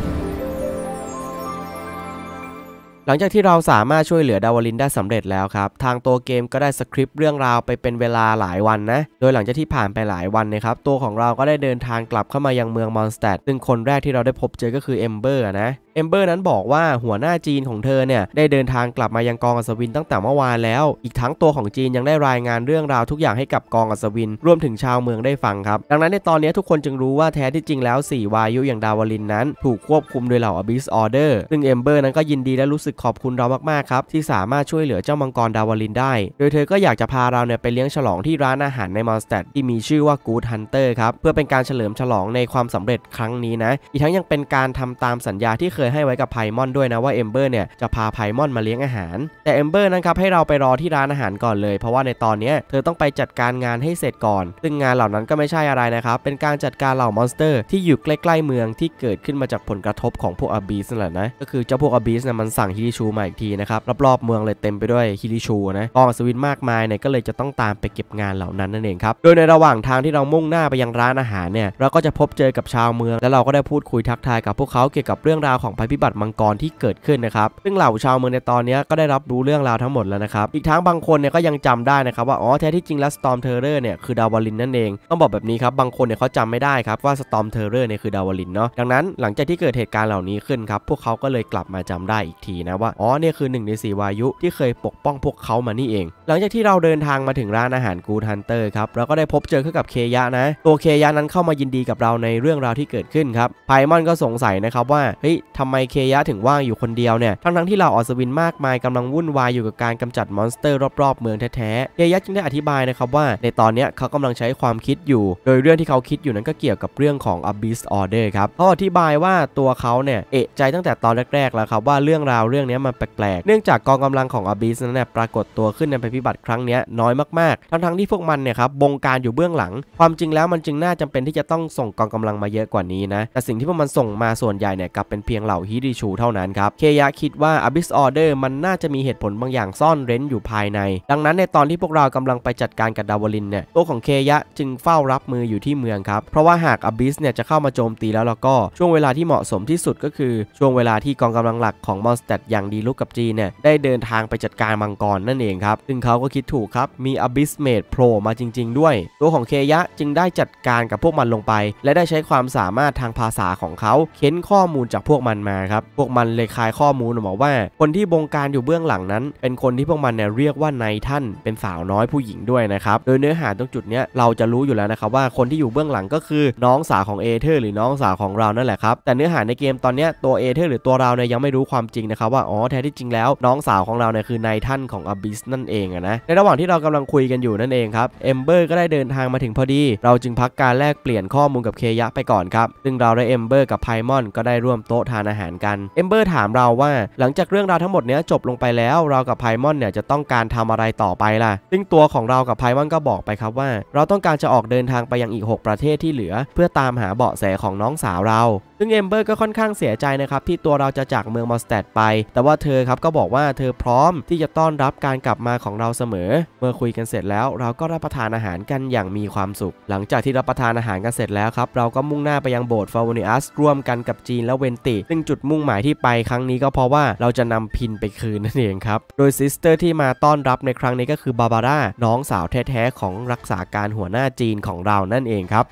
หลังจากที่เราสามารถช่วยเหลือดาวลินได้สำเร็จแล้วครับทางตัวเกมก็ได้สคริปต์เรื่องราวไปเป็นเวลาหลายวันนะโดยหลังจากที่ผ่านไปหลายวันนะครับตัวของเราก็ได้เดินทางกลับเข้ามายังเมืองมอนสแตทซึ่งคนแรกที่เราได้พบเจอก็คือเอมเบอร์นะเอมเบอร์นั้นบอกว่าหัวหน้าจีนของเธอเนี่ยได้เดินทางกลับมายังกองอัศวินตั้งแต่เมื่อวานแล้วอีกทั้งตัวของจีนยังได้รายงานเรื่องราวทุกอย่างให้กับกองอัศวินรวมถึงชาวเมืองได้ฟังครับดังนั้นในตอนนี้ทุกคนจึงรู้ว่าแท้ที่จริงแล้วสี่วายุอย่างดาวลินนั้นถูกควบคุมโดยเหล่า Abyss Order ซึ่งเอมเบอร์นั้นก็ยินดีและรู้สึกขอบคุณเรามากๆครับที่สามารถช่วยเหลือเจ้ามังกรดาวลินได้โดยเธอก็อยากจะพาเราเนี่ยไปเลี้ยงฉลองที่ร้านอาหารในมอนสแตทที่มีชื่อว่า Good Hunter ครับเพื่อเป็นการเฉลิมฉลองในความสำเร็จครั้งนี้นะอีกทั้งยังเป็นการทำตามสัญญาที่เคยให้ไว้กับไพมอนด้วยนะว่าเอมเบอร์เนี่ยจะพาไพมอนมาเลี้ยงอาหารแต่เอมเบอร์นั้นครับให้เราไปรอที่ร้านอาหารก่อนเลยเพราะว่าในตอนนี้เธอต้องไปจัดการงานให้เสร็จก่อนซึ่งงานเหล่านั้นก็ไม่ใช่อะไรนะครับเป็นการจัดการเหล่ามอนสเตอร์ที่อยู่ใกล้ๆเมืองที่เกิดขึ้นมาจากผลกระทบของพวก Abyss นั่นแหละนะก็คือเจ้าพวก Abyss เนี่ยมันสั่งฮิริชูมาอีกทีนะครับรอบๆเมืองเลยเต็มไปด้วยฮิริชูนะกองอัศวินมากมายเนี่ยก็เลยจะต้องตามไปเก็บงานเหล่านั้นนั่นเองครับโดยในระหว่างทางที่เรามุ่งหน้าไปยังร้านอาหารเนี่ยเราก็จะพบเจอกับชาวเมืองและเราก็ได้พูดคุยทักทายกับพวกเขาเกี่ยวกับเรื่องราวของภัยพิบัติมังกรที่เกิดขึ้นนะครับซึ่งเหล่าชาวเมืองในตอนนี้ก็ได้รับรู้เรื่องราวทั้งหมดแล้วนะครับอีกทั้งบางคนเนี่ยก็ยังจำได้นะครับว่าอ๋อแท้ที่จริงแล้ว Storm Terror เนี่ยคือดาวลินนั่นเองต้องบอกแบบนี้ครับบางคนเนี่ยเขาจำไม่ได้ครับว่า Storm Terror เนี่ยคือดาวลินเนาะดังนั้นหลังจากที่เกิดเหตุการณ์เหล่านี้ขึ้นครับพวกเขาก็เลยกลับมาจำได้อีกทีนะว่าอ๋อเนี่ยคือหนึ่งในสี่วายุที่เคยปกป้องพวกเขามานี่เองหลังจากที่เราเดินทางมาถึงร้านอาหาร Good Hunter ครับเราก็ได้พบเจอกับเคยะนะตัวเคยะนั้นเข้ามายินดีกับเราในเรื่องราวที่เกิดขึ้นครับไพมอนก็สงสัยนะครับว่าเฮ้ยทำไมเคยะถึงว่างอยู่คนเดียวเนี่ยทั้งๆที่เราอัศวินมากมายกำลังวุ่นวายอยู่กับการกำจัดมอนสเตอร์รอบๆเมืองแท้ๆเคยะจึงได้อธิบายนะครับว่าในตอนนี้เขากำลังใช้ความคิดอยู่โดยเรื่องที่เขาคิดอยู่นั้นก็เกี่ยวกับเรื่องของ Abyss Order ครับเขาอธิบายว่าตัวเขาเนี่ยเอะใจตั้งแต่ตอนแรกๆแล้วครับว่าเรื่องราวเรื่องนี้มันแปลกๆเนื่องจากกองกำลังของ Abyss นั้นเนี่ยปรากฏตัวขึ้นในภัยพิบัติครั้งนี้น้อยมากๆทั้งๆที่พวกมันเนี่ยครับบงการอยู่เบื้องหลังความจริงแล้วมันจึงน่าจำเป็นที่จะต้องส่งกองกำลังมาเยอะกว่านี้นะแต่สิ่งที่พวกมันส่งมาส่วนใหญ่เนี่ยกลับเป็นเพียงเหล่าฮิริชูเท่านั้นครับเคยะคิดว่า Abyss Order มันน่าจะมีเหตุผลบางอย่างซ่อนเร้นอยู่ภายในดังนั้นในตอนที่พวกเรากำลังไปจัดการกับดาวลินเนี่ยตัวของเคยะจึงเฝ้ารับมืออยู่ที่เมืองครับเพราะว่าหาก Abyss เนี่ยจะเข้ามาโจมตีแล้วแล้วก็ช่วงเวลาที่เหมาะสมที่สุดก็คือช่วงเวลาที่กองกำลังหลักของมอนสแตทอย่างดีลุกกับจีนเนี่ยได้เดินทางไปจัดการมังกรนั่นเองครับซึ่งเขาก็คิดถูกครับมี Abyss Mage โผล่มาจริงๆด้วยตัวของเคยะจึงได้จัดการกับพวกมันลงไปและได้ใช้ความสามารถทางภาษาของเขาเค้นข้อมูลจากพวกมันมาครับพวกมันเลยคายข้อมูลบอกว่าคนที่บงการอยู่เบื้องหลังนั้นเป็นคนที่พวกมันเนี่ยเรียกว่านายท่านเป็นสาวน้อยผู้หญิงด้วยนะครับโดยเนื้อหาตรงจุดนี้เราจะรู้อยู่แล้วนะครับว่าคนที่อยู่เบื้องหลังก็คือน้องสาวของเอเธอร์หรือน้องสาวของเรานั่นแหละครับแต่เนื้อหาในเกมตอนนี้ตัวเอเธอร์หรือตัวเราเนี่ยยังไม่รู้ความจริงนะครับว่าอ๋อแท้ที่จริงแล้วน้องสาวของเราเนี่ยคือนายท่านของ Abyss นั่นเองนะในระหว่างที่เรากำลังคุยกันอยู่นั่นเองครับเอมเบอร์ก็ได้เดินทางมาถึงพอดีเราจึงพักการแลกเปลี่ยนข้อมูลกับเคยะไปก่อนครับซึ่งเราและเอมเบอร์กับไพมอนก็ได้ร่วมโต๊ะทานอาหารกันเอมเบอร์ถามเราว่าหลังจากเรื่องราวทั้งหมดนี้จบลงไปแล้วเรากับไพมอนเนี่ยจะต้องการทำอะไรต่อไปล่ะซึ่งตัวของเรากับไพมอนก็บอกไปครับว่าเราต้องการจะออกเดินทางไปยังอีกหกประเทศที่เหลือเพื่อตามหาเบาะแสของน้องสาวเราซึ่งเอมเบอร์ก็ค่อนข้างเสียใจนะครับที่ตัวเราจะจากเมืองมอนสแตทไปแต่ว่าเธอครับก็บอกว่าเธอพร้อมที่จะต้อนรับการกลับมาของเราเสมอเมื่อคุยกันเสร็จแล้วเราก็รับประทานอาหารกันอย่างมีความสุขหลังจากที่รับประทานอาหารกันเสร็จแล้วครับเราก็มุ่งหน้าไปยังโบสถ์ฟาวนิอัสร่วมกันกับจีนและเวนติซึ่งจุดมุ่งหมายที่ไปครั้งนี้ก็เพราะว่าเราจะนำพินไปคืนนั่นเองครับโดยซิสเตอร์ที่มาต้อนรับในครั้งนี้ก็คือบาบาร่าน้องสาวแท้ๆของรักษาการหัวหน้าจีนของเรานั่นเองครับ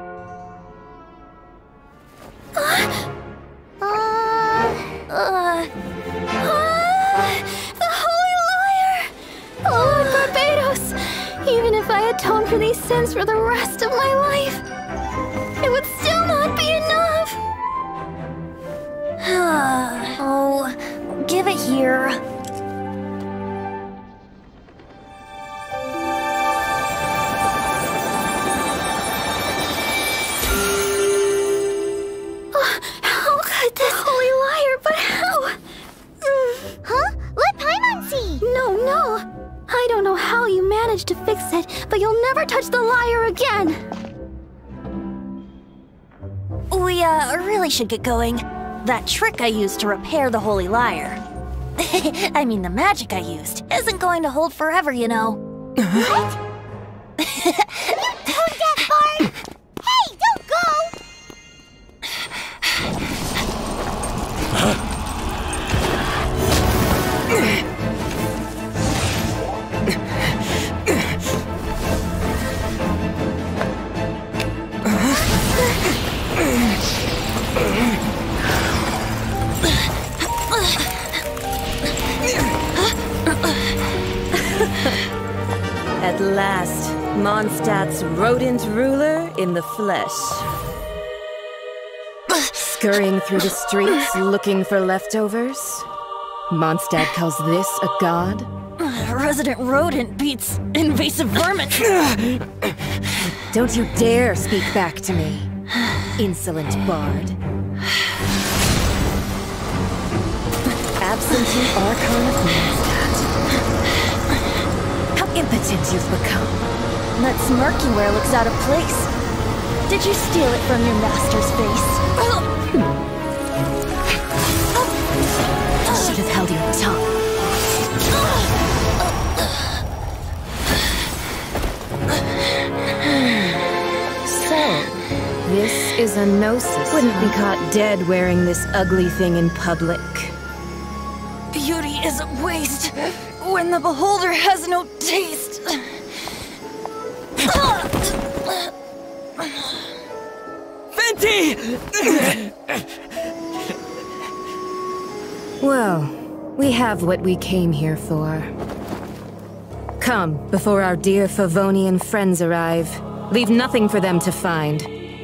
Even if I atone for these sins for the rest of my life, it would still not be enough. Oh, give it here. again. We, uh, really should get going. That trick I used to repair the Holy Lyre. I mean, the magic I used isn't going to hold forever, you know. What? Tone deaf, Bard! Hey, don't go! At last, Mondstadt's rodent ruler in the flesh. Scurrying through the streets looking for leftovers? Mondstadt calls this a god? Resident rodent beats invasive vermin. Don't you dare speak back to me, insolent bard. Absentee Archon of Mondstadt. How impotent you've become. That smirk you wear looks out of place. Did you steal it from your master's face? You should have held your tongue. So, this is a gnosis. Wouldn't be caught dead wearing this ugly thing in public. Beauty is a waste when the beholder has no taste. Venti! Well, we have what we came here for. Come, before our dear Favonian friends arrive. Leave nothing for them to find.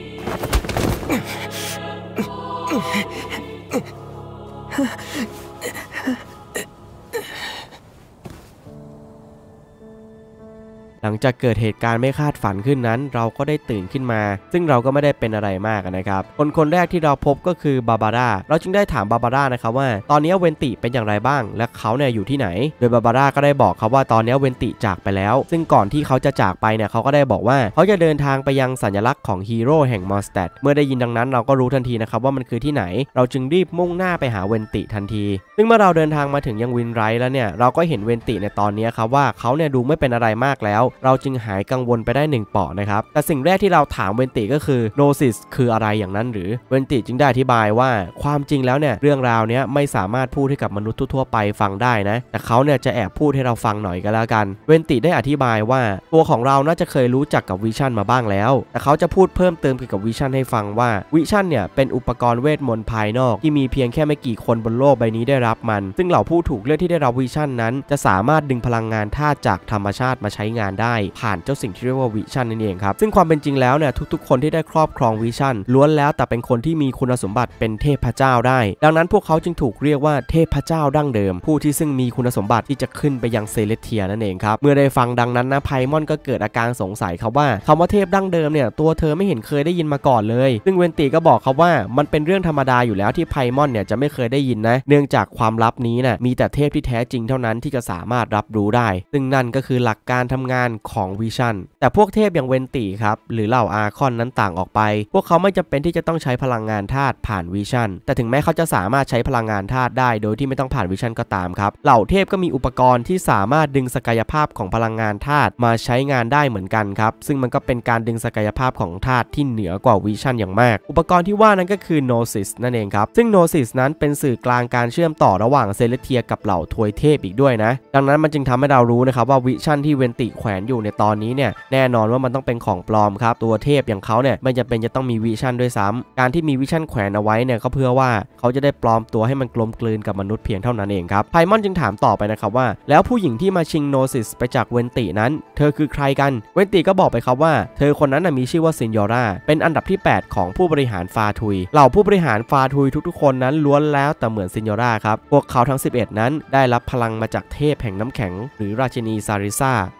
หลังจากเกิดเหตุการณ์ไม่คาดฝันขึ้นนั้นเราก็ได้ตื่นขึ้นมาซึ่งเราก็ไม่ได้เป็นอะไรมากนะครับคนคนแรกที่เราพบก็คือบาบาร่าเราจึงได้ถามบาบาร่านะครับว่าตอนนี้เวนติเป็นอย่างไรบ้างและเขาเนี่ยอยู่ที่ไหนโดยบาบาร่าก็ได้บอกครับว่าตอนนี้เวนติจากไปแล้วซึ่งก่อนที่เขาจะจากไปเนี่ยเขาก็ได้บอกว่าเขาจะเดินทางไปยังสัญลักษณ์ของฮีโร่แห่งมอนสแตทเมื่อได้ยินดังนั้นเราก็รู้ทันทีนะครับว่ามันคือที่ไหนเราจึงรีบมุ่งหน้าไปหาเวนติทันทีซึ่งเมื่อเราเดินทางมาถึงยังวินไรท์แล้วเนี่ยเราก็เห็นเวนติในตอนนี้ครับว่าเขาเนี่ยดูไม่เป็นอะไรมากแล้วเราจึงหายกังวลไปได้หนึ่งเปาะนะครับแต่สิ่งแรกที่เราถามเวนติก็คือโนซิสคืออะไรอย่างนั้นหรือเวนติจึงได้อธิบายว่าความจริงแล้วเนี่ยเรื่องราวนี้ไม่สามารถพูดให้กับมนุษย์ทั่วไปฟังได้นะแต่เขาเนี่ยจะแอบพูดให้เราฟังหน่อยก็แล้วกันเวนติได้อธิบายว่าตัวของเราน่าจะเคยรู้จักกับวิชั่นมาบ้างแล้วแต่เขาจะพูดเพิ่มเติมเกี่ยวกับวิชั่นให้ฟังว่าวิชั่นเนี่ยเป็นอุปกรณ์เวทมนต์ภายนอกที่มีเพียงแค่ไม่กี่คนบนโลกใบนี้ได้รับมันซึ่งเหล่าผู้ถูกเลือกที่ได้รับวิชั่นนั้นจะสามารถดึงพลังงานธาตุจากธรรมชาติมาใช้งานได้ผ่านเจ้าสิ่งที่เรียกว่าวิชั่นนั่นเองครับซึ่งความเป็นจริงแล้วเนี่ยทุกๆคนที่ได้ครอบครองวิชั่นล้วนแล้วแต่เป็นคนที่มีคุณสมบัติเป็นเทพเจ้าได้ดังนั้นพวกเขาจึงถูกเรียกว่าเทพเจ้าดั้งเดิมผู้ที่ซึ่งมีคุณสมบัติที่จะขึ้นไปยังเซเลสเทียนั่นเองครับเมื่อได้ฟังดังนั้นนะไพมอนก็เกิดอาการสงสัยครับว่าคำว่าเทพดั้งเดิมเนี่ยตัวเธอไม่เห็นเคยได้ยินมาก่อนเลยซึ่งเวนติก็บอกครับว่ามันเป็นเรื่องธรรมดาอยู่แล้วที่ไพมอนเนี่ยจะไม่เคยได้ยินนะเนื่องจากความลับนี้น่ะมีแต่เทพที่แท้จริงเท่านั้นที่จะสามารถรับรู้ได้ซึ่งนั่นก็คือหลักการทำงานของวิชั่นแต่พวกเทพอย่างเวนติครับหรือเหล่าอาคอนนั้นต่างออกไปพวกเขาไม่จำเป็นที่จะต้องใช้พลังงานธาตุผ่านวิชั่นแต่ถึงแม้เขาจะสามารถใช้พลังงานธาตุได้โดยที่ไม่ต้องผ่านวิชั่นก็ตามครับเหล่าเทพก็มีอุปกรณ์ที่สามารถดึงศักยภาพของพลังงานธาตุมาใช้งานได้เหมือนกันครับซึ่งมันก็เป็นการดึงศักยภาพของธาตุที่เหนือกว่าวิชั่นอย่างมากอุปกรณ์ที่ว่านั้นก็คือโนซิสนั่นเองครับซึ่งโนซิสนั้นเป็นสื่อกลางการเชื่อมต่อระหว่างเซเลสเทียกับเหล่าทวยเทพอีกด้วยนะดังนั้นมันจึงทำให้เรารู้นะครับว่าวิชั่นที่เวนติแขวนอยู่ในตอนนี้เนี่ยแน่นอนว่ามันต้องเป็นของปลอมครับตัวเทพอย่างเขาเนี่ยไม่จำเป็นจะต้องมีวิชั่นด้วยซ้ำการที่มีวิชั่นแขวนเอาไว้เนี่ยก็เพื่อว่าเขาจะได้ปลอมตัวให้มันกลมกลืนกับมนุษย์เพียงเท่านั้นเองครับไพมอนจึงถามต่อไปนะครับว่าแล้วผู้หญิงที่มาชิงโนซิสไปจากเวนตินั้นเธอคือใครกันเวนติก็บอกไปครับว่าเธอคนนั้นมีชื่อว่าซินยอร่าเป็นอันดับที่แปดของผู้บริหารฟาทุยเหล่าผู้บริหารฟาทุยทุกๆคนนั้นล้วนแล้วแต่เหมือนซินยอร่าครับพวกเขาทั้งสิบเอ็ดนั้นได้รับพลังมาจากเทพแห่งน้ำแข็งหรือราชินีซาริซาซึ่งตัวของรา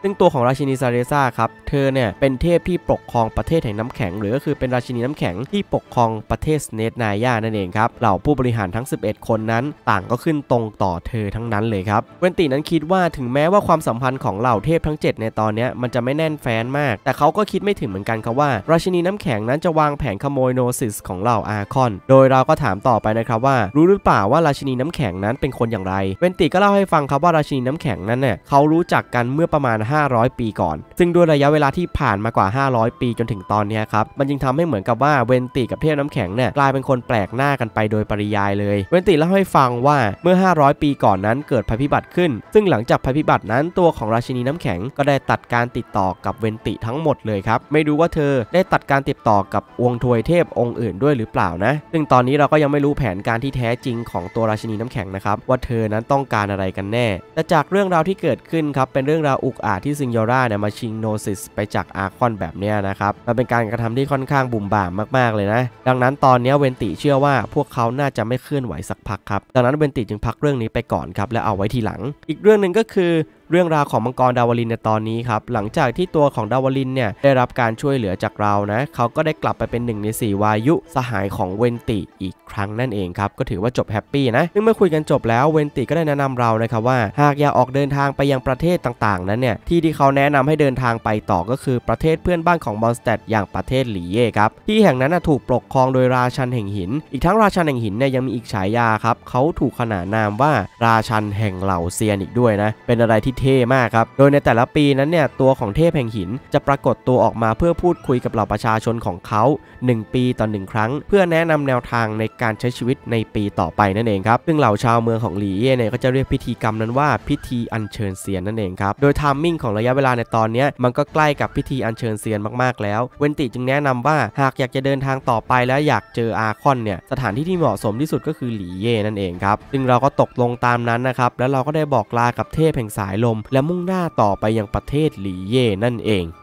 ราชินีซาเรซ่าครับเธอเนี่ยเป็นเทพที่ปกครองประเทศแห่งน้ำแข็งหรือก็คือเป็นราชินีน้ำแข็งที่ปกครองประเทศสเนธนายานั่นเองครับเหล่าผู้บริหารทั้งสิบเอ็ดคนนั้นต่างก็ขึ้นตรงต่อเธอทั้งนั้นเลยครับเวนตินั้นคิดว่าถึงแม้ว่าความสัมพันธ์ของเหล่าเทพทั้งเจ็ดในตอนนี้มันจะไม่แน่นแฟ้นมากแต่เขาก็คิดไม่ถึงเหมือนกันครับว่าราชินีน้ำแข็งนั้นจะวางแผนขโมยโนซิสของเหล่าอาคอนโดยเราก็ถามต่อไปนะครับว่ารู้หรือเปล่าว่าราชินีน้ำแข็งนั้นเป็นคนอย่างไรเวนติก็เล่าให้ฟังครับว่าราชินีน้ำแข็งนั้นเนี่ยเขารู้จักกันเมื่อประมาณห้าร้อยปีก่อนซึ่งด้วยระยะเวลาที่ผ่านมากว่าห้าร้อยปีจนถึงตอนนี้ครับมันจึงทำให้เหมือนกับว่าเวนติกับเทพน้ำแข็งเนี่ยกลายเป็นคนแปลกหน้ากันไปโดยปริยายเลยเวนติเล่าให้ฟังว่าเมื่อห้าร้อยปีก่อนนั้นเกิดภัยพิบัติขึ้นซึ่งหลังจากภัยพิบัตินั้นตัวของราชินีน้ำแข็งก็ได้ตัดการติดต่อกับเวนติทั้งหมดเลยครับไม่รู้ว่าเธอได้ตัดการติดต่อกับวงทวยเทพองค์อื่นด้วยหรือเปล่านะซึ่งตอนนี้เราก็ยังไม่รู้แผนการที่แท้จริงของตัวราชินีน้ำแข็งนะครับว่าเธอนั้นต้องการอะไรกันแน่แต่จากเรื่องราวที่เกิดขึ้นครับเป็นเรื่องราวอุกอาจที่ซิงโยราเนี่ยมาชิงโนซิสไปจากอาคอนแบบนี้นะครับมันเป็นการกระทำที่ค่อนข้างบุ่มบ่ามมากๆเลยนะดังนั้นตอนนี้เวนติเชื่อว่าพวกเขาน่าจะไม่เคลื่อนไหวสักพักครับดังนั้นเวนติจึงพักเรื่องนี้ไปก่อนครับและเอาไว้ทีหลังอีกเรื่องหนึ่งก็คือเรื่องราวของมังกรดาวลินในตอนนี้ครับหลังจากที่ตัวของดาวลินเนี่ยได้รับการช่วยเหลือจากเรานะเขาก็ได้กลับไปเป็นหนึ่งในสี่วายุสหายของเวนติอีกครั้งนั่นเองครับก็ถือว่าจบแฮปปี้นะซึ่งเมื่อคุยกันจบแล้วเวนติก็ได้แนะนำเรานะครับว่าหากอยากออกเดินทางไปยังประเทศต่างๆนั้นเนี่ยที่ที่เขาแนะนำให้เดินทางไปต่อก็คือประเทศเพื่อนบ้านของมอนสเตดอย่างประเทศหลีเย่ครับที่แห่งนั้นถูกปกครองโดยราชันแห่งหินอีกทั้งราชันแห่งหินเนี่ยยังมีอีกฉายาครับเขาถูกขนานนามว่าราชันแห่งเหล่าเซียนอีกด้วยนะเป็นอะไรที่เท่มากครับโดยในแต่ละปีนั้นเนี่ยตัวของเทพแห่งหินจะปรากฏตัวออกมาเพื่อพูดคุยกับเหล่าประชาชนของเขาหนึ่งปีต่อหนึ่งครั้งเพื่อแนะนำแนวทางในการใช้ชีวิตในปีต่อไปนั่นเองครับซึ่งเหล่าชาวเมืองของหลีเย่เนี่ยก็จะเรียกพิธีกรรมนั้นว่าพิธีอัญเชิญเซียนนั่นเองครับโดยไทมิ่งของระยะเวลาในตอนนี้มันก็ใกล้กับพิธีอัญเชิญเซียนมากๆแล้วเวนติจึงแนะนำว่าหากอยากจะเดินทางต่อไปและอยากเจออาคอนเนี่ยสถานที่ที่เหมาะสมที่สุดก็คือหลีเย่นั่นเองครับซึ่งเราก็ตกลงตามนั้นนะครับแล้วเราก็ได้บอกลากับเทพแห่งสายลมและมุ่งหน้าต่อไปยังประเทศหลีเย่นั่นเอง